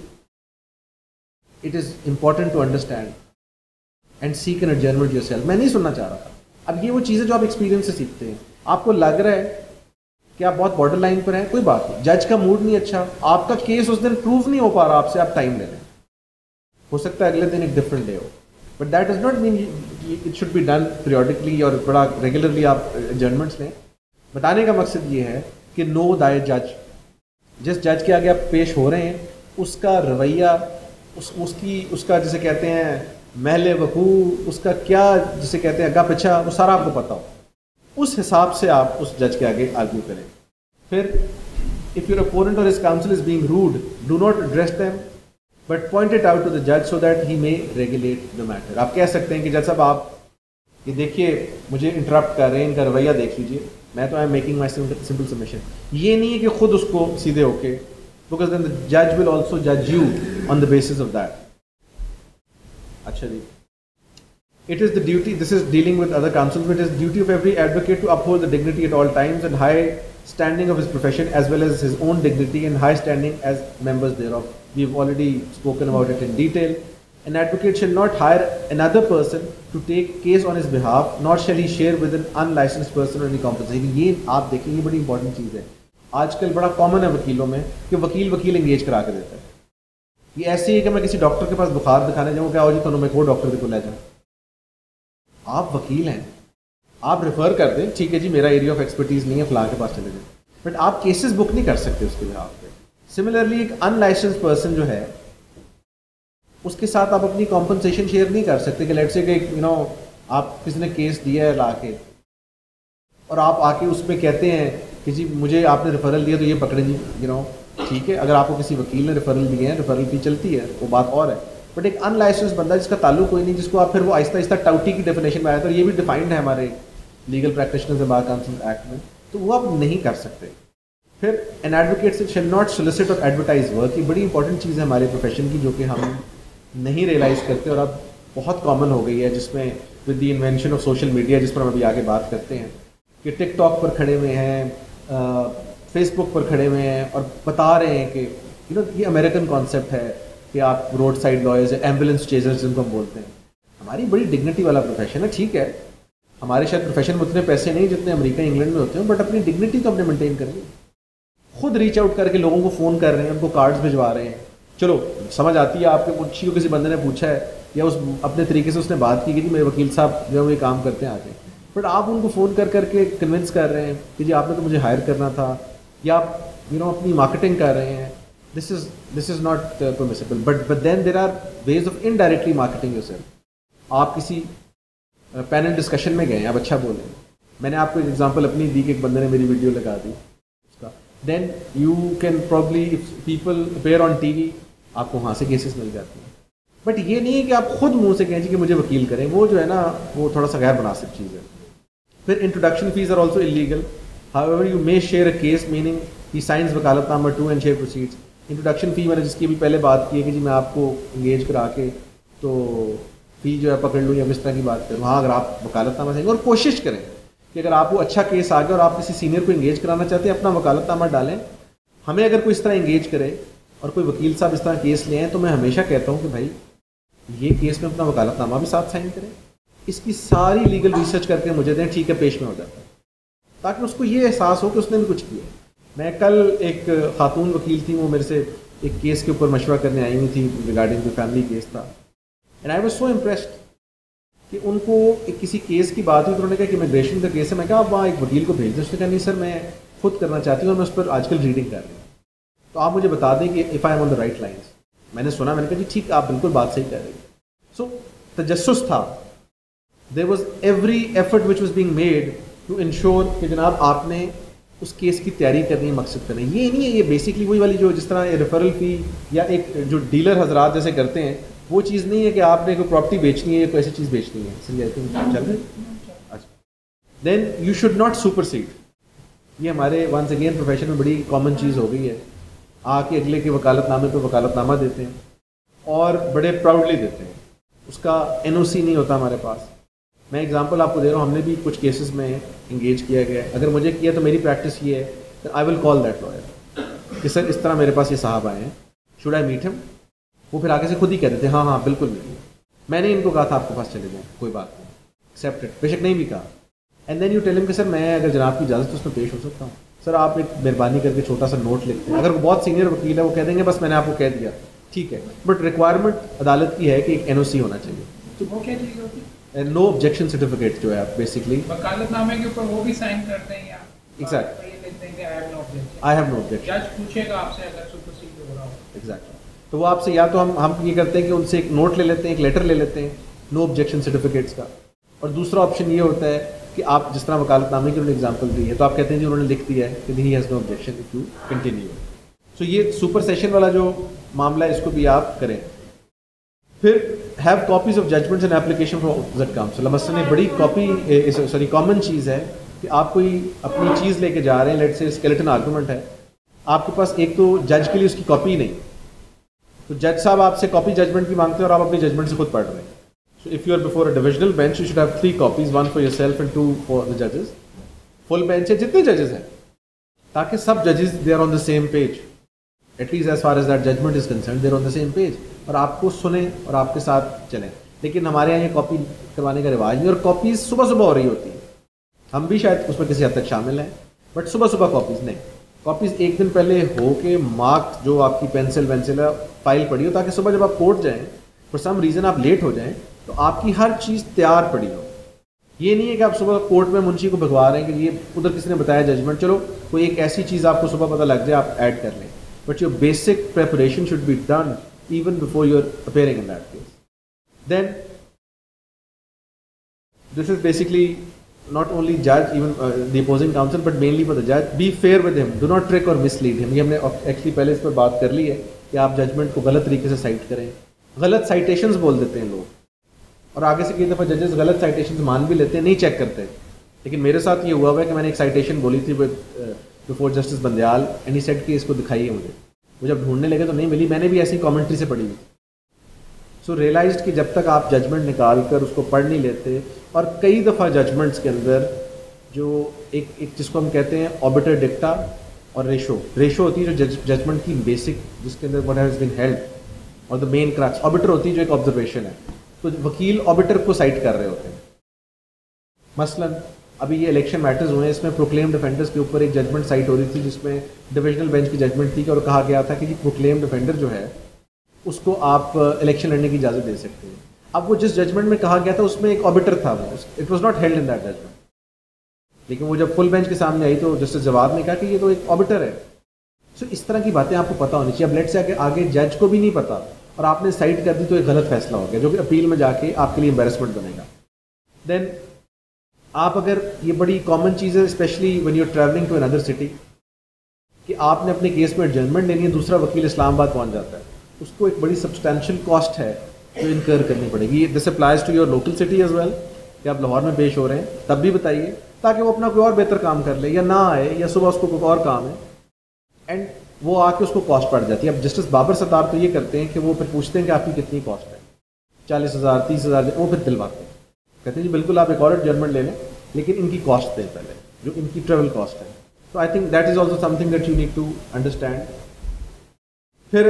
it is important to understand and seek an adjournment yourself. मैं नहीं सुनना चाह रहा था। अब ये वो चीज़ें जो आप एक्सपीरियंस से सीखते हैं। आपको लग रहा है कि आप बहुत बॉर्डर लाइन पर हैं, कोई बात नहीं, जज का मूड नहीं अच्छा, आपका केस उस दिन प्रूव नहीं हो पा रहा आपसे, आप टाइम ले लें। हो सकता है अगले दिन एक डिफरेंट डे हो, but that does not mean it should be done periodically और बड़ा रेगुलरली आप एडजर्नमेंट्स लें। बताने का मकसद ये है कि नो दाय जज, जिस जज के आगे आप पेश हो रहे हैं उसका रवैया, उसका जिसे कहते हैं महल वकू, उसका क्या जिसे कहते हैं अग्गा पिछा, वो सारा आपको पता हो। उस हिसाब से आप उस जज के आगे आर्ग्यू करें। फिर इफ योर अपोनेंट और his counsel is being rude, do not address them but point it out to the जज so that he may regulate the matter. आप कह सकते हैं कि जज साहब आप ये देखिए मुझे इंटरप्ट कर रहे हैं, इनका रवैया देख लीजिए, मैं तो I am making my simple submission. ये नहीं है कि खुद उसको सीधे होके, बिकॉज देन द जज विल ऑल्सो जज you on the basis of that. अच्छा जी, it is the duty, this is dealing with other counsels, but it is the duty of every advocate to uphold the dignity at all times and high standing of his profession as well as his own dignity and high standing as members thereof. We've already spoken about it in detail. An advocate shall not hire another person to take case on his behalf, nor shall he share with an unlicensed person or any compensation. ये आप देखें, ये बड़ी important चीज़ है। आजकल बड़ा common है वकीलों में कि वकील एंगेज करा के देता है। ये ऐसे ही कि मैं किसी डॉक्टर के पास बुखार दिखाने जाऊँ, क्या हो जी तो मैं को डॉक्टर को ले जाऊँ। आप वकील हैं, आप रेफर कर दें, ठीक है जी मेरा एरिया ऑफ एक्सपर्टीज़ नहीं है, फलां के पास चले जाएं, बट आप केसेस बुक नहीं कर सकते उसके बिहाफ पे। सिमिलरली एक अनलाइसेंस पर्सन जो है उसके साथ आप अपनी कॉम्पनसेशन शेयर नहीं कर सकते कि लेट्स से कि आप किसी ने केस दिया है ला के और आप आके उसमें कहते हैं कि जी मुझे आपने रेफरल दिया तो ये पकड़े जी ठीक है। अगर आपको किसी वकील ने रेफरल दिए हैं, रेफरल फी चलती है, वो बात और है, बट एक अनलाइसेंस बंदा जिसका ताल्लुक कोई नहीं, जिसको आप फिर वो आहिस्ता आहिस्ता टाउटी की डेफिनेशन में आया था, और ये भी डिफाइंड है हमारे legal practitioners bar council act में, तो वो आप नहीं कर सकते। फिर an advocate shall not solicit और एडवर्टाइज वर्क, ये बड़ी इंपॉर्टेंट चीज़ है हमारे प्रोफेशन की जो कि हम नहीं रियलाइज़ करते और अब बहुत कॉमन हो गई है, जिसमें with the invention of social media, जिस पर हम अभी आगे बात करते हैं, कि टिकटॉक पर खड़े हुए हैं, फेसबुक पर खड़े हुए हैं और बता रहे हैं कि ये अमेरिकन कॉन्सेप्ट है कि आप road side lawyers, ambulance chasers जिनको हम बोलते हैं। हमारी बड़ी डिग्निटी वाला प्रोफेशन है, ठीक है हमारे शायद प्रोफेशन में उतने पैसे नहीं जितने अमेरिका इंग्लैंड में होते हैं, बट अपनी डिग्निटी तो हमने मेंटेन करेंगे। खुद रीच आउट करके लोगों को फ़ोन कर रहे हैं, उनको कार्ड्स भिजवा रहे हैं। चलो समझ आती है आपके कुछ को किसी बंदे ने पूछा है या उस अपने तरीके से उसने बात की कि जी मेरे वकील साहब जो ये काम करते हैं आगे, बट आप उनको फ़ोन कर करके कन्विंस कर रहे हैं कि जी आपने तो मुझे हायर करना था, या आप अपनी मार्केटिंग कर रहे हैं। This is not permissible, but then there are ways of indirectly marketing yourself. आप किसी पैनल डिस्कशन में गए, आप अच्छा बोले, मैंने आपको एक एग्जांपल अपनी दी कि एक बंदे ने मेरी वीडियो लगा दी उसका, then you can probably if people appear on TV, आपको वहाँ से केसेस मिल जाते हैं। बट ये नहीं है कि आप खुद मुंह से कहें कि मुझे वकील करें, वो जो है ना वो थोड़ा सा गैर मुनासिब चीज़ है। फिर introduction fees are also illegal, however you may share a case meaning he signs वकालतनामा 2 and share proceeds. Introduction fee मैंने जिसकी भी पहले बात की है कि जी मैं आपको इंगेज करा के तो फ़ी जो है पकड़ लूँ या इस तरह की बात करूँ। हाँ, अगर आप वकालतनामा देंगे और कोशिश करें कि अगर आपको अच्छा केस आ गया और आप किसी सीनियर को इंगेज कराना चाहते हैं, अपना वकालतनामा डालें। हमें अगर कोई इस तरह इंगेज करे और कोई वकील साहब इस तरह केस ले आए, तो मैं हमेशा कहता हूँ कि भाई ये केस में अपना वकालतनामा भी साथ साइन करें, इसकी सारी लीगल रिसर्च करके मुझे दें, ठीक है पेश में हो जाता है, ताकि उसको ये एहसास हो कि उसने भी कुछ किया। मैं कल एक खातून वकील थी, वो मेरे से एक केस के ऊपर मशवरा करने आई हुई थी रिगार्डिंग द फैमिली केस था, and I was so impressed कि उनको एक किसी केस की बात हुई, तो उन्होंने कहा कि इमिग्रेशन का केस है। मैं कहा आप वहाँ एक वकील को भेज दें। उसने कहा नहीं सर मैं खुद करना चाहती हूँ और मैं उस पर आजकल रीडिंग कर रही हूँ, तो आप मुझे बता दें कि if I am on the right lines. मैंने सुना, मैंने कहा जी ठीक, आप बिल्कुल बात सही कह रही हैं। सो तजस्सुस था, there was every effort which was being made to ensure कि जनाब आपने उस केस की तैयारी करनी है, मकसद करनी है। ये नहीं है, ये बेसिकली वही वाली जो जिस तरह रेफरल फ़ी या एक जो डीलर हजरात जैसे करते हैं, वो चीज़ नहीं है कि आपने कोई प्रॉपर्टी बेचनी है या कोई ऐसी चीज़ बेचनी है। सही है, चल रही। अच्छा, then you should not supersede. ये हमारे वंस अगेन प्रोफेशन में बड़ी कॉमन चीज़ हो गई है। आके अगले के वकालतनामे पे वकालतनामा देते हैं और बड़े प्राउडली देते हैं, उसका एनओसी नहीं होता हमारे पास। मैं एग्जांपल आपको दे रहा हूँ, हमने भी कुछ केसेस में इंगेज किया गया। अगर मुझे किया तो मेरी प्रैक्टिस ये है, I will call that lawyer कि सर इस तरह मेरे पास ये साहब आए हैं, शुड आई मीट हिम। वो फिर आगे से खुद ही कह देते हैं हाँ हाँ बिल्कुल नहीं, मैंने इनको कहा था आपके पास चले जाएँ, कोई बात नहीं, एक्सेप्टेड, बेशक नहीं भी कहा। And then you tell him कि सर मैं अगर जनाब की इजाज़त तो उसमें पेश हो सकता हूँ, सर आप एक मेहरबानी करके छोटा सा नोट लिखते हैं। अगर वो बहुत सीनियर वकील है वो कह देंगे बस मैंने आपको कह दिया, ठीक है, बट रिक्वायरमेंट अदालत की है कि एक एनओसी होना चाहिए। तो वो क्या चीज़ होती है? नो ऑब्जेक्शन सर्टिफिकेट जो है आप बेसिकली वकालतनामे के ऊपर वो भी साइन करते हैं या एग्जैक्ट ये लिखते हैं कि आई हैव नो ऑब्जेक्शन। जज पूछेगा आपसे अगर सुपरसीड हो रहा हो। एग्जैक्टली, तो वो आपसे या तो हम ये करते हैं कि उनसे एक नोट ले लेते हैं, एक लेटर ले लेते हैं नो ऑब्जेक्शन सर्टिफिकेट्स का, और दूसरा ऑप्शन ये होता है कि आप जिस तरह वकालतनामे की उन्होंने एग्जांपल दी है, तो आप कहते हैं जी उन्होंने लिख दिया है कि he has no objection if you continue. So ये सुपर सेशन वाला जो मामला है इसको भी आप करें। फिर have copies of judgments and application for opposite counsel. मसलन बड़ी कॉमन चीज़ है कि आप कोई अपनी चीज़ लेके जा रहे हैं, लेट्स से स्केलेटन आर्गूमेंट है, आपके पास एक तो जज के लिए उसकी कॉपी नहीं, तो जज साहब आपसे कॉपी जजमेंट की मांगते हैं और आप अपनी जजमेंट से खुद पढ़ रहे हैं। So if you are before a divisional bench, you should have 3 copies, 1 for yourself and 2 for the judges. Full bench है जितने judges हैं, ताकि सब judges they are on the same page. At least as far as that judgment is concerned, they are on the same page. और आपको सुने और आपके साथ चलें। लेकिन हमारे यहाँ ये कॉपी करवाने का रिवाज नहीं, और कॉपीज सुबह सुबह हो रही होती है। हम भी शायद उसमें किसी हद तक शामिल हैं, बट सुबह सुबह कॉपीज नहीं। कॉपीज एक दिन पहले हो के मार्क जो आपकी पेंसिल है फाइल पड़ी हो, ताकि सुबह जब आप कोर्ट जाएँ फॉर सम रीज़न आप लेट हो जाएँ तो आपकी हर चीज़ तैयार पड़ी हो। ये नहीं है कि आप सुबह कोर्ट में मुंशी को भगवा रहे हैं कि ये उधर किसी ने बताया जजमेंट, चलो कोई एक ऐसी चीज़ आपको सुबह पता लग जाए आप ऐड कर लें, but your basic preparation should be done even before you're appearing in that case. Then this is basically not only judge, even the opposing counsel, but mainly for the judge. Be fair with him, do not trick or mislead him. ये हमने actually पहले इस पर बात कर ली है कि आप जजमेंट को गलत तरीके से साइट करें, गलत साइटेशंस बोल देते हैं लोग, और आगे से कई दफ़ा जजेस गलत साइटेशंस मान भी लेते हैं, नहीं चेक करते। लेकिन मेरे साथ ये हुआ हुआ है कि मैंने एक साइटेशन बोली थी before justice Bandial, and he said कि इसको दिखाइए मुझे। वो जब ढूंढने लगे तो नहीं मिली, मैंने भी ऐसी कमेंट्री से पढ़ी हुई। सो रियलाइज्ड कि जब तक आप जजमेंट निकाल कर उसको पढ़ नहीं लेते, और कई दफ़ा जजमेंट्स के अंदर जो एक जिसको हम कहते हैं ऑबिटर डिक्टा और रेशो होती है जो जजमेंट की बेसिक, जिसके अंदर व्हाट हैज़ बीन हेल्ड, और द मेन क्रक्स ऑबिटर होती है जो एक ऑब्जर्वेशन है। तो वकील ऑबिटर को साइट कर रहे होते हैं। मसलन अभी ये इलेक्शन मैटर्स हुए हैं, इसमें प्रोक्लेम्ड ऑफेंडर्स के ऊपर एक जजमेंट साइट हो रही थी जिसमें डिविजनल बेंच की जजमेंट थी और कहा गया था कि जी प्रोक्लेम्ड ऑफेंडर जो है उसको आप इलेक्शन लड़ने की इजाज़त दे सकते हैं। अब वो जिस जजमेंट में कहा गया था उसमें एक ऑबिटर था, वो it was not held in that judgment. लेकिन वो जब फुल बेंच के सामने आई तो जस्टिस जवाब ने कहा कि ये तो एक ऑबिटर है। सो इस तरह की बातें आपको पता होनी चाहिए। अब लेट से आगे जज को भी नहीं पता और आपने साइट कर दी तो एक गलत फैसला हो गया जो कि अपील में जाके आपके लिए एम्बेरसमेंट बनेगा। देन आप अगर, ये बड़ी कॉमन चीज़ है specially when you are travelling to another city, कि आपने अपने केस में एडजमेंट लेनी है, दूसरा वकील इस्लामाबाद पहुंच जाता है, उसको एक बड़ी सब्सटैंशियल कॉस्ट है जो इनकर करनी पड़ेगी। This applies to your local city as well, कि आप लाहौर में पेश हो रहे हैं तब भी बताइए, ताकि वो अपना कोई और बेहतर काम कर ले, या ना आए, या सुबह उसको कोई और काम है एंड वो आके उसको कॉस्ट पड़ जाती है। अब जस्टिस बाबर सत्तार तो ये करते हैं कि वो फिर पूछते हैं कि आपकी कितनी कॉस्ट है, 40,000 30,000, वो फिर दिलवाते हैं, कहते हैं जी बिल्कुल आप एक और एडजमेंट ले लें लेकिन इनकी कॉस्ट दें पहले, जो इनकी ट्रेवल कॉस्ट है। तो I think that is also something that you need to understand. फिर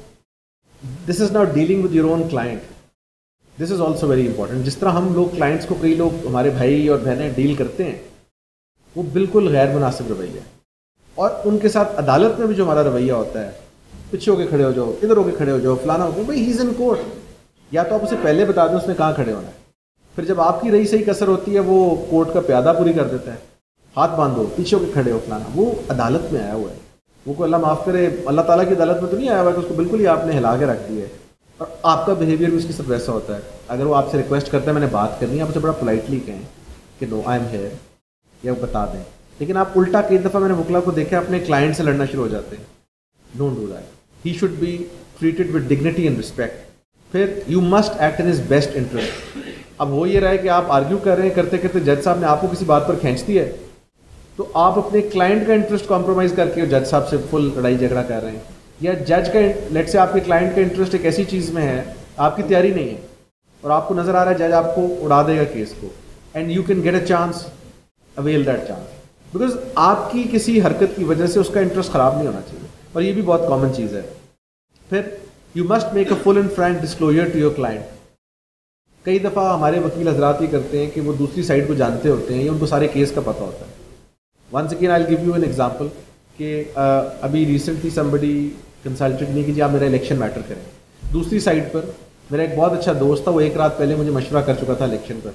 this is not dealing with your own client, this is also very important. जिस तरह हम लोग क्लाइंट्स को, कई लोग हमारे भाई और बहनें डील करते हैं, वो बिल्कुल गैर मुनासिब रवैया है। और उनके साथ अदालत में भी जो हमारा रवैया होता है, पीछे होके खड़े हो जाओ, इधर होके खड़े हो जाओ, फलाना हो गया, भाई ही इज इन कोर्ट, या तो आप उसे पहले बता दें उसने कहाँ खड़े होना है। फिर जब आपकी रही सही कसर होती है वो कोर्ट का प्यादा पूरी कर देता है, हाथ बांधो, पीछे होके खड़े हो, फलाना। वो अदालत में आया हुआ है, वो कोई अल्लाह माफ़ करे अल्लाह ताला की अदालत में तो नहीं आया हुआ है कि उसको बिल्कुल ही आपने हिला के रख दिया है। और आपका बिहेवियर भी उसके साथ वैसा होता है। अगर वो आपसे रिक्वेस्ट करता है मैंने बात करनी है, आप उसे बड़ा पोलाइटली कहें कि नो आई एम हेयर, या वो बता दें। लेकिन आप उल्टा कई दफ़ा मैंने वकला को देखा अपने क्लाइंट से लड़ना शुरू हो जाते हैं। Don't do that, he should be treated with dignity and respect. फिर you must act in his best interest. अब हो ये रहा है कि आप आर्ग्यू कर रहे हैं, करते करते जज साहब ने आपको किसी बात पर खींच दिया है, तो आप अपने क्लाइंट का इंटरेस्ट कॉम्प्रोमाइज़ करके जज साहब से फुल लड़ाई झगड़ा कर रहे हैं, या जज का लेट से आपके क्लाइंट का इंटरेस्ट एक ऐसी चीज़ में है आपकी तैयारी नहीं है और आपको नज़र आ रहा है जज आपको उड़ा देगा केस को, and you can get a chance, avail that chance, because आपकी किसी हरकत की वजह से उसका इंटरेस्ट ख़राब नहीं होना चाहिए। और ये भी बहुत कॉमन चीज़ है। फिर you must make a full and frank disclosure to your client. कई दफ़ा हमारे वकील हजरात ये करते हैं कि वो दूसरी साइड को जानते होते हैं या उनको सारे केस का पता होता है। Once again I will give you an example कि अभी रिसेंटली समबडी कंसल्टेड नहीं कि जी आप मेरा इलेक्शन मैटर करें। दूसरी साइड पर मेरा एक बहुत अच्छा दोस्त था, वो एक रात पहले मुझे मशवरा कर चुका था इलेक्शन पर,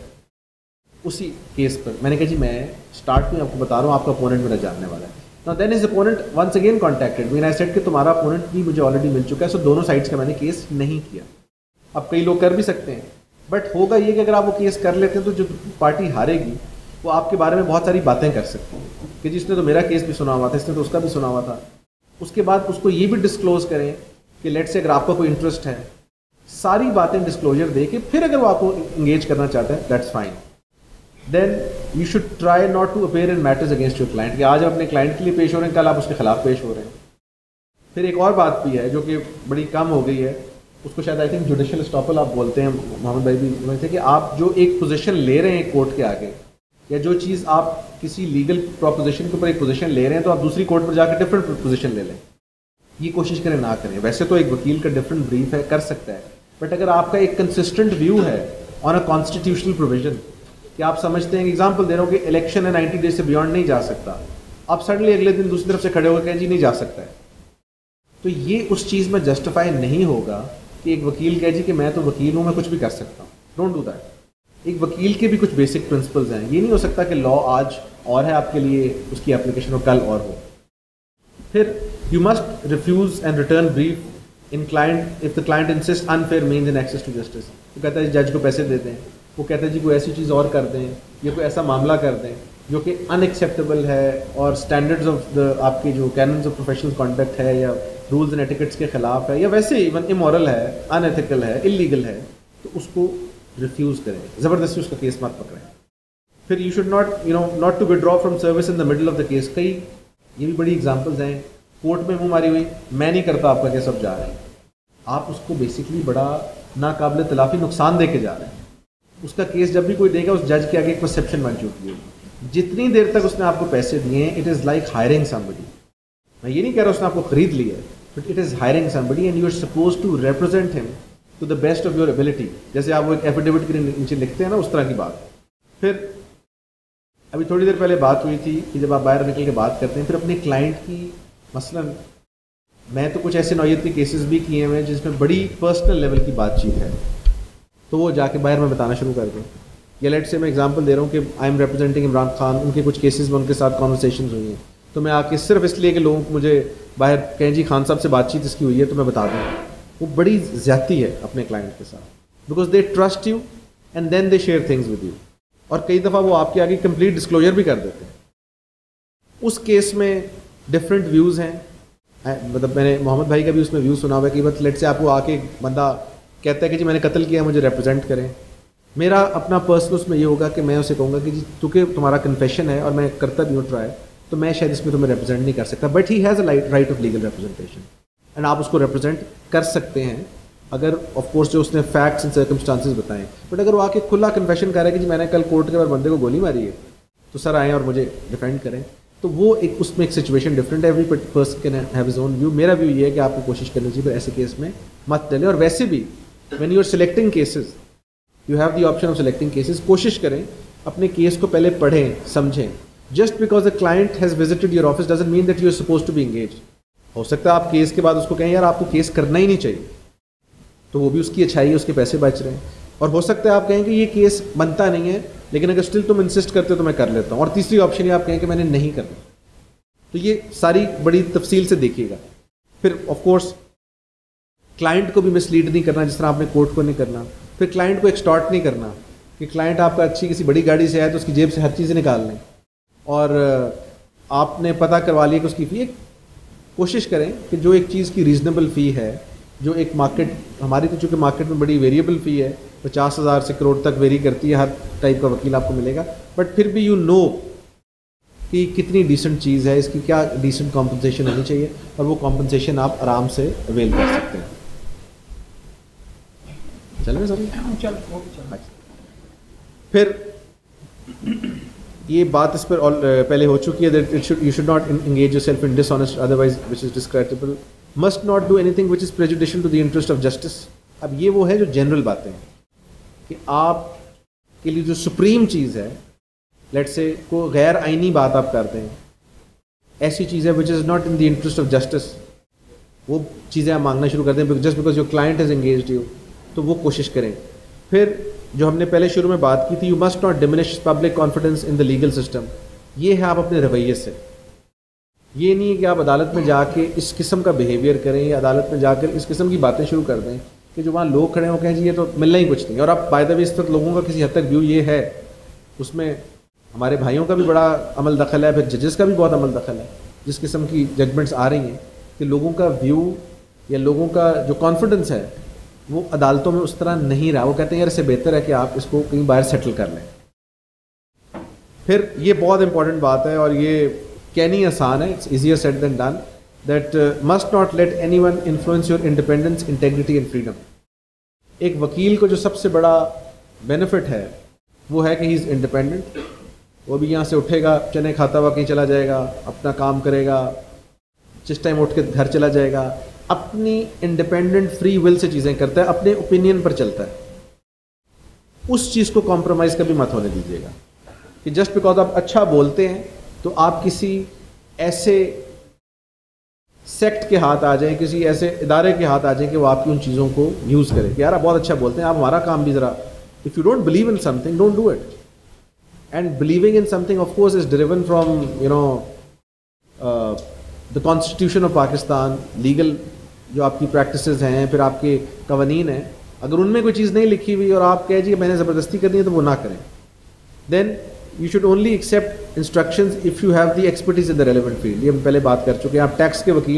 उसी केस पर। मैंने कहा जी मैं स्टार्ट में आपको बता रहा हूँ आपका अपोनेंट मेरा जानने वाला है। Now then his opponent once again contacted me, I said कि तुम्हारा अपोनेंट भी मुझे ऑलरेडी मिल चुका है, सो दोनों साइड्स का मैंने केस नहीं किया। अब कई लोग कर भी सकते हैं, बट होगा ये कि अगर आप वो केस कर लेते हैं तो जो पार्टी हारेगी वो आपके बारे में बहुत सारी बातें कर सकती है कि जिसने तो मेरा केस भी सुना हुआ था, इसने तो उसका भी सुना हुआ था। उसके बाद उसको ये भी डिस्क्लोज करें कि लेट से अगर आपका कोई इंटरेस्ट है, सारी बातें डिस्क्लोजर दे के फिर अगर वो आपको इंगेज करना चाहता है, that's fine. Then you should try not to appear in matters against your client, कि आज आप अपने क्लाइंट के लिए पेश हो रहे हैं, कल आप उसके खिलाफ पेश हो रहे हैं। फिर एक और बात भी है जो कि बड़ी कम हो गई है, उसको शायद आई थिंक जुडिशियल स्टॉपल आप बोलते हैं, मोहम्मद भाई भी बोलते हैं कि आप जो एक पोजीशन ले रहे हैं कोर्ट के आगे, या जो चीज़ आप किसी लीगल प्रोपोजिशन के ऊपर एक पोजीशन ले रहे हैं तो आप दूसरी कोर्ट पर जाकर डिफरेंट पोजीशन ले लें। ये कोशिश करें ना करें। वैसे तो एक वकील का डिफरेंट ब्रीफ है, कर सकता है, बट अगर आपका एक कंसिस्टेंट व्यू है ऑन अ कॉन्स्टिट्यूशनल प्रोविजन कि आप समझते हैं, एग्जाम्पल दे रहा हूँ कि इलेक्शन है 90 डेज से बियॉन्ड नहीं जा सकता, आप सडनली अगले दिन दूसरी तरफ से खड़े होकर कहें जी नहीं जा सकता है, तो ये उस चीज़ में जस्टिफाई नहीं होगा कि एक वकील कहे जी कि मैं तो वकील हूँ, मैं कुछ भी कर सकता हूँ। Don't do that. एक वकील के भी कुछ बेसिक प्रिंसिपल्स हैं। ये नहीं हो सकता कि लॉ आज और है आपके लिए, उसकी एप्लीकेशन हो कल और हो। फिर you must refuse and return brief in client if the client insist unfair means in access to justice. वो कहता है जज को पैसे दे दें, वो कहता है जी कोई ऐसी चीज़ और कर दें या कोई ऐसा मामला कर दें जो कि अनएक्सेप्टेबल है और स्टैंडर्ड्स ऑफ द आपके जो कैनन्स ऑफ प्रोफेशनल कॉन्डक्ट है या रूल्स एंड एटिकेट्स के ख़िलाफ़ है या वैसे इवन इमोरल है, अनएथिकल है, इलीगल है, तो उसको रिफ्यूज़ करें, ज़बरदस्ती उसका केस मत पकड़ें। फिर you should not to withdraw from service in the middle of the case. कई ये भी बड़ी एग्जांपल्स हैं, कोर्ट में मुंह मारी हुई, मैं नहीं करता आपका केस, अब जा रहे हैं, आप उसको बेसिकली बड़ा नाकाबिल तलाफ़ी नुकसान दे के जा रहे हैं। उसका केस जब भी कोई देगा उस जज के आगे एक परसेप्शन बन चुकी है। जितनी देर तक उसने आपको पैसे दिए हैं, it is like hiring somebody. मैं ये नहीं कह रहा उसने आपको खरीद लिया है, but it is hiring somebody and you are suppose to represent him to the best of your ability. जैसे आप वो एक एफिडेविट के नीचे लिखते हैं ना, उस तरह की बात। फिर अभी थोड़ी देर पहले बात हुई थी कि जब आप बाहर निकल के बात करते हैं, फिर अपने क्लाइंट की, मसलन मैं तो कुछ ऐसे नौयत के केसेस भी किए हुए हैं जिसमें बड़ी पर्सनल लेवल की बातचीत है, तो वो जाके बाहर में बताना शुरू कर दें। या लेट से मैं एग्जांपल दे रहा हूँ कि I am representing Imran Khan, उनके कुछ केसेस में उनके साथ कॉन्वर्सेशन हुई हैं, तो मैं आके सिर्फ इसलिए कि लोगों को मुझे बाहर कहें जी खान साहब से बातचीत इसकी हुई है, तो मैं बता दूँ, वो बड़ी ज़्यादती है अपने क्लाइंट के साथ, because they trust you and then they share things with you. और कई दफ़ा वो आपके आगे कंप्लीट डिस्क्लोजर भी कर देते हैं। उस केस में डिफरेंट व्यूज़ हैं, मतलब मैंने मोहम्मद भाई का भी उसमें व्यू सुना हुआ है कि बस लेट से आपको आके बंदा कहता है कि जी मैंने कत्ल किया, मुझे रिप्रेजेंट करें। मेरा अपना पर्सनल उसमें ये होगा कि मैं उसे कहूँगा कि जी चूँकि तुम्हारा कन्फेशन है और मैं करता भी हूँ ट्राई, तो मैं शायद इसमें तुम्हें रिप्रेजेंट नहीं कर सकता, but he has a right of legal representation and आप उसको रिप्रेजेंट कर सकते हैं अगर ऑफ कोर्स जो उसने फैक्ट्स एंड सर्कमस्टांसिस बताएं। बट अगर वो आके खुला कन्फेशन कर रहा है कि जी मैंने कल कोर्ट के बाद बंदे को गोली मारी है, तो सर आएँ और मुझे डिफेंड करें, तो वो एक उसमें एक सिचुएशन डिफरेंट है। Every person can have his own view. मेरा व्यू ये है कि आपको कोशिश करनी चाहिए फिर ऐसे केस में मत डलें। और वैसे भी when you are selecting cases, you have the option of selecting cases, कोशिश करें अपने केस को पहले पढ़ें, समझें। Just because the client has visited your office doesn't mean that you are suppose to be engage. हो सकता है आप केस के बाद उसको कहें यार आपको केस करना ही नहीं चाहिए, तो वो भी उसकी अच्छाई है, उसके पैसे बच रहे हैं। और हो सकता है आप कहें कि ये केस बनता नहीं है, लेकिन अगर स्टिल तुम इंसिस्ट करते हो तो मैं कर लेता हूँ। और तीसरी ऑप्शन ये आप कहें कि मैंने नहीं करना। तो ये सारी बड़ी तफसील से देखिएगा। फिर ऑफ कोर्स क्लाइंट को भी मिसलीड नहीं करना जिस तरह आपने कोर्ट को नहीं करना। फिर क्लाइंट को एक्सटॉर्ट नहीं करना कि क्लाइंट आपका अच्छी किसी बड़ी गाड़ी से आए तो उसकी जेब से हर चीज़ निकाल लें और आपने पता करवा लिया कि उसकी फ़ी। कोशिश करें कि जो एक चीज़ की रीज़नेबल फ़ी है, जो एक मार्केट, हमारी तो चूँकि मार्केट में बड़ी वेरिएबल फ़ी है, 50,000 से करोड़ तक वेरी करती है, हर टाइप का वकील आपको मिलेगा, बट फिर भी यू नो कि कितनी डिसेंट चीज़ है, इसकी क्या डिसेंट कॉम्पनसेशन होनी चाहिए, और वो कॉम्पनसेशन आप आराम से अवेल कर सकते हैं। चलें सर। फिर ये बात इस पर पहले हो चुकी है that you should not engage yourself in dishonest otherwise which is discreditable, must not do anything which is prejudicial to the interest of justice. अब ये वो है जो जनरल बातें हैं कि आप के लिए जो सुप्रीम चीज़ है, लेट्स से को गैर आइनी बात आप करते हैं, ऐसी चीज़ है which is not in the interest of justice, वो चीज़ें आप मांगना शुरू कर दें just because your client is engaged you, तो वो कोशिश करें। फिर जो हमने पहले शुरू में बात की थी, you must not diminish public confidence in the legal system. ये है आप अपने रवैये से, ये नहीं है कि आप अदालत में जाके इस किस्म का बिहेवियर करें या अदालत में जाकर इस किस्म की बातें शुरू कर दें कि जो वहाँ लोग खड़े हो कहें जी ये तो मिलना ही कुछ नहीं। और आप बाय द वे इस वक्त लोगों का किसी हद तक व्यू ये है, उसमें हमारे भाइयों का भी बड़ा अमल दखल है, फिर जजेस का भी बहुत अमल दखल है, जिस किस्म की जजमेंट्स आ रही हैं कि लोगों का व्यू या लोगों का जो कॉन्फिडेंस है वो अदालतों में उस तरह नहीं रहा। वो कहते हैं यार इससे बेहतर है कि आप इसको कहीं बाहर सेटल कर लें। फिर ये बहुत इंपॉर्टेंट बात है और ये कहनी आसान है, it's easier said than done, that must not let anyone influence your independence, integrity and freedom. एक वकील को जो सबसे बड़ा बेनिफिट है वो है कि ही इज़ इंडिपेंडेंट। वो भी यहाँ से उठेगा, चने खाता हुआ कहीं चला जाएगा, अपना काम करेगा, जिस टाइम उठ के घर चला जाएगा, अपनी इंडिपेंडेंट फ्री विल से चीज़ें करता है, अपने ओपिनियन पर चलता है। उस चीज़ को कॉम्प्रोमाइज़ कभी मत होने दीजिएगा कि जस्ट बिकॉज आप अच्छा बोलते हैं तो आप किसी ऐसे सेक्ट के हाथ आ जाएं, किसी ऐसे इदारे के हाथ आ जाएं कि वो आपकी उन चीज़ों को यूज़ करें कि यार आप बहुत अच्छा बोलते हैं, आप हमारा काम भी ज़रा, if you don't believe in something don't do it. And believing in something of course is driven from the constitution of Pakistan, legal जो आपकी प्रैक्टिसेस हैं, फिर आपके कवानीन हैं, अगर उनमें कोई चीज़ नहीं लिखी हुई और आप कहें जी मैंने ज़बरदस्ती करनी है तो वो ना करें। Then you should only accept instructions if you have the expertise in the relevant field. ये हम पहले बात कर चुके हैं। आप टैक्स के वकील हैं,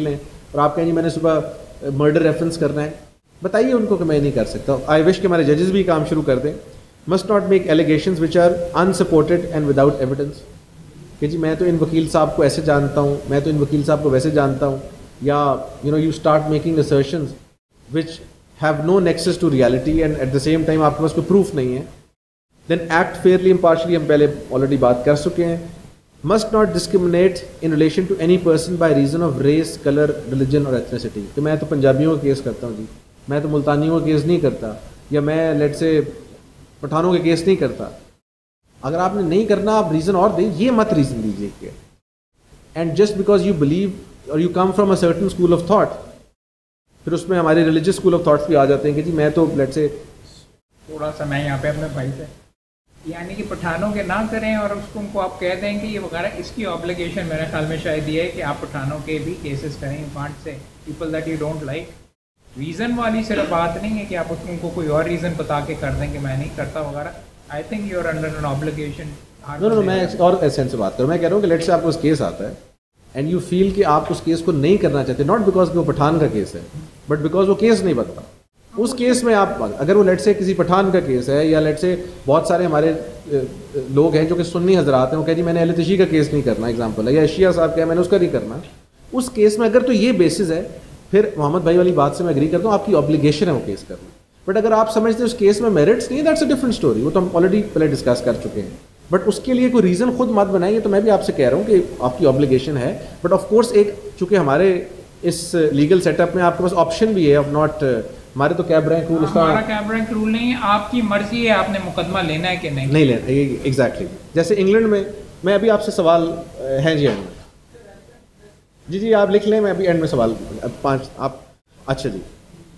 और आप कहें जी मैंने सुबह मर्डर रेफरेंस करना है, बताइए उनको कि मैं नहीं कर सकता। आई विश कि हमारे जजेस भी काम शुरू कर दें। Must not make allegations which are unsupported and without evidence, कि जी मैं तो इन वकील साहब को ऐसे जानता हूँ, मैं तो इन वकील साहब को वैसे जानता हूँ, या you start making assertions which have no nexus to reality and at the same time आपके पास कोई प्रूफ नहीं है। देन एक्ट फेयरली इम्पार्शली, हम पहले ऑलरेडी बात कर चुके हैं। Must not discriminate in relation to any person by reason of race, colour, religion और एथनिसिटी। तो मैं तो पंजाबियों का केस करता हूँ जी, मैं तो मुल्तानियों का केस नहीं करता, या मैं लेट से पठानों के केस नहीं करता। अगर आपने नहीं करना, आप रीज़न और दें, ये मत रीज़न दीजिए कि and just because you believe और you come from a certain school of thought, फिर उसमें हमारे रिलीजियस स्कूल ऑफ थॉट्स भी आ जाते हैं कि जी मैं तो लेट से थोड़ा सा मैं यहाँ पे अपने भाई से, यानी कि पठानों के ना करें और उसको उनको आप कह दें कि ये वगैरह, इसकी ऑब्लिगेशन मेरे ख्याल में शायद ये है कि आप पठानों के भी केसेस करें। You can't say people that you don't like. Reason वाली सिर्फ बात नहीं है कि आप उनको कोई और रीज़न बता के कर दें कि मैं नहीं करता वगैरह। I think you are under an obligation. No, मैं और सेंस से बात करूँ। मैं कह रहा हूँ कि लेट से आपको उस केस आता है एंड यू फील कि आप उस केस को नहीं करना चाहते, नॉट बिकॉज वो पठान का केस है, बट बिकॉज वो केस नहीं बनता। उस केस में आप, अगर वो लेट से किसी पठान का केस है, या लेट से बहुत सारे हमारे लोग हैं जो कि सुन्नी हजरात हैं, वो कह जी मैंने अहले तशी का केस नहीं करना, एग्जांपल है, या एशिया साहब क्या मैंने उसका नहीं करना, उस केस में अगर तो ये बेसिस है, फिर मोहम्मद भाई वाली बात से मैं एग्री करता हूँ, आपकी ऑब्लिगेशन है वो केस करना। बट अगर आप समझते हैं उस केस में मेरिट्स नहीं, दैट्स अ डिफरेंट स्टोरी, वो तो हम ऑलरेडी पहले डिस्कस कर चुके हैं। बट उसके लिए कोई रीज़न खुद मत बनाइए। तो मैं भी आपसे कह रहा हूँ कि आपकी ऑब्लिगेशन है, बट ऑफ कोर्स एक, चूँकि हमारे इस लीगल सेटअप में आपके पास ऑप्शन भी है ऑफ नॉट, हमारे तो कैब रैंक रूल, हमारा कैब रैंक रूल नहीं है, आपकी मर्जी है आपने मुकदमा लेना है कि नहीं लेना। एग्जैक्टली जैसे इंग्लैंड में, मैं अभी आपसे सवाल है जी एंड में, जी आप लिख लें, मैं अभी एंड में सवाल 5 आप, अच्छा जी।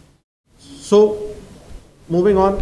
So moving on,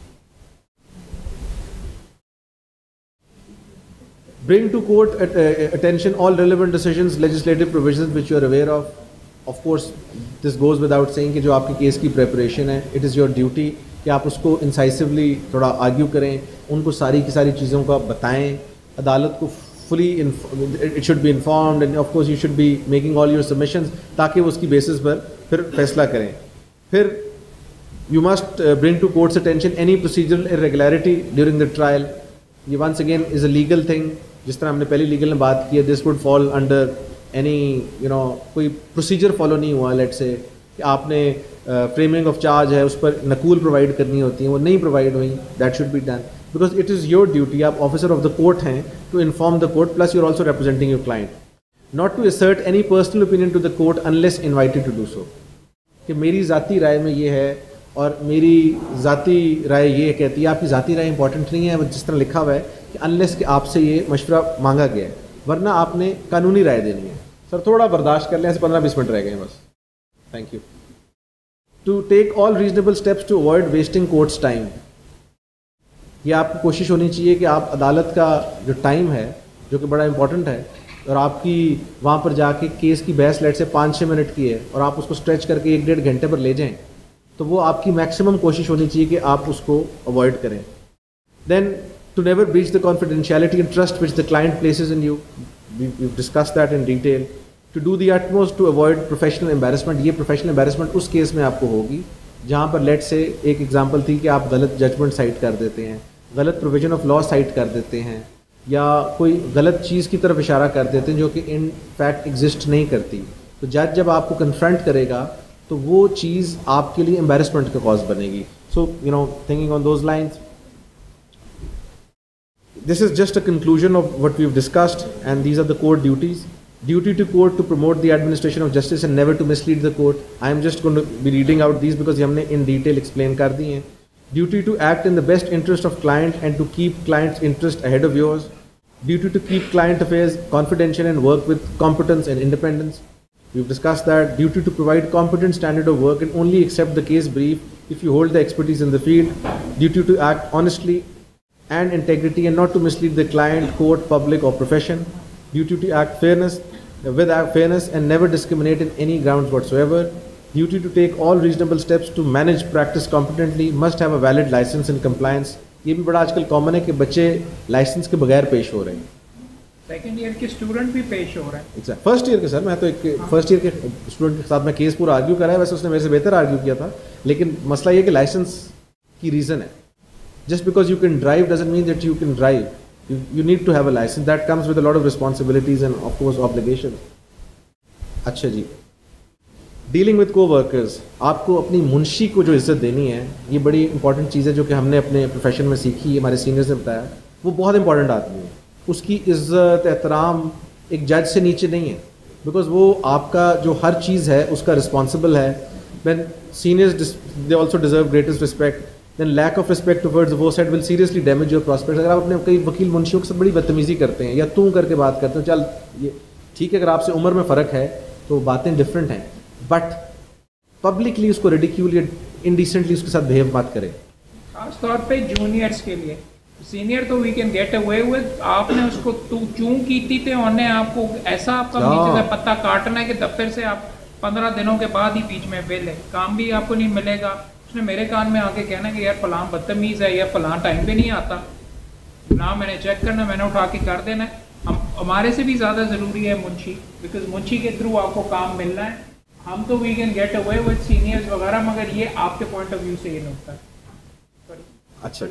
bring to court attention all relevant decisions, legislative provisions which you are aware of. Of course, this goes without saying कि जो आपकी केस की प्रेपरेशन है, it is your duty कि आप उसको इंसाइसिवली थोड़ा आर्ग्यू करें, उनको सारी की सारी चीज़ों का बताएं, अदालत को fully it should be informed and of course you should be making all your submissions ताकि वो उसकी बेसिस पर फिर फैसला करें। फिर you must bring to court's attention any procedural irregularity during the trial. ये once again is a legal thing, जिस तरह हमने पहली लीगल में बात की है, this would fall under any कोई प्रोसीजर फॉलो नहीं हुआ, लेट से कि आपने फ्रेमिंग ऑफ चार्ज है उस पर नकूल प्रोवाइड करनी होती है, वो नहीं प्रोवाइड हुई, that should be done because it is your duty, आप ऑफिसर ऑफ द कोर्ट हैं, to inform the court, plus you are also representing your client, not to assert any personal opinion to the court unless invited to do so, कि मेरी ज़ाती राय में ये है और मेरी ज़ाती राय ये कहती है। आपकी ज़ाती राय इंपॉर्टेंट नहीं है, वो जिस तरह लिखा हुआ है कि अनलेस कि आपसे ये मशवरा मांगा गया है, वरना आपने कानूनी राय देनी है। सर थोड़ा बर्दाश्त कर लें, ऐसे 15-20 मिनट रह गए हैं बस। Thank you. To take all reasonable steps to avoid wasting court's time, ये आपकी कोशिश होनी चाहिए कि आप अदालत का जो टाइम है, जो कि बड़ा इंपॉर्टेंट है, और आपकी वहाँ पर जाके केस की बहस लेट से 5-6 मिनट की है और आप उसको स्ट्रेच करके 1-1.5 घंटे पर ले जाएँ, तो वो आपकी मैक्सिमम कोशिश होनी चाहिए कि आप उसको अवॉइड करें। Then to never breach the confidentiality and trust which the client places in you, we've discussed that in detail. To do the utmost to avoid professional embarrassment, ये professional embarrassment उस case में आपको होगी जहाँ पर late से एक example थी कि आप गलत जजमेंट साइट कर देते हैं, गलत प्रोविजन ऑफ लॉ साइट कर देते हैं, या कोई गलत चीज़ की तरफ इशारा कर देते हैं जो कि इन फैक्ट एग्जिस्ट नहीं करती। तो जज जब आपको कन्फ्रंट करेगा तो वो चीज़ आपके लिए एम्बेरसमेंट का कॉज बनेगी। So thinking on those lines, this is just a conclusion of what we've discussed, and these are the court duties. Duty to court to promote the administration of justice and never to mislead the court. I am just going to be reading out these because हमने in detail explain कर दी हैं। Duty to act in the best interest of client and to keep client's interest ahead of yours. Duty to keep client affairs confidential and work with competence and independence. We've discussed that. Duty to provide competent standard of work and only accept the case brief if you hold the expertise in the field. Duty to act honestly and integrity and not to mislead the client, court, public or profession. Duty to act with fairness and never discriminate in any grounds whatsoever. Duty to take all reasonable steps to manage practice competently, must have a valid license and compliance. ये भी बड़ा आजकल common है कि बच्चे licence के बगैर पेश हो रहे हैं। सेकेंड ईयर के स्टूडेंट भी पेश हो रहे हैं। एग्जैक्ट फर्स्ट ईयर के सर, मैं तो एक फर्स्ट ईयर के स्टूडेंट के साथ मैं केस पूरा आर्ग्यू करा है, वैसे उसने मेरे से बेहतर आर्ग्यू किया था, लेकिन मसला ये कि लाइसेंस की रीज़न है। Just because you can drive doesn't mean that you can drive, you need to have a license that comes with a lot of responsibilities and of course obligations. अच्छा जी, dealing with को-वर्कर्स, आपको अपनी मुंशी को जो इज्जत देनी है, ये बड़ी इंपॉर्टेंट चीज़ है जो कि हमने अपने प्रोफेशन में सीखी, हमारे सीनियर्स ने बताया। वो बहुत इंपॉर्टेंट आदमी है, उसकी इज्जत एहतराम एक जज से नीचे नहीं है, बिकॉज वो आपका जो हर चीज़ है उसका रिस्पॉन्सिबल है। When seniors they also deserve greatest respect, then lack of respect towards वो side will seriously damage your prospects. अगर आप अपने कई वकील मुंशियों के साथ बड़ी बदतमीजी करते हैं या तू करके बात करते हो, चल ये ठीक है, अगर आपसे उम्र में फ़र्क है तो बातें डिफरेंट हैं, बट पब्लिकली उसको रिडिक्यूल या इंडिसेंटली उसके साथ बिहेव मत करें। खास तौर पे जूनियर्स के लिए, सीनियर तो we can get away with, आपने उसको तू चूं की थी थे, उन्हें आपको ऐसा आपका नीचे से पत्ता काटना है कि दफ्तर से आप 15 दिनों के बाद ही बीच में बिल है, काम भी आपको नहीं मिलेगा। उसने मेरे कान में आके कहना कि यार फलां बदतमीज़ है या फलां टाइम पे नहीं आता, ना मैंने चेक करना, मैंने उठा के कर देना है। हमारे से भी ज़्यादा ज़रूरी है मुंशी, बिकॉज मुंशी के थ्रू आपको काम मिलना है। हम तो we can get away with seniors वगैरह, मगर ये आपके पॉइंट ऑफ व्यू से ये होता है। अच्छा,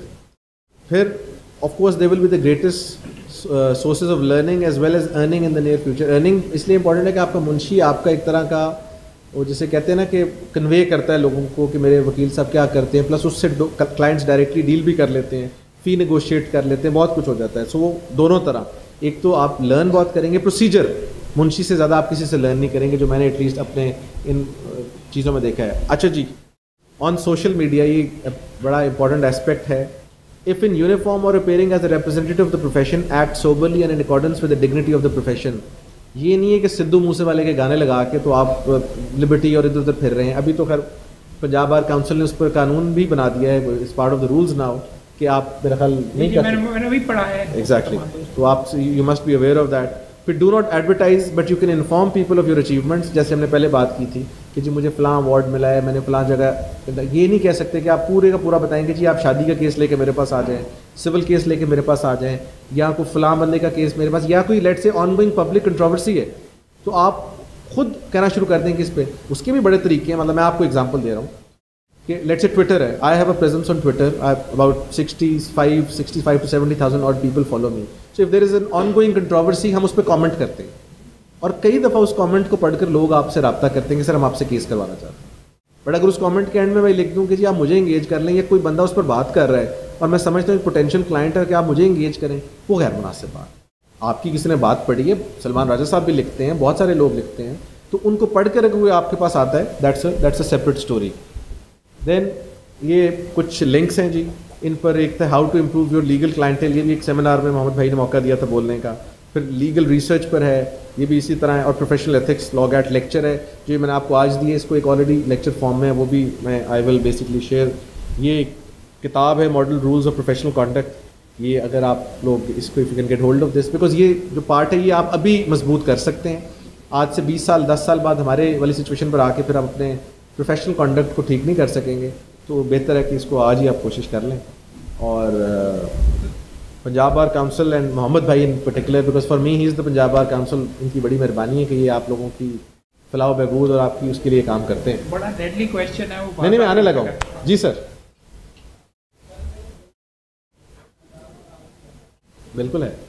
फिर of course they will be the greatest sources of learning as well as earning in the near future. Earning इसलिए इंपॉर्टेंट है कि आपका मुंशी आपका एक तरह का वो जिसे कहते हैं ना कि कन्वे करता है लोगों को कि मेरे वकील साहब क्या करते हैं, प्लस उससे क्लाइंट्स डायरेक्टली डील भी कर लेते हैं, फ़ी नेगोशिएट कर लेते हैं, बहुत कुछ हो जाता है। सो वो दोनों तरह, एक तो आप लर्न बहुत करेंगे, प्रोसीजर मुंशी से ज़्यादा आप किसी से लर्न नहीं करेंगे, जो मैंने एटलीस्ट अपने इन चीज़ों में देखा है। अच्छा जी, ऑन सोशल मीडिया ये बड़ा इंपॉर्टेंट एस्पेक्ट है। इफ़ इन यूनिफॉर्म और appearing as a representative of the profession, act soberly and in accordance with the dignity of the profession. ये नहीं है कि सिद्धू मूसे वाले के गाने लगा के तो आप लिबर्टी और इधर उधर फिर रहे हैं। अभी तो खैर पंजाब बार काउंसिल ने उस पर कानून भी बना दिया है, is part of the rules now, कि आप मेरा ख्याल नहीं कर सकते। मैंने भी पढ़ा है। एग्जैक्टली, तो आप you must be aware of that. फिर do not advertise but you can inform people of your achievements, जैसे हमने पहले बात की थी कि जी मुझे फ़लाँ अवार्ड मिला है, मैंने फ़लाँ जगह। ये नहीं कह सकते कि आप पूरे का पूरा बताएंगे जी आप शादी का केस लेके मेरे पास आ जाएं, सिविल केस लेके मेरे पास आ जाएं, या कोई फ़लाँ बंदे का केस मेरे पास, या कोई लेट से ऑनगोइंग पब्लिक कंट्रोवर्सी है, तो आप खुद कहना शुरू कर दें कि इस पे। उसके भी बड़े तरीके हैं, मतलब मैं आपको एग्जांपल दे रहा हूँ कि लेट्स से ट्विटर है, I have a presence on Twitter, about 65 to 70,000 odd people follow me. So if there is an ongoing controversy, हम उस पर कमेंट करते हैं, और कई दफ़ा उस कमेंट को पढ़कर लोग आपसे रब्ता करते हैं कि सर हम आपसे केस करवाना चाहते हैं। बट अगर उस कमेंट के एंड में मैं लिख दूँ कि जी आप मुझे इंगेज कर लें, या कोई बंदा उस पर बात कर रहा है और मैं समझता हूँ पोटेंशियल क्लाइंट है कि आप मुझे इंगेज करें, वो गैर मुनासिब बात। आपकी किसी ने बात पढ़ी है, सलमान राजा साहब भी लिखते हैं, बहुत सारे लोग लिखते हैं, तो उनको पढ़ कर अगर कोई आपके पास आता है, that's a separate story. Then ये कुछ लिंक्स हैं जी, इन पर एक था how to improve your legal clientele, ये भी एक सेमिनार में मोहम्मद भाई ने मौका दिया था बोलने का। फिर लीगल रिसर्च पर है, ये भी इसी तरह है, और professional ethics law GAT lecture है जो मैंने आपको आज दिए, इसको एक ऑलरेडी लेक्चर फॉर्म में है, वो भी मैं आई विल बेसिकली शेयर। ये किताब है model rules of professional conduct, ये अगर आप लोग इसको if you can get hold of this, because ये जो पार्ट है ये आप अभी मजबूत कर सकते हैं। आज से 20 साल 10 साल बाद हमारे वाली सिचुएशन पर आके फिर आप अपने प्रोफेशनल कॉन्डक्ट को ठीक नहीं कर सकेंगे, तो बेहतर है कि इसको आज ही आप कोशिश कर लें। और Punjab bar council and Mohammad भाई in particular, because for me he is the Punjab bar council, इनकी बड़ी मेहरबानी है कि ये आप लोगों की फलाह बहबूद और आपकी उसके लिए काम करते हैं। बड़ा डेडली क्वेश्चन है वो। नहीं मैं आने लगा हूँ जी सर, बिल्कुल है।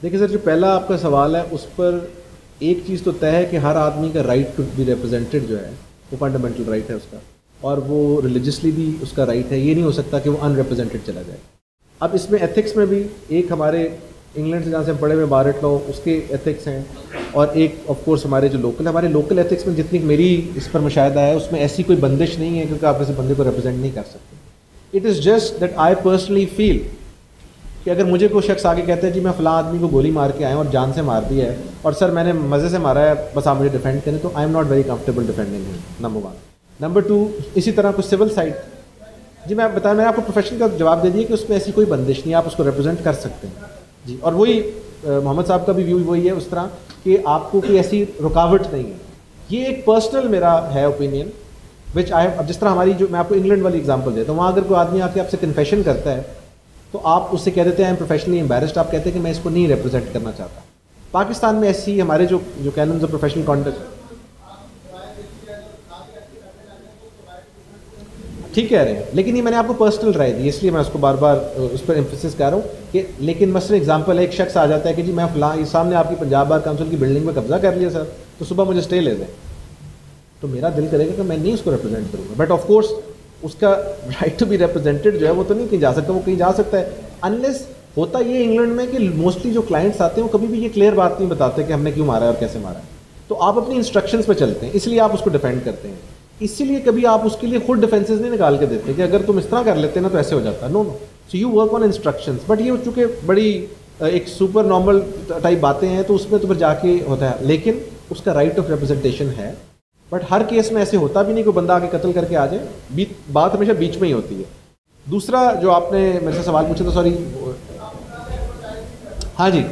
देखिए सर, जो पहला आपका सवाल है उस पर एक चीज़ तो तय है कि हर आदमी का राइट टू बी रिप्रेजेंटेड जो है वो फंडामेंटल राइट है उसका, और वो रिलीजियसली भी उसका राइट है। ये नहीं हो सकता कि वो अनरिप्रेजेंटेड चला जाए। अब इसमें एथिक्स में भी एक हमारे इंग्लैंड से जहाँ से हम पढ़े हुए बारेट लॉ उसके एथिक्स हैं, और एक ऑफ कोर्स हमारे जो हमारे लोकल एथिक्स में जितनी मेरी इस पर मुशाहिदा है उसमें ऐसी कोई बंदिश नहीं है क्योंकि आप किसी बंदे को रिप्रेजेंट नहीं कर सकते। It is just that I personally feel कि अगर मुझे कोई शख्स आगे कहता है जी मैं फ़लाँ आदमी को गोली मार के आया और जान से मार दिया है और सर मैंने मज़े से मारा है, बस आप मुझे डिफेंड करें, तो I am not very comfortable defending him, number 1। Number 2, इसी तरह कुछ सिविल साइड, जी मैं बताया, मैंने आपको प्रोफेशन का जवाब दे दिया कि उसमें ऐसी कोई बंदिश नहीं, आप उसको रिप्रेजेंट कर सकते हैं जी। और वही मोहम्मद साहब का भी व्यू वही है उस तरह कि आपको कोई ऐसी रुकावट नहीं है। ये एक पर्सनल मेरा है ओपिनियन विच आई, अब जिस तरह हमारी जो, मैं आपको इंग्लैंड वाली एग्जांपल देता हूँ, वहाँ अगर कोई आदमी आके आपसे कन्फेशन करता है तो आप उससे कह देते हैं आई एम प्रोफेशनली एम्बेरस्ड, आप कहते हैं कि मैं इसको नहीं रिप्रेजेंट करना चाहता। पाकिस्तान में ऐसी हमारे जो कैनन्स ऑफ प्रोफेशनल कॉन्डक्ट, ठीक कह रहे हैं, लेकिन ये मैंने आपको पर्सनल राय दी इसलिए मैं उसको बार बार उस पर एम्फेसिस कर रहा हूँ कि, लेकिन मसलन एग्जांपल है, एक शख्स आ जाता है कि जी मैं फलां, ये सामने आपकी पंजाब बार काउंसिल की बिल्डिंग में कब्जा कर लिया सर, तो सुबह मुझे स्टे ले दें, तो मेरा दिल करेगा कि मैं नहीं उसको रिप्रेजेंट करूँगा। बट ऑफ कोर्स उसका राइट टू बी रिप्रेजेंटेड जो है वो तो नहीं कहीं जा सकता, वो कहीं जा सकता है अनलेस, होता ये इंग्लैंड में कि मोस्टली जो क्लाइंट्स आते हैं वो कभी भी ये क्लियर बात नहीं बताते कि हमने क्यों मारा है और कैसे मारा है, तो आप अपनी इंस्ट्रक्शंस पे चलते हैं, इसलिए आप उसको डिफेंड करते हैं। इसीलिए कभी आप उसके लिए खुद डिफेंसेस नहीं निकाल के देते कि अगर तुम इस तरह कर लेते ना तो ऐसे हो जाता, no no, so you work on instructions. But ये चूँकि बड़ी एक सुपर नॉर्मल टाइप बातें हैं तो उसमें तो फिर जाके होता है, लेकिन उसका राइट ऑफ रिप्रेजेंटेशन है। बट हर केस में ऐसे होता भी नहीं, कोई बंदा आके कत्ल करके आ जाए, बात हमेशा बीच में ही होती है। दूसरा जो आपने मेरे से सवाल पूछा था, सॉरी, हाँ जी,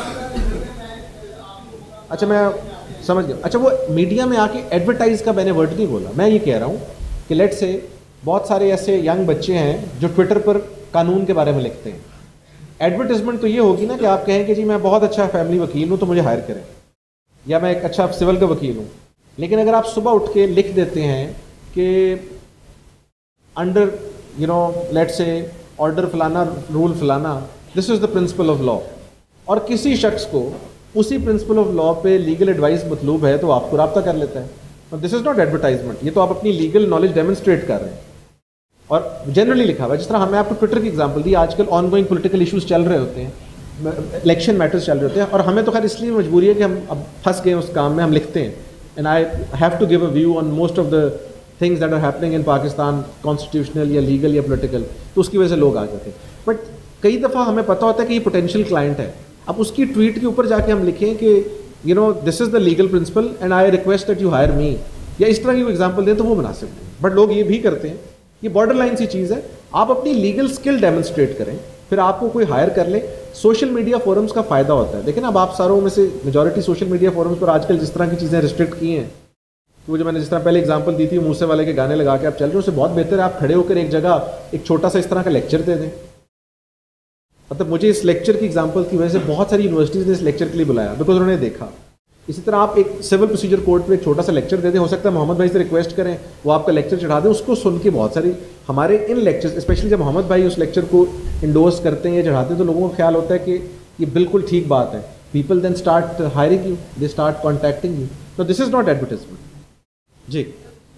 अच्छा मैं समझ गया। अच्छा, वो मीडिया में आके एडवर्टाइज का मैंने वर्ड नहीं बोला, मैं ये कह रहा हूँ कि लेट से बहुत सारे ऐसे यंग बच्चे हैं जो ट्विटर पर कानून के बारे में लिखते हैं। एडवर्टाइजमेंट तो ये होगी ना कि आप कहें कि जी मैं बहुत अच्छा फैमिली वकील हूँ तो मुझे हायर करें, या मैं एक अच्छा सिविल का वकील हूँ। लेकिन अगर आप सुबह उठ के लिख देते हैं कि अंडर लेट से ऑर्डर फलाना, रूल फलाना, this is the principle of law, और किसी शख्स को उसी प्रिंसिपल ऑफ लॉ पे लीगल एडवाइस मतलूब है तो आपको रब्ता कर लेता है, और दिस इज़ नॉट एडवर्टाइजमेंट, ये तो आप अपनी लीगल नॉलेज डेमोन्स्ट्रेट कर रहे हैं। और जनरली लिखा हुआ है, जिस तरह हमने आपको ट्विटर की एग्जांपल दी, आजकल ऑनगोइंग पॉलिटिकल इश्यूज चल रहे होते हैं, इलेक्शन मैटर्स चल रहे होते हैं, और हमें तो खैर इसलिए मजबूरी है कि हम अब फंस गए उस काम में, हम लिखते हैं, and I have to give a view on most of the things that are happening in Pakistan, constitutional या लीगल या पोलिटिकल, तो उसकी वजह से लोग आ जाते हैं। बट कई दफ़ा हमें पता होता है कि ये पोटेंशियल क्लाइंट है, अब उसकी ट्वीट के ऊपर जाके हम लिखें कि this is the legal principle and I request that you hire me, या इस तरह की एग्जाम्पल दें तो वो बना सकते हैं। बट लोग ये भी करते हैं, ये बॉर्डर लाइन सी चीज़ है। आप अपनी लीगल स्किल डेमोन्स्ट्रेट करें, फिर आपको कोई हायर कर ले। सोशल मीडिया फोरम्स का फ़ायदा होता है, देखिए ना, अब आप सारों में से मेजॉरिटी सोशल मीडिया फोरम्स पर आजकल जिस तरह की चीज़ें रिस्ट्रिक्ट की हैं, तो वो जो मैंने जिस तरह पहले एग्जांपल दी थी, मूसे वाले के गाने लगा के आप चल रहे हो, उससे बहुत बेहतर है आप खड़े होकर एक जगह एक छोटा सा इस तरह का लेक्चर दे दें। मतलब मुझे इस लेक्चर की एग्जांपल की वजह से बहुत सारी यूनिवर्सिटीज़ ने इस लेक्चर के लिए बुलाया, बिकॉज उन्होंने देखा। इसी तरह आप एक सिविल प्रोसीजर कोड पर एक छोटा सा लेक्चर दे दें, हो सकता है मोहम्मद भाई से रिक्वेस्ट करें वो आपका लेक्चर चढ़ा दें, उसको सुन के बहुत सारी हमारे इन लेक्चर्स, स्पेशली जब मोहम्मद भाई उस लेक्चर को इंडोर्स करते हैं या चढ़ाते हैं, तो लोगों को ख्याल होता है कि ये बिल्कुल ठीक बात है। People then start hiring you, they start contacting you, तो दिस इज़ नॉट एडवर्टाइजमेंट जी।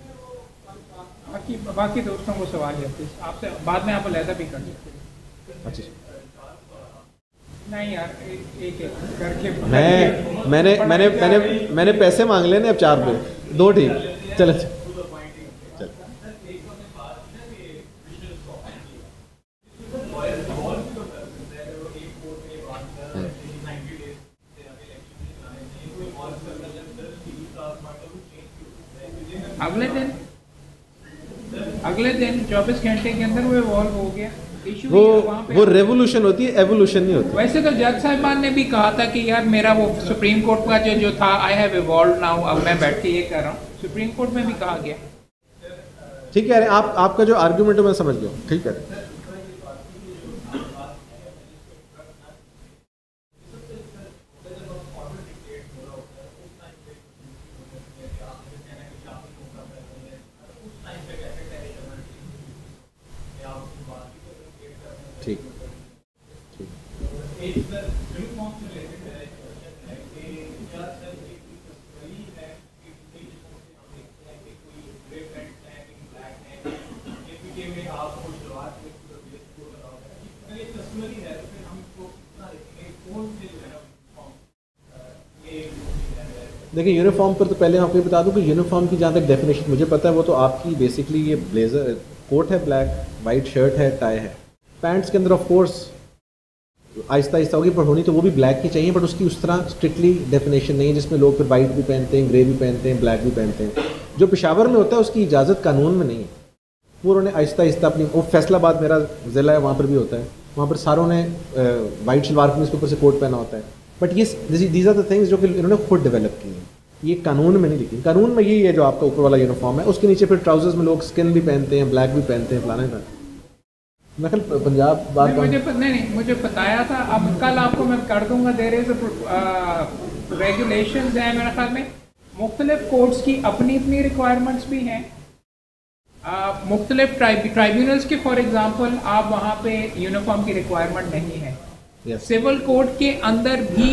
बाकी दोस्तों को सवाल है आपसे, बाद में आप अलहदा भी कर सकते हैं। अच्छा, नहीं यार, एक करके मैंने पैसे मांग लेने, अब 4 पे 2 ठीक, चलो चल। अगले दिन 24 घंटे के अंदर वो इवॉल्व हो गया। वो रेवोल्यूशन होती है, एवोल्यूशन नहीं होती। वैसे तो जज साहिबान ने भी कहा था कि यार मेरा वो सुप्रीम कोर्ट का जो था, आई हैव इवॉल्व नाउ, अब मैं बैठ के ये कर रहा हूँ, सुप्रीम कोर्ट में भी कहा गया। ठीक है, आपका जो आर्ग्यूमेंट है मैं समझ गया, ठीक है। ठीक ठीक। देखिए यूनिफॉर्म पर तो पहले मैं आपको ये बता दूं कि यूनिफॉर्म की जहाँ तक डेफिनेशन मुझे पता है वो तो आपकी बेसिकली ये ब्लेजर कोट है, ब्लैक वाइट शर्ट है, टाई है, पैंट्स के अंदर ऑफ कोर्स आहिस्ता आहिस्ता होगी, पर होनी तो वो भी ब्लैक की चाहिए, बट उसकी उस तरह स्ट्रिक्टली डेफिनेशन नहीं है जिसमें लोग फिर वाइट भी पहनते हैं, ग्रे भी पहनते हैं, ब्लैक भी पहनते हैं। जो पेशावर में होता है उसकी इजाज़त कानून में नहीं है, वो उन्होंने आहिस्ता आहिस्ता अपनी, वो फैसलाबाद मेरा ज़िला है, वहाँ पर भी होता है, वहाँ पर सारों ने वाइट शलवार कमीज के ऊपर से कोट पहना होता है। बट ये दीज आर द थिंग्स जो कि इन्होंने खुद डेवलप की हैं, ये कानून में नहीं लिखी। कानून में यही है जो आपका ऊपर वाला यूनिफॉर्म है, उसके नीचे फिर ट्राउजर्स में लोग स्किन भी पहनते हैं, ब्लैक भी पहनते हैं, फलाना है। मैं कल पंजाब बात नहीं मुझे बताया था, अब कल आपको मैं कर दूंगा। देर इज रेगुलेशंस हैं मेरे ख्याल में, मुख्तलिफ कोर्ट्स की अपनी अपनी रिक्वायरमेंट्स भी हैं। मुख्तलिफ ट्राइब्यूनल्स के फॉर एग्जांपल आप वहाँ पे यूनिफॉर्म की रिक्वायरमेंट नहीं है। सिविल कोर्ट के अंदर भी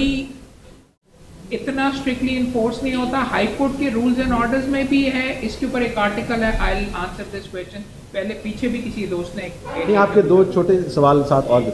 इतना स्ट्रिक्टली इन्फोर्स नहीं होता। हाई कोर्ट के रूल्स एंड ऑर्डर्स में भी है, इसके ऊपर एक आर्टिकल है, I will answer this question. पहले पीछे भी किसी दोस्त ने नहीं, आपके दो छोटे सवाल साथ और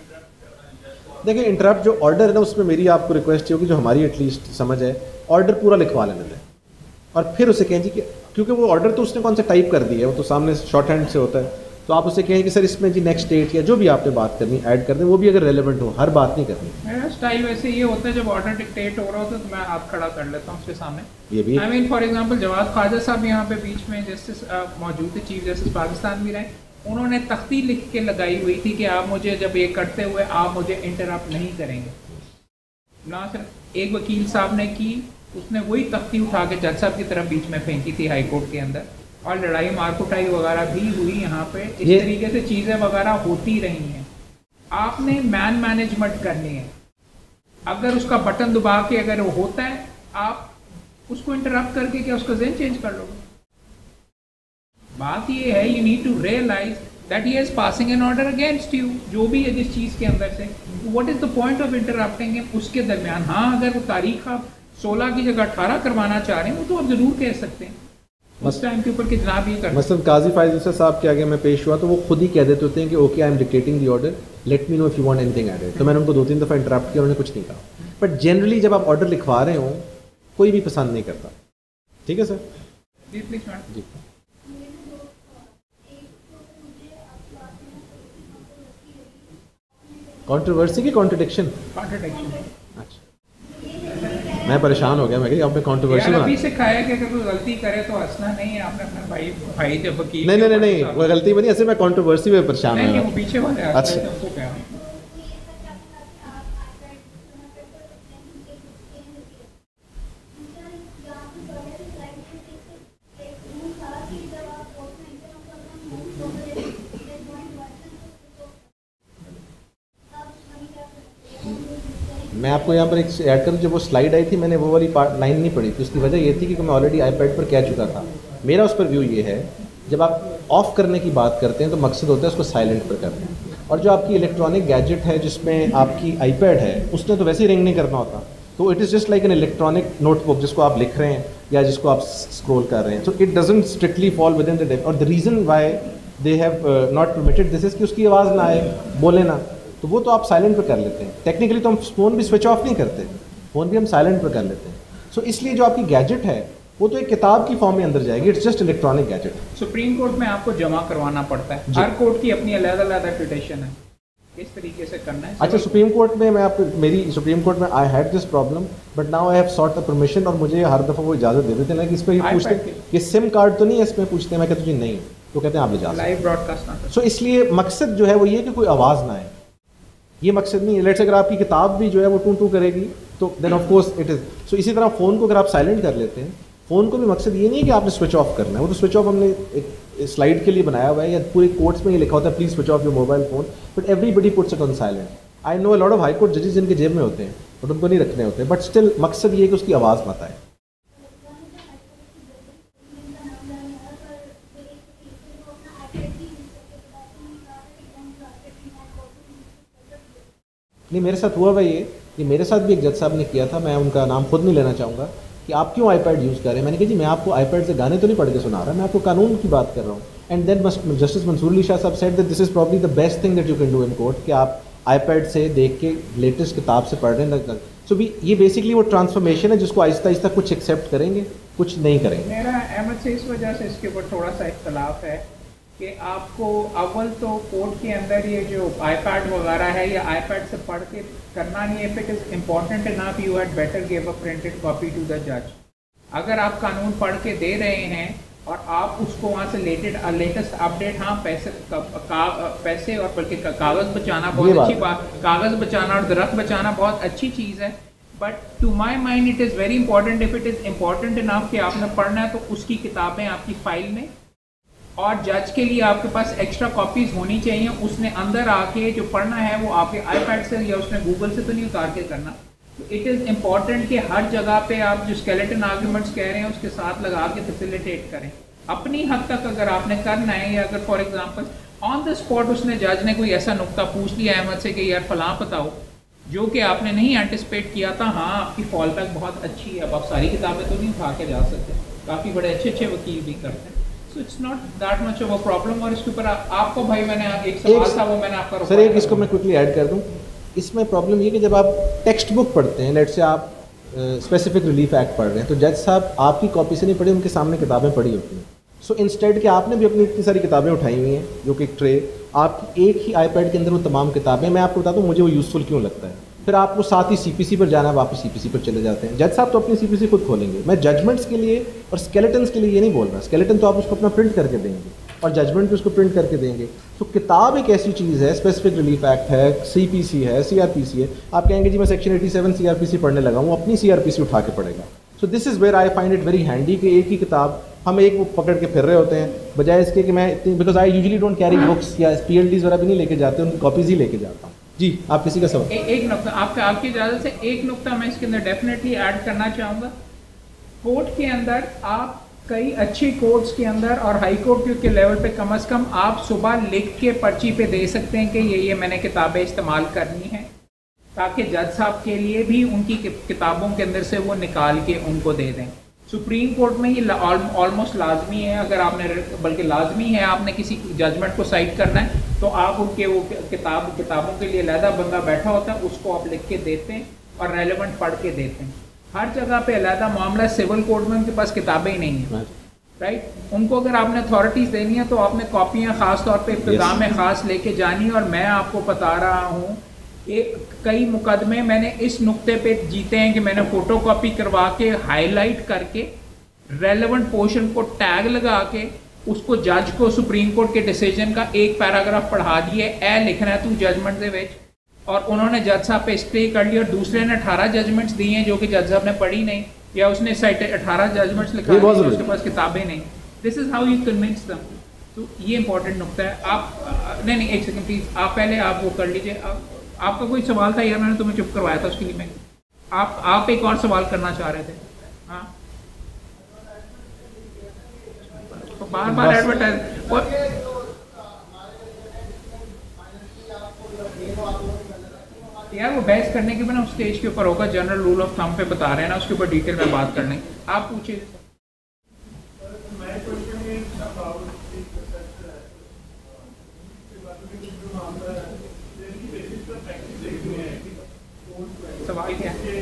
देखिए। इंटरप्ट जो ऑर्डर है ना, उसमें मेरी आपको रिक्वेस्ट होगी, जो हमारी एटलीस्ट समझ है, ऑर्डर पूरा लिखवा लेने दें और फिर उसे कहें जी कि क्योंकि वो ऑर्डर तो उसने कौन सा टाइप कर दिया है, वो तो सामने शॉर्ट हैंड से होता है, तो आप उससे कहें कि सर इसमें जी नेक्स्ट डेट या जो भी आपने बात करनी ऐड कर दें, वो भी अगर रेलेवेंट हो, हर बात नहीं करनी। मेरा स्टाइल वैसे ये होता है, जब ऑर्डर डिक्टेट हो रहा होता है तो मैं हाथ खड़ा कर लेता हूँ उसके सामने। ये भी I mean for example Jawad Khawaja साहब यहाँ पे बीच में जस्टिस मौजूद थे, चीफ जस्टिस पाकिस्तान भी रहे, उन्होंने तख्ती लिख के लगाई हुई थी कि आप मुझे जब ये करते हुए आप मुझे इंटरप्ट नहीं करेंगे। ना सिर्फ एक वकील साहब ने की, उसने वही तख्ती उठा के जज साहब की तरफ बीच में फेंकी थी हाई कोर्ट के अंदर, और लड़ाई मारकुटाई वगैरह भी हुई यहाँ पे। इस तरीके से चीज़ें वगैरह होती रही हैं। आपने मैनेजमेंट करनी है, अगर उसका बटन दबा के अगर वो होता है, आप उसको इंटरप्ट करके क्या उसका ज़हन चेंज कर लोगे? बात ये है, you need to realize that he is passing an order against you, जो भी है जिस चीज़ के अंदर से, what is the point of interrupting him उसके दरमियान। हाँ, अगर वो तारीख आप 16 की जगह 18 करवाना चाह रहे हैं, वो तो आप ज़रूर कह सकते हैं उस टाइम के ऊपर कि जनाब ये कर। मसलन काजी फायज साहब के आगे मैं पेश हुआ तो वो खुद ही कह देते होते हैं कि okay I am dictating the order, let me know if you want anything added. तो मैंने उनको 2-3 दफ़ा इंटरप्ट किया, उन्होंने कुछ नहीं कहा। बट जनरली जब आप ऑर्डर लिखवा रहे हो, कोई भी पसंद नहीं करता। ठीक है सर जी, प्लीज मैडम जी। कंट्रोवर्सी की कॉन्ट्रडिक्शन। अच्छा, मैं परेशान हो गया, मैं कहा आपने कंट्रोवर्सी अभी से खाया कि अगर कोई गलती करे तो हंसना नहीं है। आपने अपने भाई जब वकील नहीं वो गलती बनी, ऐसे मैं कंट्रोवर्सी में परेशान नहीं, वो पीछे वाले अच्छा उनको क्या मैं आपको यहाँ पर एक ऐड करूँ, जब वो स्लाइड आई थी मैंने वो वाली लाइन नहीं पढ़ी थी। उसकी वजह ये थी कि मैं ऑलरेडी आईपैड पर कह चुका था। मेरा उस पर व्यू ये है, जब आप ऑफ़ करने की बात करते हैं तो मकसद होता है उसको साइलेंट पर करना। और जो आपकी इलेक्ट्रॉनिक गैजेट है जिसमें आपकी आईपैड है, उसने तो वैसे ही रिंग नहीं करना होता। तो it is just like an electronic notebook जिसको आप लिख रहे हैं या जिसको आप स्क्रॉल कर रहे हैं। So it doesn't strictly fall within the def. और the reason why they have not permitted this is कि उसकी आवाज़ ना आए, बोले ना, तो वो तो आप साइलेंट पर कर लेते हैं। टेक्निकली तो हम फ़ोन भी स्विच ऑफ नहीं करते, फ़ोन भी हम साइलेंट पर कर लेते हैं। सो इसलिए जो आपकी गैजेट है वो तो एक किताब की फॉर्म में अंदर जाएगी, it's just electronic gadget. Supreme court में आपको जमा करवाना पड़ता है, हर कोर्ट की अपनी अलग-अलग ट्रेडिशन है, किस तरीके से करना है। अच्छा, सुप्रीम कोर्ट में मैं आपको, मेरी सुप्रीम कोर्ट में I had this problem, but now I have sought the permission. और मुझे हर दफ़ा वो इजाज़त दे देते हैं कि इस पर ये पूछते हैं कि सिम कार्ड तो नहीं है इसमें, पूछते हैं। मैं कहता हूँ जी नहीं, तो कहते हैं आप ले जा लाइव ब्रॉडकास्ट ना। सो इसलिए मकसद जो है वो ये कि कोई आवाज़ ना आए, ये मकसद नहीं है। लेट्स अगर आपकी किताब भी जो है वो टू टू करेगी तो then of course it is. So इसी तरह फ़ोन को अगर आप साइलेंट कर लेते हैं, फ़ोन को भी मकसद ये नहीं है कि आपने स्विच ऑफ करना है। वो तो स्विच ऑफ हमने एक स्लाइड के लिए बनाया हुआ है, या पूरे कोर्ट्स में ये लिखा होता है please switch off your mobile phone, but everybody puts it on silent. I know a lot of high court जजेस जिनके जेब में होते हैं बट उनको नहीं रखने होते, बट स्टिल मकसद ये है कि उसकी आवाज़ मत आए। नहीं, मेरे साथ हुआ भाई ये मेरे साथ भी एक जज साहब ने किया था, मैं उनका नाम खुद नहीं लेना चाहूँगा, कि आप क्यों आईपैड यूज़ कर रहे हैं। मैंने कहा जी मैं आपको आईपैड से गाने तो नहीं पढ़ के सुना रहा, मैं आपको कानून की बात कर रहा हूँ। And then justice Mansoor Ali Shah साहब said that this is probably the best thing that you can do in court, कि आप आईपैड से देख के लेटेस्ट किताब से पढ़ रहे हैं। सो भी ये बेसिकली वो ट्रांसफॉर्मेशन है जिसको आहिस्ता आहिस्ता कुछ एक्सेप्ट करेंगे, कुछ नहीं करेंगे। मेरा अहमद से इस वजह से इसके ऊपर थोड़ा सा इख्तलाफ है कि आपको अव्वल तो कोर्ट के अंदर ये जो आईपैड वगैरह है या आईपैड से पढ़ के करना नहीं है। If it is important enough you had better give a printed copy to the जज। अगर आप कानून पढ़ के दे रहे हैं और आप उसको वहाँ से लेटेस्ट अपडेट, हाँ पैसे और बल्कि कागज़ बचाना बहुत अच्छी बात, कागज़ बचाना और दरख्त बचाना बहुत अच्छी चीज़ है। But to my mind it is very important, if it is important enough कि आपने पढ़ना है तो उसकी किताबें आपकी फ़ाइल में, और जज के लिए आपके पास एक्स्ट्रा कॉपीज़ होनी चाहिए। उसने अंदर आके जो पढ़ना है वो आपके आईपैड से या उसने गूगल से तो नहीं उतार के करना। तो इट इज़ इम्पॉर्टेंट कि हर जगह पे आप जो स्केलेटन आर्गूमेंट्स कह रहे हैं उसके साथ लगा के फैसिलिटेट करें अपनी हद तक। अगर आपने करना है, या अगर for example on the spot उसने जज ने कोई ऐसा नुक्ता पूछ लिया अहमद से कि यार फलां बताओ, जो कि आपने नहीं एंटिसिपेट किया था, हाँ आपकी फॉल बैक बहुत अच्छी है, अब आप सारी किताबें तो नहीं उठा के जा सकते, काफ़ी बड़े अच्छे अच्छे वकील भी करते हैं। So it's not that much of a problem. और इसके ऊपर आपको भाई मैंने एक सवाल था वो मैंने आपका सर एक इसको मैं क्विकली ऐड कर दूं। इसमें प्रॉब्लम ये कि जब आप टेक्स्ट बुक पढ़ते हैं, लेट से आप स्पेसिफिक रिलीफ एक्ट पढ़ रहे हैं, तो जज साहब आपकी कॉपी से नहीं पढ़ी, उनके सामने किताबें पढ़ी होती हैं। सो इंस्टेड कि आपने भी अपनी इतनी सारी किताबें उठाई हुई हैं जो कि एक ट्रे, आपकी एक ही आईपैड के अंदर वो तमाम किताबें, मैं आपको बताता हूँ मुझे वो यूज़फुल क्यों लगता है। फिर आपको साथ ही सीपीसी पर जाना है, वापस सीपीसी पर चले जाते हैं। जज साहब तो अपनी सीपीसी खुद खोलेंगे। मैं जजमेंट्स के लिए और स्केलेटन्स के लिए ये नहीं बोल रहा, स्केलेटन तो आप उसको अपना प्रिंट करके देंगे और जजमेंट भी उसको प्रिंट करके देंगे। तो किताब एक ऐसी चीज़ है, स्पेसिफिक रिलीफ एक्ट है, सीपीसी है, सीआरपीसी है, आप कहेंगे जी मैं सेक्शन 87 सीआरपीसी पढ़ने लगा हूँ, अपनी सीआरपीसी उठा के पढ़ेगा। So this is where I find it very handy कि एक ही किताब हम एक वो पकड़ के फिर रहे होते हैं, बजाय इसके कि मैं इतनी, because I usually don't carry books या पीएलडीज वगैरह भी नहीं लेके जाते, उनकी कॉपीज़ ही लेके जाता हूँ। जी आप किसी का सवाल? एक नुक्ता आपकी इजाज़त से एक नुक्ता मैं इसके अंदर डेफिनेटली ऐड करना चाहूँगा। कोर्ट के अंदर आप कई अच्छी कोर्ट्स के अंदर और हाई कोर्ट के लेवल पे कम से कम आप सुबह लिख के पर्ची पे दे सकते हैं कि ये मैंने किताबें इस्तेमाल करनी है, ताकि जज साहब के लिए भी उनकी किताबों के अंदर से वो निकाल के उनको दे दें। सुप्रीम कोर्ट में ये ऑलमोस्ट लाजमी है, अगर आपने, बल्कि लाजमी है, आपने किसी जजमेंट को साइट करना है तो आप उनके वो किताबों के लिए अलहदा बंदा बैठा होता है, उसको आप लिख के देते हैं और रेलेवेंट पढ़ के देते हैं। हर जगह पे अलहदा मामला, सिविल कोर्ट में उनके पास किताबें ही नहीं हैं, राइट। उनको अगर आपने अथॉरिटीज़ देनी है तो आपने कॉपियाँ ख़ास तौर पे इब्तिदा में ख़ास लेके जानी है। और मैं आपको बता रहा हूँ कई मुकदमे मैंने इस नुक्ते पे जीते हैं कि मैंने फ़ोटो कॉपी करवा के हाईलाइट करके रेलेवेंट पोर्शन को टैग लगा के उसको जज को सुप्रीम कोर्ट के डिसीजन का एक पैराग्राफ पढ़ा दिए, ए लिखना है तू जजमेंट दे विच, और उन्होंने जज साहब पे स्टे कर लिया। और दूसरे ने 18 जजमेंट्स दिए हैं जो कि जज साहब ने पढ़ी नहीं, या उसने 18 जजमेंट्स लिखा है उसके पास किताबें नहीं। This is how you convince them. तो ये इंपॉर्टेंट नुक्ता है। आप नहीं एक सेकंड प्लीज़, आप पहले आप वो कर लीजिए। आपका कोई सवाल था यार, मैंने तुम्हें चुप करवाया था उसके लिए। मैं आप एक और सवाल करना चाह रहे थे। हाँ तो बार एडवर्टाइज और यार वो बहस करने के बिना उस स्टेज के ऊपर होगा, जनरल रूल ऑफ थंब पे बता रहे हैं ना, उसके ऊपर डिटेल में बात करने। आप पूछिए। सवाल क्या है?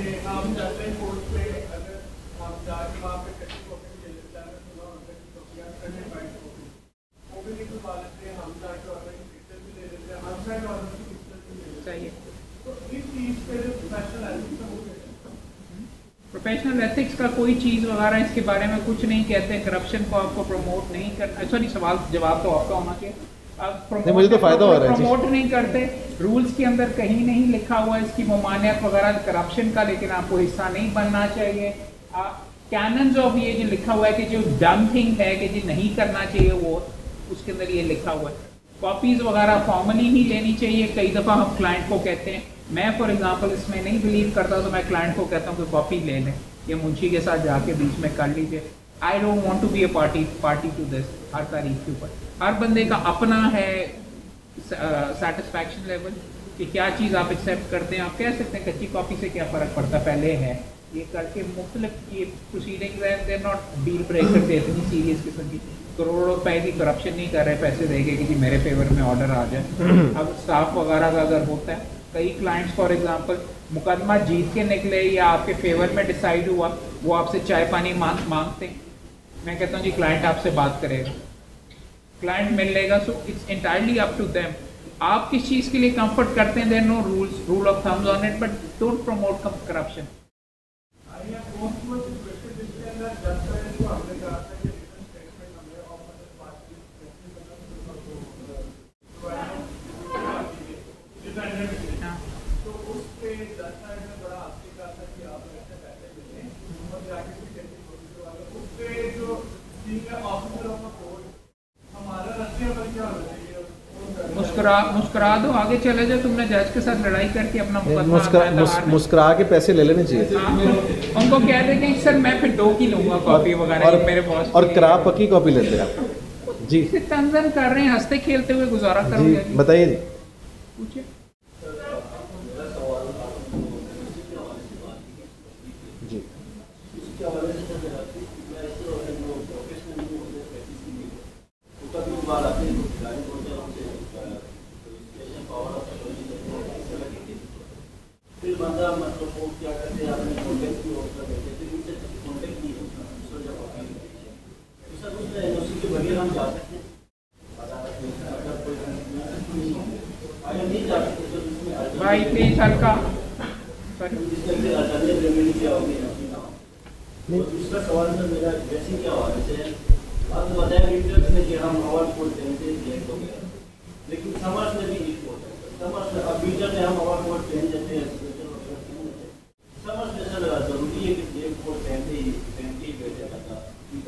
प्रोफेशनल एथिक्स का कोई चीज़ वगैरह इसके बारे में कुछ नहीं कहते। करप्शन को आपको प्रमोट नहीं करना, सॉरी सवाल जवाब तो आपका होना चाहिए। मुझे तो फायदा हो रहा है, प्रमोट नहीं करते। रूल्स के अंदर कहीं नहीं लिखा हुआ है इसकी ममानियत वगैरह करप्शन का, लेकिन आपको हिस्सा नहीं बनना चाहिए। कैनन्स ऑफ ये जो लिखा हुआ है कि जो डम थिंग है कि जो नहीं करना चाहिए, वो उसके अंदर ये लिखा हुआ है। कॉपीज़ वगैरह फॉर्मली ही लेनी चाहिए। कई दफ़ा हम क्लाइंट को कहते हैं, मैं फॉर एग्जांपल इसमें नहीं बिलीव करता तो मैं क्लाइंट को कहता हूँ कि कॉपी ले लें या मुंशी के साथ जाके बीच में कर लीजिए। I don't want to be a party to this. हर तारीख के ऊपर हर बंदे का अपना है सेटिस्फैक्शन लेवल कि क्या चीज़ आप एक्सेप्ट करते हैं। आप कह सकते हैं कच्ची कॉपी से क्या फ़र्क पड़ता, पहले है ये करके मुख्तलिफ ये प्रोसीडिंग्स हैं, देर नॉट डील ब्रेकर थे इतनी सीरियस किस्म की। करोड़ों रुपए की करप्शन नहीं कर रहे पैसे देके कि जी मेरे फेवर में ऑर्डर आ जाए। अब स्टाफ वगैरह का अगर होता है, कई क्लाइंट्स फॉर एग्जांपल मुकदमा जीत के निकले या आपके फेवर में डिसाइड हुआ, वो आपसे चाय पानी मांगते हैं। मैं कहता हूँ जी क्लाइंट आपसे बात करेगा, क्लाइंट मिल लेगा, so it's entirely up to them. आप किस चीज़ के लिए कंफर्ट करते हैं, there no rule of thumbs on it, but don't promote corruption. मुस्कुरा दो, आगे चले जाओ। तुमने जज के साथ लड़ाई करके अपना मुस्कुरा के पैसे ले लेने चाहिए। उनको कह दे कि सर मैं फिर 2 की लूंगा कॉपी वगैरह, मेरे बॉस और करा पक्की कॉपी लेते हैं आप जी। तंजन कर रहे हैं, हंसते खेलते हुए गुजारा करोगे। बताइए जी, पूछिए। जी भाई प्लीज हल्का। दूसरा सवाल सर मेरा वैसे क्या हुआ, जैसे आपने बताया विंटर्स में कि हम अवार्ड कोड पहनते हैं हो गया, लेकिन समर्स में भी हीट होता है। समर्स में अब विंटर में हम अवार्ड कोड पहन जाते हैं, समर्स में सर जरूरी है कि जेब कोड पहनते ही बैठे रहता।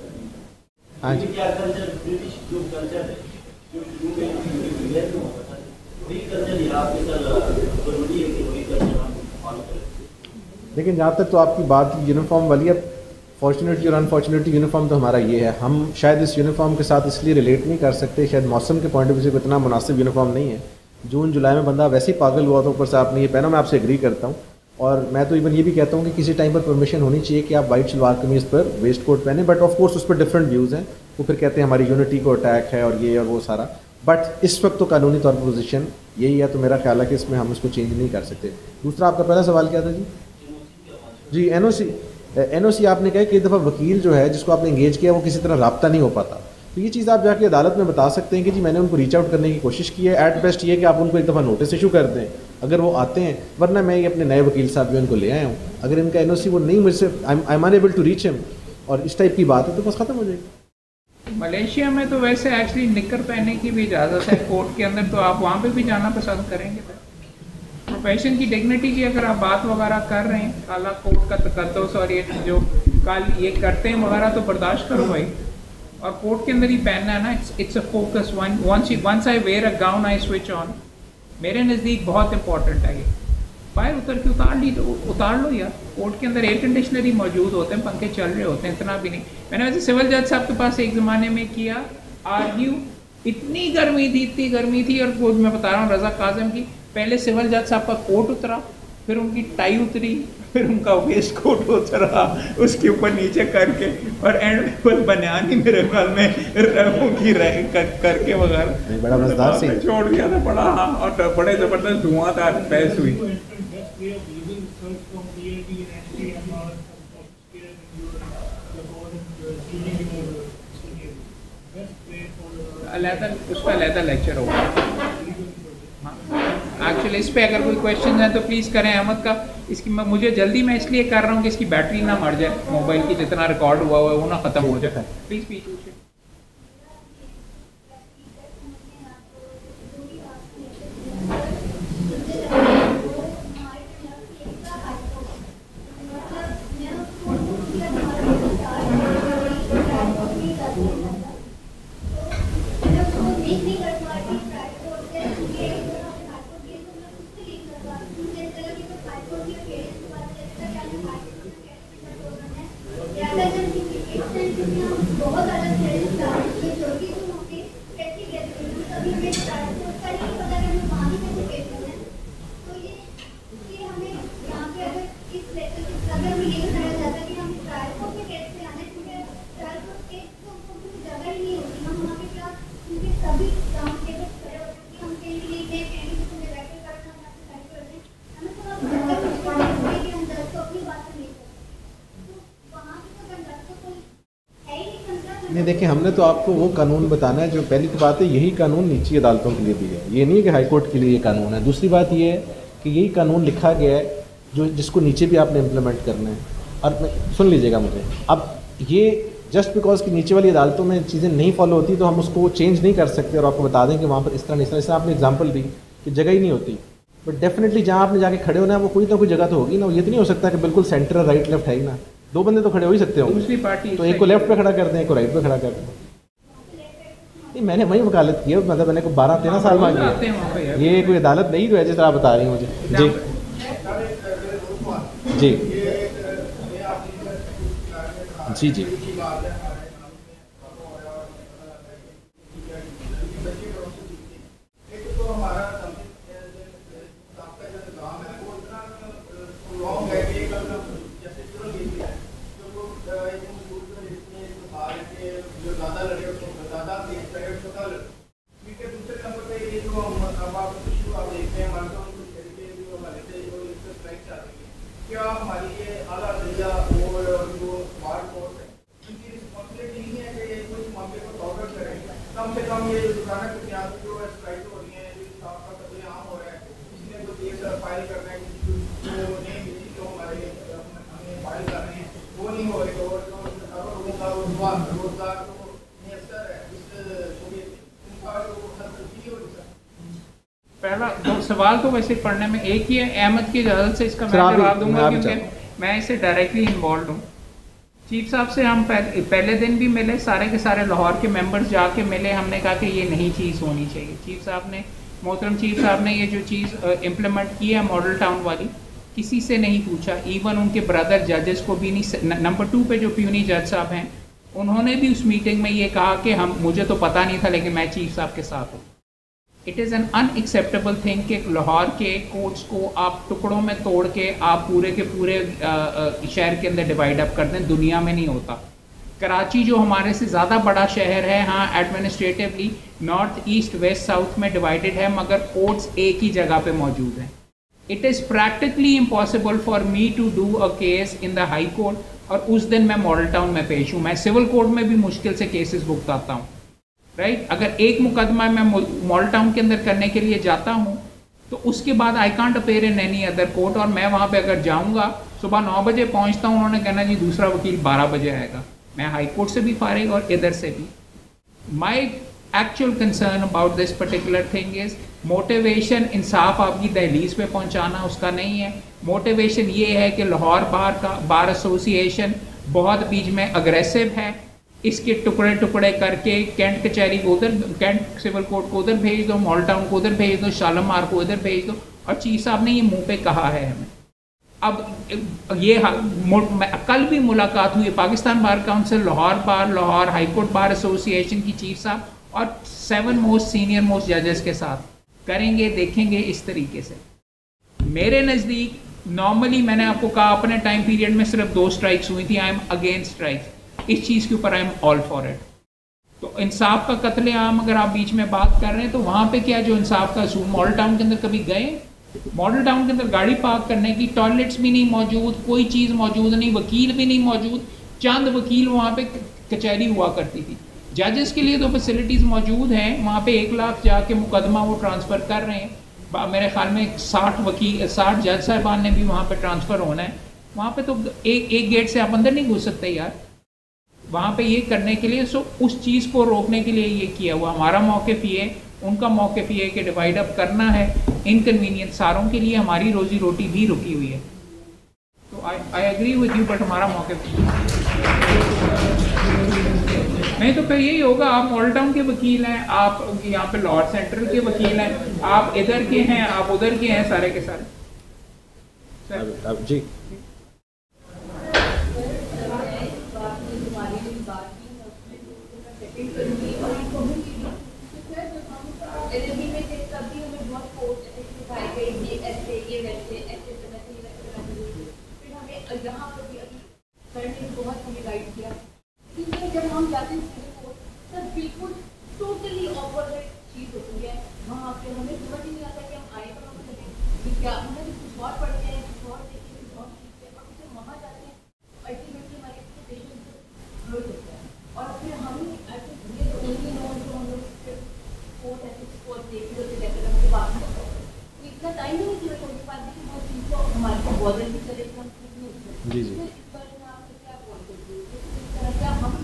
हाँ जी, क्या कल्चर ब्रिटिश जो कल्चर है जो शुरू में होता था, वही कल्चर यहाँ पे सर जरूरी है कि वही कल्चर हम फॉलो करें। लेकिन जहाँ तक तो आपकी बात यूनिफॉर्म वाली है, फॉर्चुनेटली और अनफॉर्चुनेटली यूनिफॉर्म तो हमारा ये है, हम शायद इस यूनिफॉर्म के साथ इसलिए रिलेट नहीं कर सकते, शायद मौसम के पॉइंट ऑफ व्यू से इतना मुनासिब यूनिफॉर्म नहीं है। जून जुलाई में बंदा वैसे ही पागल हुआ, तो ऊपर से आपने ये पहना, मैं आपसे एग्री करता हूँ। और मैं तो इवन ये भी कहता हूँ कि किसी टाइम पर परमिशन होनी चाहिए कि आप वाइट शलवार कमीज़ पर वेस्ट कोट पहने, बट ऑफ कोर्स उस पर डिफरेंट व्यूज़ हैं। वो फिर कहते हैं हमारी यूनिटी को अटैक है और ये और वो सारा, बट इस वक्त तो कानूनी तौर पर पोजीशन यही है, तो मेरा ख्याल है कि इसमें हम इसको चेंज नहीं कर सकते। दूसरा आपका पहला सवाल क्या था जी? जी एनओसी आपने कहा कि एक दफ़ा वकील जो है जिसको आपने इंगेज किया वो किसी तरह रब्ता नहीं हो पाता, तो ये चीज़ आप जाके अदालत में बता सकते हैं कि जी मैंने उनको रीच आउट करने की कोशिश की है। एट बेस्ट ये कि आप उनको एक दफ़ा नोटिस इशू कर दें अगर वो आते हैं, वरना मैं ये अपने नए वकील साहब जो इनको ले आया हूँ, अगर इनका एनओसी वो नहीं मुझसे I am unable to reach him और इस टाइप की बात है तो बस ख़त्म हो जाएगी। मलेशिया में तो वैसे एक्चुअली निकर पहनने की भी इजाज़त है कोर्ट के अंदर, तो आप वहाँ पे भी जाना पसंद करेंगे? प्रोफेशन की डिग्निटी की अगर आप बात वगैरह कर रहे हैं, काला कोर्ट का तकद्दुस और ये जो कल ये करते हैं वगैरह, तो बर्दाश्त करो भाई। और कोर्ट के अंदर ही पहनना है ना, it's a focus. Once I wear a gown I switch on. मेरे नज़दीक बहुत इंपॉर्टेंट है ये। बाहर उतर के उतार लो यार। कोर्ट के अंदर एयर कंडीशनर ही मौजूद होते हैं, पंखे चल रहे होते हैं, इतना भी नहीं। मैंने वैसे सिविल जज साहब के पास एक ज़माने में किया आर्ग्यू, इतनी गर्मी थी और खुद मैं बता रहा हूँ रज़ा काज़म की, पहले सिविल जज साहब का कोट उतरा, फिर उनकी टाई उतरी, फिर उनका वेस्ट कोट उतरा, उसके ऊपर नीचे करके, और एंड में बस बनियान ही मेरे ख्याल में रंगों की करके वगैरह बड़ा मजेदार सीन छोड़ दिया था बड़ा। हाँ, और बड़े ज़बरदस्त धुआंधार बहस हुई। उसका अलहदा लेक्चर होगा। एक्चुअली इस पे अगर कोई क्वेश्चन है तो प्लीज़ करें अहमद का। इसकी मुझे जल्दी मैं इसलिए कर रहा हूँ कि इसकी बैटरी ना मर जाए, मोबाइल की जितना रिकॉर्ड हुआ है वो ना ख़त्म हो जाए। प्लीज़ पूछिए। अगर ये बताया जाता कि हम ट्रायल कोर्ट में कैसे आने, क्योंकि ट्रायल कोर्ट केस तो कोई जगह ही नहीं होती, हम वहाँ पे क्या क्योंकि सभी राउंड टेबल खड़े होते हैं कि हम कहीं नहीं गए, कहीं किसी ने रेफर करना, हम आपसे साइन कर दें, हमें थोड़ा ज़्यादा मुश्किल लगती है कि हम जज को अपनी बात नहीं करते, तो वहाँ की तो कंडक्ट तो कोई है ही नहीं कंडक्ट। नहीं देखिए, हमने तो आपको वो कानून बताना है जो, पहली तो बात है यही कानून निचली अदालतों के लिए भी है, ये नहीं है कि हाई कोर्ट के लिए ये कानून है। दूसरी बात ये है कि यही कानून लिखा गया है जो जिसको नीचे भी आपने इम्प्लीमेंट करना है। और सुन लीजिएगा मुझे, अब ये जस्ट बिकॉज कि नीचे वाली अदालतों में चीज़ें नहीं फॉलो होती तो हम उसको चेंज नहीं कर सकते और आपको बता दें कि वहाँ पर इस तरह इस तरह आपने एग्जांपल दी कि जगह ही नहीं होती, बट डेफिनेटली जहाँ आपने जाके खड़े होना है वो कोई ना कोई जगह तो होगी ना। ये तो नहीं हो सकता कि बिल्कुल सेंटर राइट लेफ्ट है ही ना, दो बंदे तो खड़े हो ही सकते होंगे। दूसरी पार्टी तो एक को लेफ्ट पे खड़ा कर दें, एक को राइट पे खड़ा कर दें। नहीं, मैंने वही वकालत की है, मतलब मैंने को 12-13 साल मांगी है, ये कोई अदालत नहीं जो है जिस तरह आप बता रही हैं मुझे। जी जी जी जी क्या हमारी ये आला दरिया और जो वार्ड कोर्ट है इनकी रिस्पॉन्सिबिलिटी नहीं है कि ये कुछ मामले को सॉल्व करें, कम से कम ये रोजाना की बुनियाद जो है स्ट्राइक हो रही है, जो स्टाफ का कत्लेआम हो रहा है, इसमें जो केस फाइल कर रहे हैं जो नहीं मिली जो हमारे हमें फाइल कर रहे हैं वो नहीं हो रहे, और जो लोगों का रोजगार जो नियस्तर है इस उनका जो संतुष्टि हो रही है। पहला दो सवाल तो वैसे पढ़ने में एक ही है, अहमद की इजाज़त से इसका मैं जवाब दूंगा क्योंकि मैं इससे डायरेक्टली इन्वॉल्व हूँ। चीफ साहब से हम पहले दिन भी मिले, सारे के सारे लाहौर के मेंबर्स जाके मिले, हमने कहा कि ये नई चीज़ होनी चाहिए। चीफ साहब ने, मोहतरम चीफ साहब ने ये जो चीज़ इम्प्लीमेंट की है मॉडल टाउन वाली, किसी से नहीं पूछा, इवन उनके ब्रदर जजेस को भी नहीं। नंबर 2 पे जो प्यूनी जज साहब हैं उन्होंने भी उस मीटिंग में ये कहा कि मुझे तो पता नहीं था लेकिन मैं चीफ साहब के साथ हूँ। It is an unacceptable thing कि लाहौर के कोर्ट्स को आप टुकड़ों में तोड़ के आप पूरे के पूरे शहर के अंदर डिवाइड अप कर दें, दुनिया में नहीं होता। कराची जो हमारे से ज़्यादा बड़ा शहर है, हाँ administratively north east west south में डिवाइडेड है, मगर कोर्ट्स एक ही जगह पे मौजूद हैं। It is practically impossible for me to do a case in the high court और उस दिन मैं मॉडल टाउन में पेश हूँ। मैं सिविल कोर्ट में भी मुश्किल से केसेस भुगताता हूँ, राइट। अगर एक मुकदमा मैं मॉडल टाउन के अंदर करने के लिए जाता हूँ तो उसके बाद I can't appear in any other court, और मैं वहाँ पे अगर जाऊँगा सुबह 9 बजे पहुँचता हूँ, उन्होंने कहना जी दूसरा वकील 12 बजे आएगा। मैं हाई कोर्ट से भी फारिग और इधर से भी। My actual concern about this particular thing is motivation इंसाफ आपकी दहलीज पे पहुँचाना उसका नहीं है। मोटिवेशन ये है कि लाहौर बार एसोसिएशन बहुत बीच में अग्रेसिव है, इसके टुकड़े टुकड़े करके कैंट कचहरी को उधर, कैंट सिविल कोर्ट को उधर भेज दो, मॉडल टाउन को उधर भेज दो, शालामार को उधर भेज दो। और चीफ साहब ने ये मुंह पे कहा है हमें। अब ये कल भी मुलाकात हुई Pakistan bar council, Lahore high court bar association की चीफ साहब और 7 मोस्ट सीनियर मोस्ट जजेस के साथ करेंगे, देखेंगे इस तरीके से। मेरे नज़दीक नॉर्मली मैंने आपको कहा अपने टाइम पीरियड में सिर्फ 2 स्ट्राइक्स हुई थी, आई एम अगेंस्ट स्ट्राइक्स। इस चीज़ के ऊपर I am all for it. तो इंसाफ का कत्लेआम अगर आप बीच में बात कर रहे हैं तो वहाँ पे क्या जो इंसाफ का असूल, मॉडल टाउन के अंदर कभी गए? मॉडल टाउन के अंदर गाड़ी पार्क करने की टॉयलेट्स भी नहीं मौजूद, कोई चीज़ मौजूद नहीं, वकील भी नहीं मौजूद, चंद वकील वहाँ पे कचहरी हुआ करती थी। जजेस के लिए तो फैसिलिटीज़ मौजूद हैं, वहाँ पे 1 लाख जाके मुकदमा वो ट्रांसफ़र कर रहे हैं। मेरे ख्याल में 60 जज साहबान ने भी वहाँ पे ट्रांसफ़र होना है। वहाँ पे तो एक गेट से आप अंदर नहीं घुस सकते यार, वहाँ पे ये करने के लिए। सो उस चीज़ को रोकने के लिए ये किया हुआ। हमारा मौक़िफ़ ये, उनका मौक़िफ़ ये कि डिवाइड अप करना है, इनकन्वीनियंस सारों के लिए, हमारी रोज़ी रोटी भी रुकी हुई है। तो I agree with you, but हमारा मौक़िफ़ नहीं। तो फिर यही होगा, आप मॉडल टाउन के वकील हैं, आप यहाँ पे लाहौर सेंट्रल के वकील हैं, आप इधर के हैं, आप उधर के हैं, सारे के सारे। जी यहाँ पर भी अभी सर ने बहुत हमें गाइड किया क्योंकि जब हम जाते हैं सिविल कोर्ट सर बिल्कुल टोटली ऑपोजिट चीज़ होती है। वहाँ पे हमें समझ ही नहीं आता कि हम आए कहाँ पर चले कि क्या हमें तो कुछ और पढ़ते हैं कुछ और देखते हैं कुछ और सीखते हैं और फिर वहाँ जाते हैं अल्टीमेटली हमारे एक्सपेक्टेशन ग्रो होता है और फिर हम ऐसे ये तो ओनली नो जो हम लोग कोर्ट एथिक्स को देख रहे थे लेकर हमसे बात करते हैं इतना टाइम नहीं कि कोई बात नहीं बहुत चीज़ को हमारे को बॉर्डर भी चले हम जी जी इस बारे में आपसे क्या बोल सकते हैं इस तरह क्या हम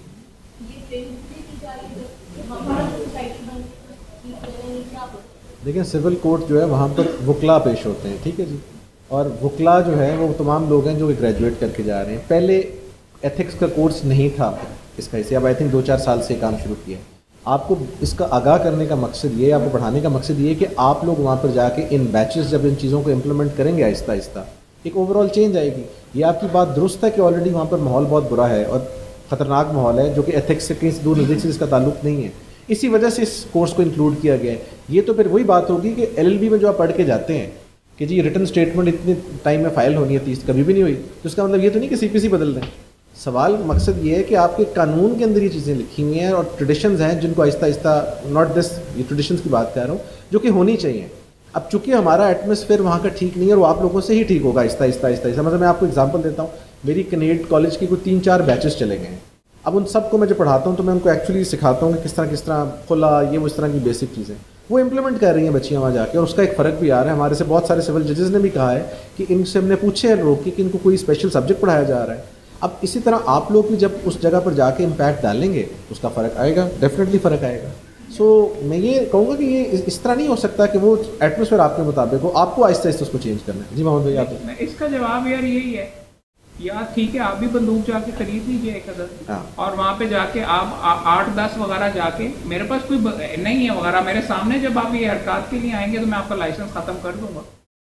ये ट्रेनिंग की जा रही है कि हमारा सोसाइटी बन ठीक है क्या बोलते देखिए सिविल कोर्ट जो है वहाँ पर वकला पेश होते हैं, ठीक है जी। और वकला जो है वो तमाम लोग हैं जो ग्रेजुएट करके जा रहे हैं। पहले एथिक्स का कोर्स नहीं था इसका, इसे अब आई थिंक 2-4 साल से काम शुरू किया है। आपको इसका आगाह करने का मकसद ये, आपको बढ़ाने का मकसद ये कि आप लोग वहाँ पर जाके इन बैचेस जब इन चीज़ों को इम्प्लीमेंट करेंगे आहिस्ता आहिस्ता एक ओवरऑल चेंज आएगी। ये आपकी बात दुरुस्त है कि ऑलरेडी वहाँ पर माहौल बहुत बुरा है और ख़तरनाक माहौल है जो कि एथिक्स से कहीं से दूर नज़दीक से इसका ताल्लुक नहीं है, इसी वजह से इस कोर्स को इंक्लूड किया गया है। ये तो फिर वही बात होगी कि LLB में जो आप पढ़ के जाते हैं कि जी रिटर्न स्टेटमेंट इतने टाइम में फ़ाइल होनी है 30 कभी भी नहीं हुई, तो इसका मतलब ये तो नहीं कि CPC बदल दें। सवाल मकसद ये है कि आपके कानून के अंदर ये चीज़ें लिखी हुई हैं और ट्रेडिशंस हैं जिनको आहिस्ता आहिस्ता, नॉट दिस, ये ट्रेडिशंस की बात कर रहा हूँ जो कि होनी चाहिए। अब चूंकि हमारा एटमॉस्फेयर वहाँ का ठीक नहीं है और वो आप लोगों से ही ठीक होगा आहिस्ता आहिस्ता आहिस्ता आहिस्ता। मतलब मैं आपको एग्जांपल देता हूँ, मेरी कनेड कॉलेज की कोई 3-4 बैचेस चले गए हैं। अब उन सबको मैं जब पढ़ाता हूँ तो मैं उनको एक्चुअली सिखाता हूँ कि किस तरह खुला ये वो इस तरह की बेसिक चीज़ें वो इम्प्लीमेंट कर रही हैं बच्चियाँ वहाँ जाके, और उसका एक फ़र्क भी आ रहा है। हमारे से बहुत सारे सिविल जजेस ने भी कहा है कि इनसे हमने पूछे हैं लोग कि इनको कोई स्पेशल सब्जेक्ट पढ़ाया जा रहा है। अब इसी तरह आप लोग भी जब उस जगह पर जाके इम्पैक्ट डालेंगे तो उसका फ़र्क आएगा, डेफिनेटली फ़र्क आएगा। सो मैं ये कहूँगा कि ये इस तरह नहीं हो सकता कि वो एटमॉस्फेयर आपके मुताबिक हो, आपको आहिस्ता आहिस्ता उसको चेंज करना है। जी मोहम्मद भाई आप। इसका जवाब यार यही है, यार ठीक है आप भी बंदूक जाके खरीद लीजिए एक अदद और वहाँ पे जाके आप 8-10 वगैरह जाके, मेरे पास कोई नहीं है वगैरह, मेरे सामने जब आप ये हरकत के लिए आएंगे तो मैं आपका लाइसेंस ख़त्म कर दूंगा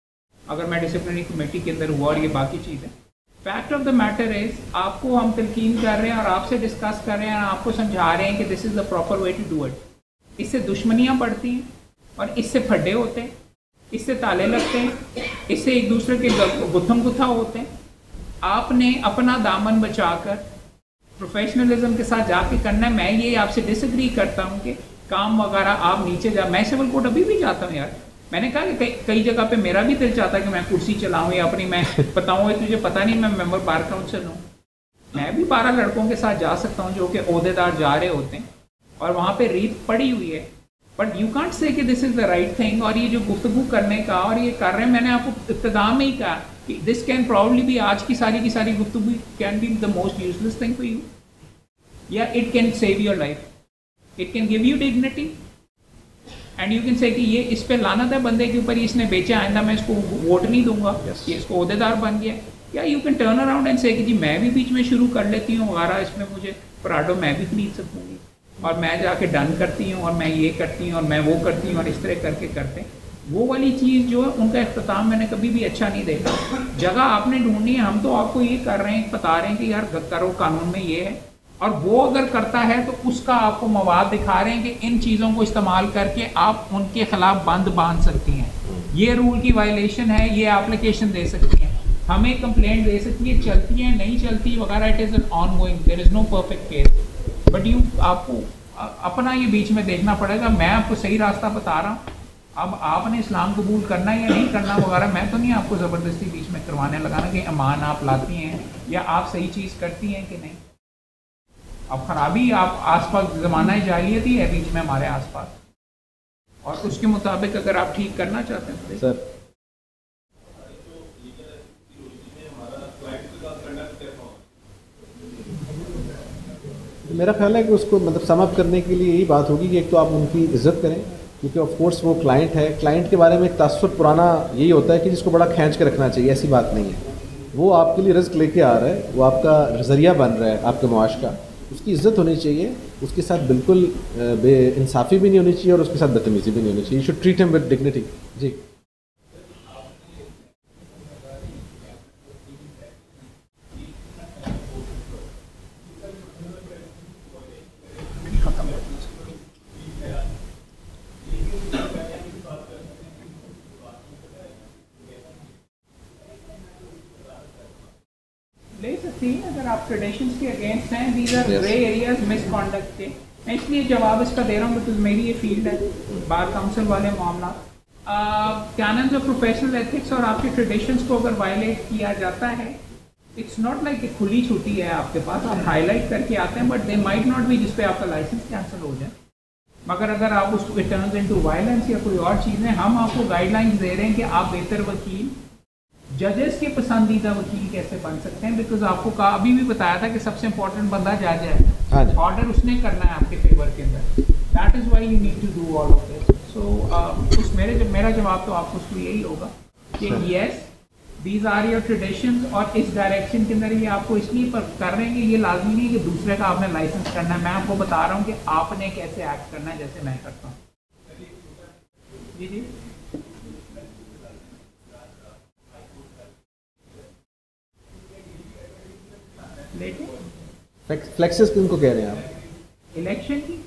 अगर मैं डिसिप्लिनरी कमेटी के अंदर हुआ और ये बाकी चीज़ें। Fact of the matter is आपको हम तलकीन कर रहे हैं और आपसे डिस्कस कर रहे हैं और आपको समझा रहे हैं कि this is the proper way to do it. इससे दुश्मनियाँ बढ़ती हैं और इससे फड्डे होते हैं, इससे ताले लगते हैं, इससे एक दूसरे के गुत्थम गुत्था होते हैं। आपने अपना दामन बचाकर प्रोफेशनलिज्म के साथ जाके करना है। मैं ये आपसे डिसएग्री करता हूँ कि काम वगैरह आप नीचे जा, मैं सिविल कोर्ट अभी भी जाता हूँ यार। मैंने कहा कि कई जगह पे मेरा भी दिल चाहता है कि मैं कुर्सी चलाऊँ या अपनी मैं बताऊँ, तुझे पता नहीं मैं मेंबर बार काउंसिल हूँ। मैं भी 12 लड़कों के साथ जा सकता हूँ जो कि ओहदेदार जा रहे होते हैं और वहाँ पे रीत पड़ी हुई है, बट यू कांट से कि this is the right thing. और ये जो गुफ्तगू करने का और ये कर रहे हैं, मैंने आपको इब्तिदा में ही कहा कि दिस कैन प्रॉब्ली भी आज की सारी गुफ्तगू can be the most useless thing for you, या it can save your life, it can give you dignity and you can say कि ये इस पे लानत है बंदे के ऊपर, इसने बेचा, आइंदा मैं इसको वोट नहीं दूंगा, ये इसको ओहदेदार बन गया। या you can turn around and say कि जी मैं भी बीच में शुरू कर लेती हूँ वगैरह, इसमें मुझे पराडो मैं भी खरीद सकूँगी और मैं जाके डन करती हूँ और मैं ये करती हूँ और मैं वो करती हूँ और इस तरह करके करते हैं। वो वाली चीज़ जो है उनका इख्तिताम मैंने कभी भी अच्छा नहीं देखा। जगह आपने ढूंढनी है, हम तो आपको ये कर रहे हैं, बता रहे हैं कि यार करो, कानून में ये है, और वो अगर करता है तो उसका आपको मवाद दिखा रहे हैं कि इन चीज़ों को इस्तेमाल करके आप उनके खिलाफ बंद बांध सकती हैं, ये रूल की वायलेशन है, ये एप्लीकेशन दे सकती हैं, हमें कंप्लेंट दे सकती है, चलती है नहीं चलती वगैरह, it is an ongoing, there is no perfect case. But you आपको अपना ये बीच में देखना पड़ेगा। मैं आपको सही रास्ता बता रहा हूँ, अब आपने इस्लाम कबूल करना या नहीं करना वगैरह, मैं तो नहीं आपको ज़बरदस्ती बीच में करवाने लगाना कि ईमान आप लाती हैं या आप सही चीज़ करती हैं कि नहीं। अब खराबी आप आसपास ज़माना जाहिलियत ही है बीच में हमारे आसपास, और उसके मुताबिक अगर आप ठीक करना चाहते हैं सर। मेरा ख्याल है कि उसको मतलब समअप करने के लिए यही बात होगी कि एक तो आप उनकी इज्जत करें, क्योंकि ऑफ कोर्स वो क्लाइंट है। क्लाइंट के बारे में एक तासुर पुराना यही होता है कि जिसको बड़ा खींच के रखना चाहिए, ऐसी बात नहीं है। वो आपके लिए रिस्क लेके आ रहा है, वो आपका ज़रिया बन रहा है आपके मुआश का, उसकी इज्जत होनी चाहिए। उसके साथ बिल्कुल बेइंसाफ़ी भी नहीं होनी चाहिए और उसके साथ बदतमीज़ी भी नहीं होनी चाहिए। You should treat him with dignity. जी। ले सकती हैं अगर आप ट्रेडिशंस के अगेंस्ट हैं। These are Yes. Grey areas misconduct के। मैं इसलिए जवाब इसका दे रहा हूँ बिकॉज मेरी ये फील्ड है, बार काउंसिल वाले मामला। कैनन्स ऑफ प्रोफेशनल एथिक्स और आपके ट्रेडिशंस को अगर वायलेट किया जाता है, इट्स नॉट लाइक कि खुली छुट्टी है आपके पास, आप हाईलाइट करके आते हैं, but they might not be जिसपे आपका लाइसेंस कैंसिल हो जाए। मगर अगर आप उसको टर्न्स इनटू वायलेंस या कोई और चीज़ें, हम आपको गाइडलाइंस दे रहे हैं कि आप बेहतर वकील, जजेस के पसंदीदा वकील कैसे बन सकते हैं। बिकॉज आपको अभी भी बताया था कि सबसे इंपॉर्टेंट बंदा जज हाँ है, जी। ऑर्डर उसने करना है आपके फेवर के अंदर। That is why you need to do all of this. So मेरा जवाब तो आपको उसको यही होगा कि yes these are your traditions, और इस डायरेक्शन के अंदर ये आपको इसलिए पर कर रहे हैं कि ये लाजमी नहीं कि दूसरे का आपने लाइसेंस करना है। मैं आपको बता रहा हूँ कि आपने कैसे एक्ट करना है, जैसे मैं करता हूँ। जी जी लेकिन फ्लेक्सेस किनको कह रहे हैं आप? इलेक्शन की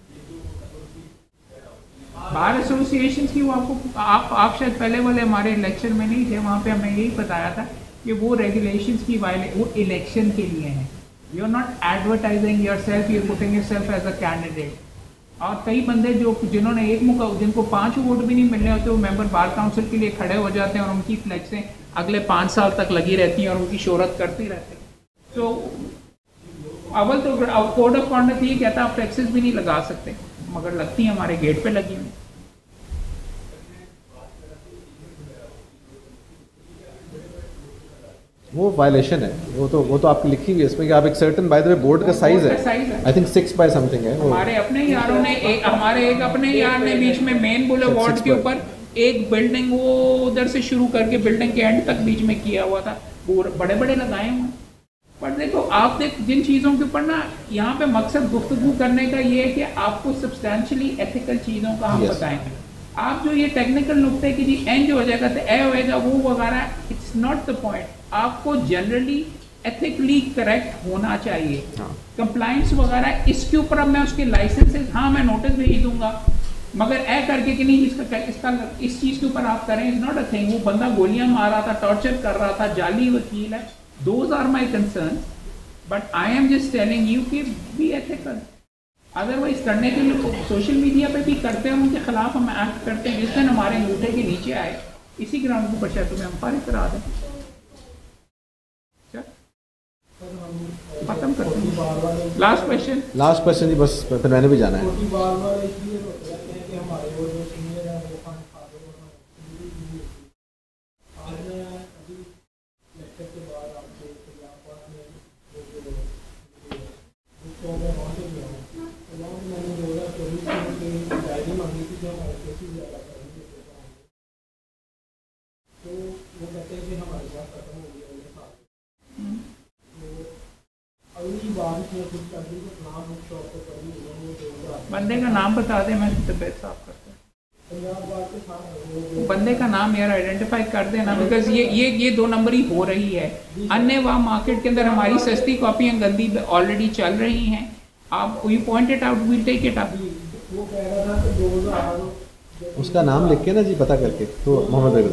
बार एसोसिएशन की, वो आपको आप शायद पहले वाले हमारे इलेक्शन में नहीं थे, वहाँ पे हमें यही बताया था कि वो रेगुलेशंस की वो इलेक्शन के लिए हैं। You are not advertising yourself, you are putting yourself as a candidate. और कई बंदे जिन्होंने जिनको 5 वोट भी नहीं मिलने होते, वो मेंबर बार काउंसिल के लिए खड़े हो जाते हैं और उनकी फ्लैक्सें अगले 5 साल तक लगी रहती हैं और उनकी शोहरत करते रहते हैं। तो अव्वल तो कोड ऑफ कॉन्डक्ट ये कहता है आप फ्लैक्सेस भी नहीं लगा सकते, मगर लगती है हमारे गेट पे लगी हुई। वो वायलेशन है, वो तो आपकी लिखी हुई है इसमें कि आप एक certain, by the way board का साइज है, आई थिंक 6 बाय समथिंग है वो। हमारे अपने यारों ने हमारे एक अपने यार ने बीच में मेन बुलेवार्ड के ऊपर एक बिल्डिंग वो उधर से शुरू करके बिल्डिंग के एंड तक बीच में किया हुआ था, बड़े बड़े लगाए हुए। पर देखो आप जिन चीज़ों के ऊपर ना, यहाँ पे मकसद गुफ्तगू करने का ये है कि आपको सब्सटैंशली एथिकल चीज़ों का हम बताएंगे। आप जो ये टेक्निकल नुक्ते की जी एन जो हो जाएगा तो ए होएगा वो वगैरह, इट्स नॉट द पॉइंट। आपको जनरली एथिकली करेक्ट होना चाहिए। कंप्लाइंस वगैरह इसके ऊपर अब मैं उसके लाइसेंसेस, हाँ मैं नोटिस भेज दूंगा, मगर ए करके कि नहीं इसका इस चीज़ के ऊपर आप करें, इज नॉट अ थिंग। वो बंदा गोलियां मार रहा था, टॉर्चर कर रहा था, जाली वकील है, those are my concern, but I am just telling you कि बी एथिकल। अदरवाइज करने के लिए सोशल मीडिया पे भी करते हैं, उनके खिलाफ हम एक्ट करते हैं। जिस दिन हमारे अंगूठे के नीचे आए, इसी ग्राउंड के ऊपर शायद तुम्हें हम फारिग करा दें। खत्म करते हैं। लास्ट क्वेश्चन जी, बस फिर मैंने भी जाना है। बंदे का नाम बता दे, मैं तबीयत साफ करता हूँ। बंदे का नाम यार आइडेंटिफाई कर देना, बिकॉज ये 2 नंबरी हो रही है। अन्य वहाँ मार्केट के अंदर हमारी सस्ती कॉपियाँ गंदी ऑलरेडी चल रही हैं। आप you point it out, we'll take it up. उसका नाम लिख के ना जी, पता करके तो मोहम्मद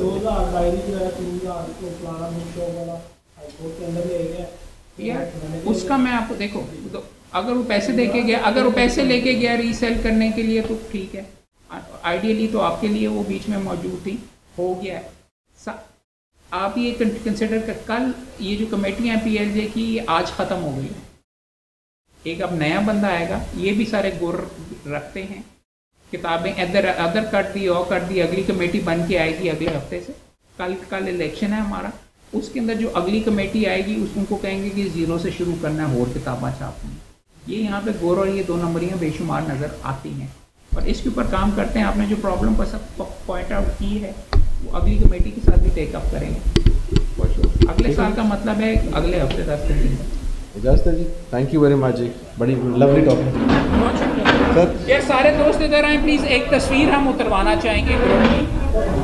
उसका मैं आपको देखो, तो अगर वो पैसे देके गया, अगर वो पैसे लेके गया रीसेल करने के लिए तो ठीक है, आइडियली तो आपके लिए वो बीच में मौजूद थी, हो गया है। आप ये कंसिडर कर, कल ये जो कमेटियाँ PLJ की ये आज ख़त्म हो गई है। एक अब नया बंदा आएगा, ये भी सारे गुर रखते हैं, किताबें अदर कर दी, अगली कमेटी बन के आएगी अगले हफ्ते से। कल इलेक्शन है हमारा, उसके अंदर जो अगली कमेटी आएगी उनको कहेंगे कि 0 से शुरू करना है और किताबें छापनी। ये यहाँ पे गोर और ये 2 नंबरियाँ बेशुमार नज़र आती हैं और इसके ऊपर काम करते हैं। आपने जो प्रॉब्लम पॉइंट आउट की है वो अगली कमेटी के साथ भी टेकअप करेंगे। अगले साल का मतलब है अगले हफ्ते 10 दिन। इजाज़त है जी, थैंक यू वेरी मच जी, बड़ी लवली टॉपिक सर। यार सारे दोस्त इधर आए प्लीज़, एक तस्वीर हम उतरवाना चाहेंगे ग्रुप की।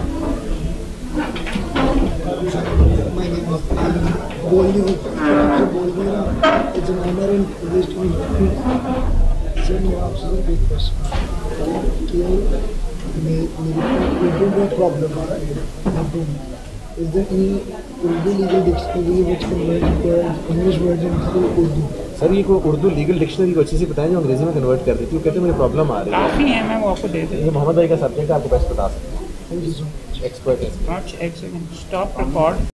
It's an honor and privilege to meet you. Sir मैं आपसे एक क्वेश्चन कि मेरे को प्रॉब्लम आ रहा है बेडरूम में, Is there any Urdu legal dictionary which converts the English version to Urdu? Sir ये कोई उर्दू लीगल डिक्शनरी को अच्छी से बताएं जो अंग्रेजी में कन्वर्ट कर देती है, कहते हैं मेरी प्रॉब्लम आ रही है। काफ़ी है, मैं वो आपको दे दूँ। ये मोहम्मद भाई का सब्जेक्ट है, आपको बेस्ट बता सकते हैं। Thank you so much. Expert है। एक सेकंड, स्टॉप रिकॉर्ड।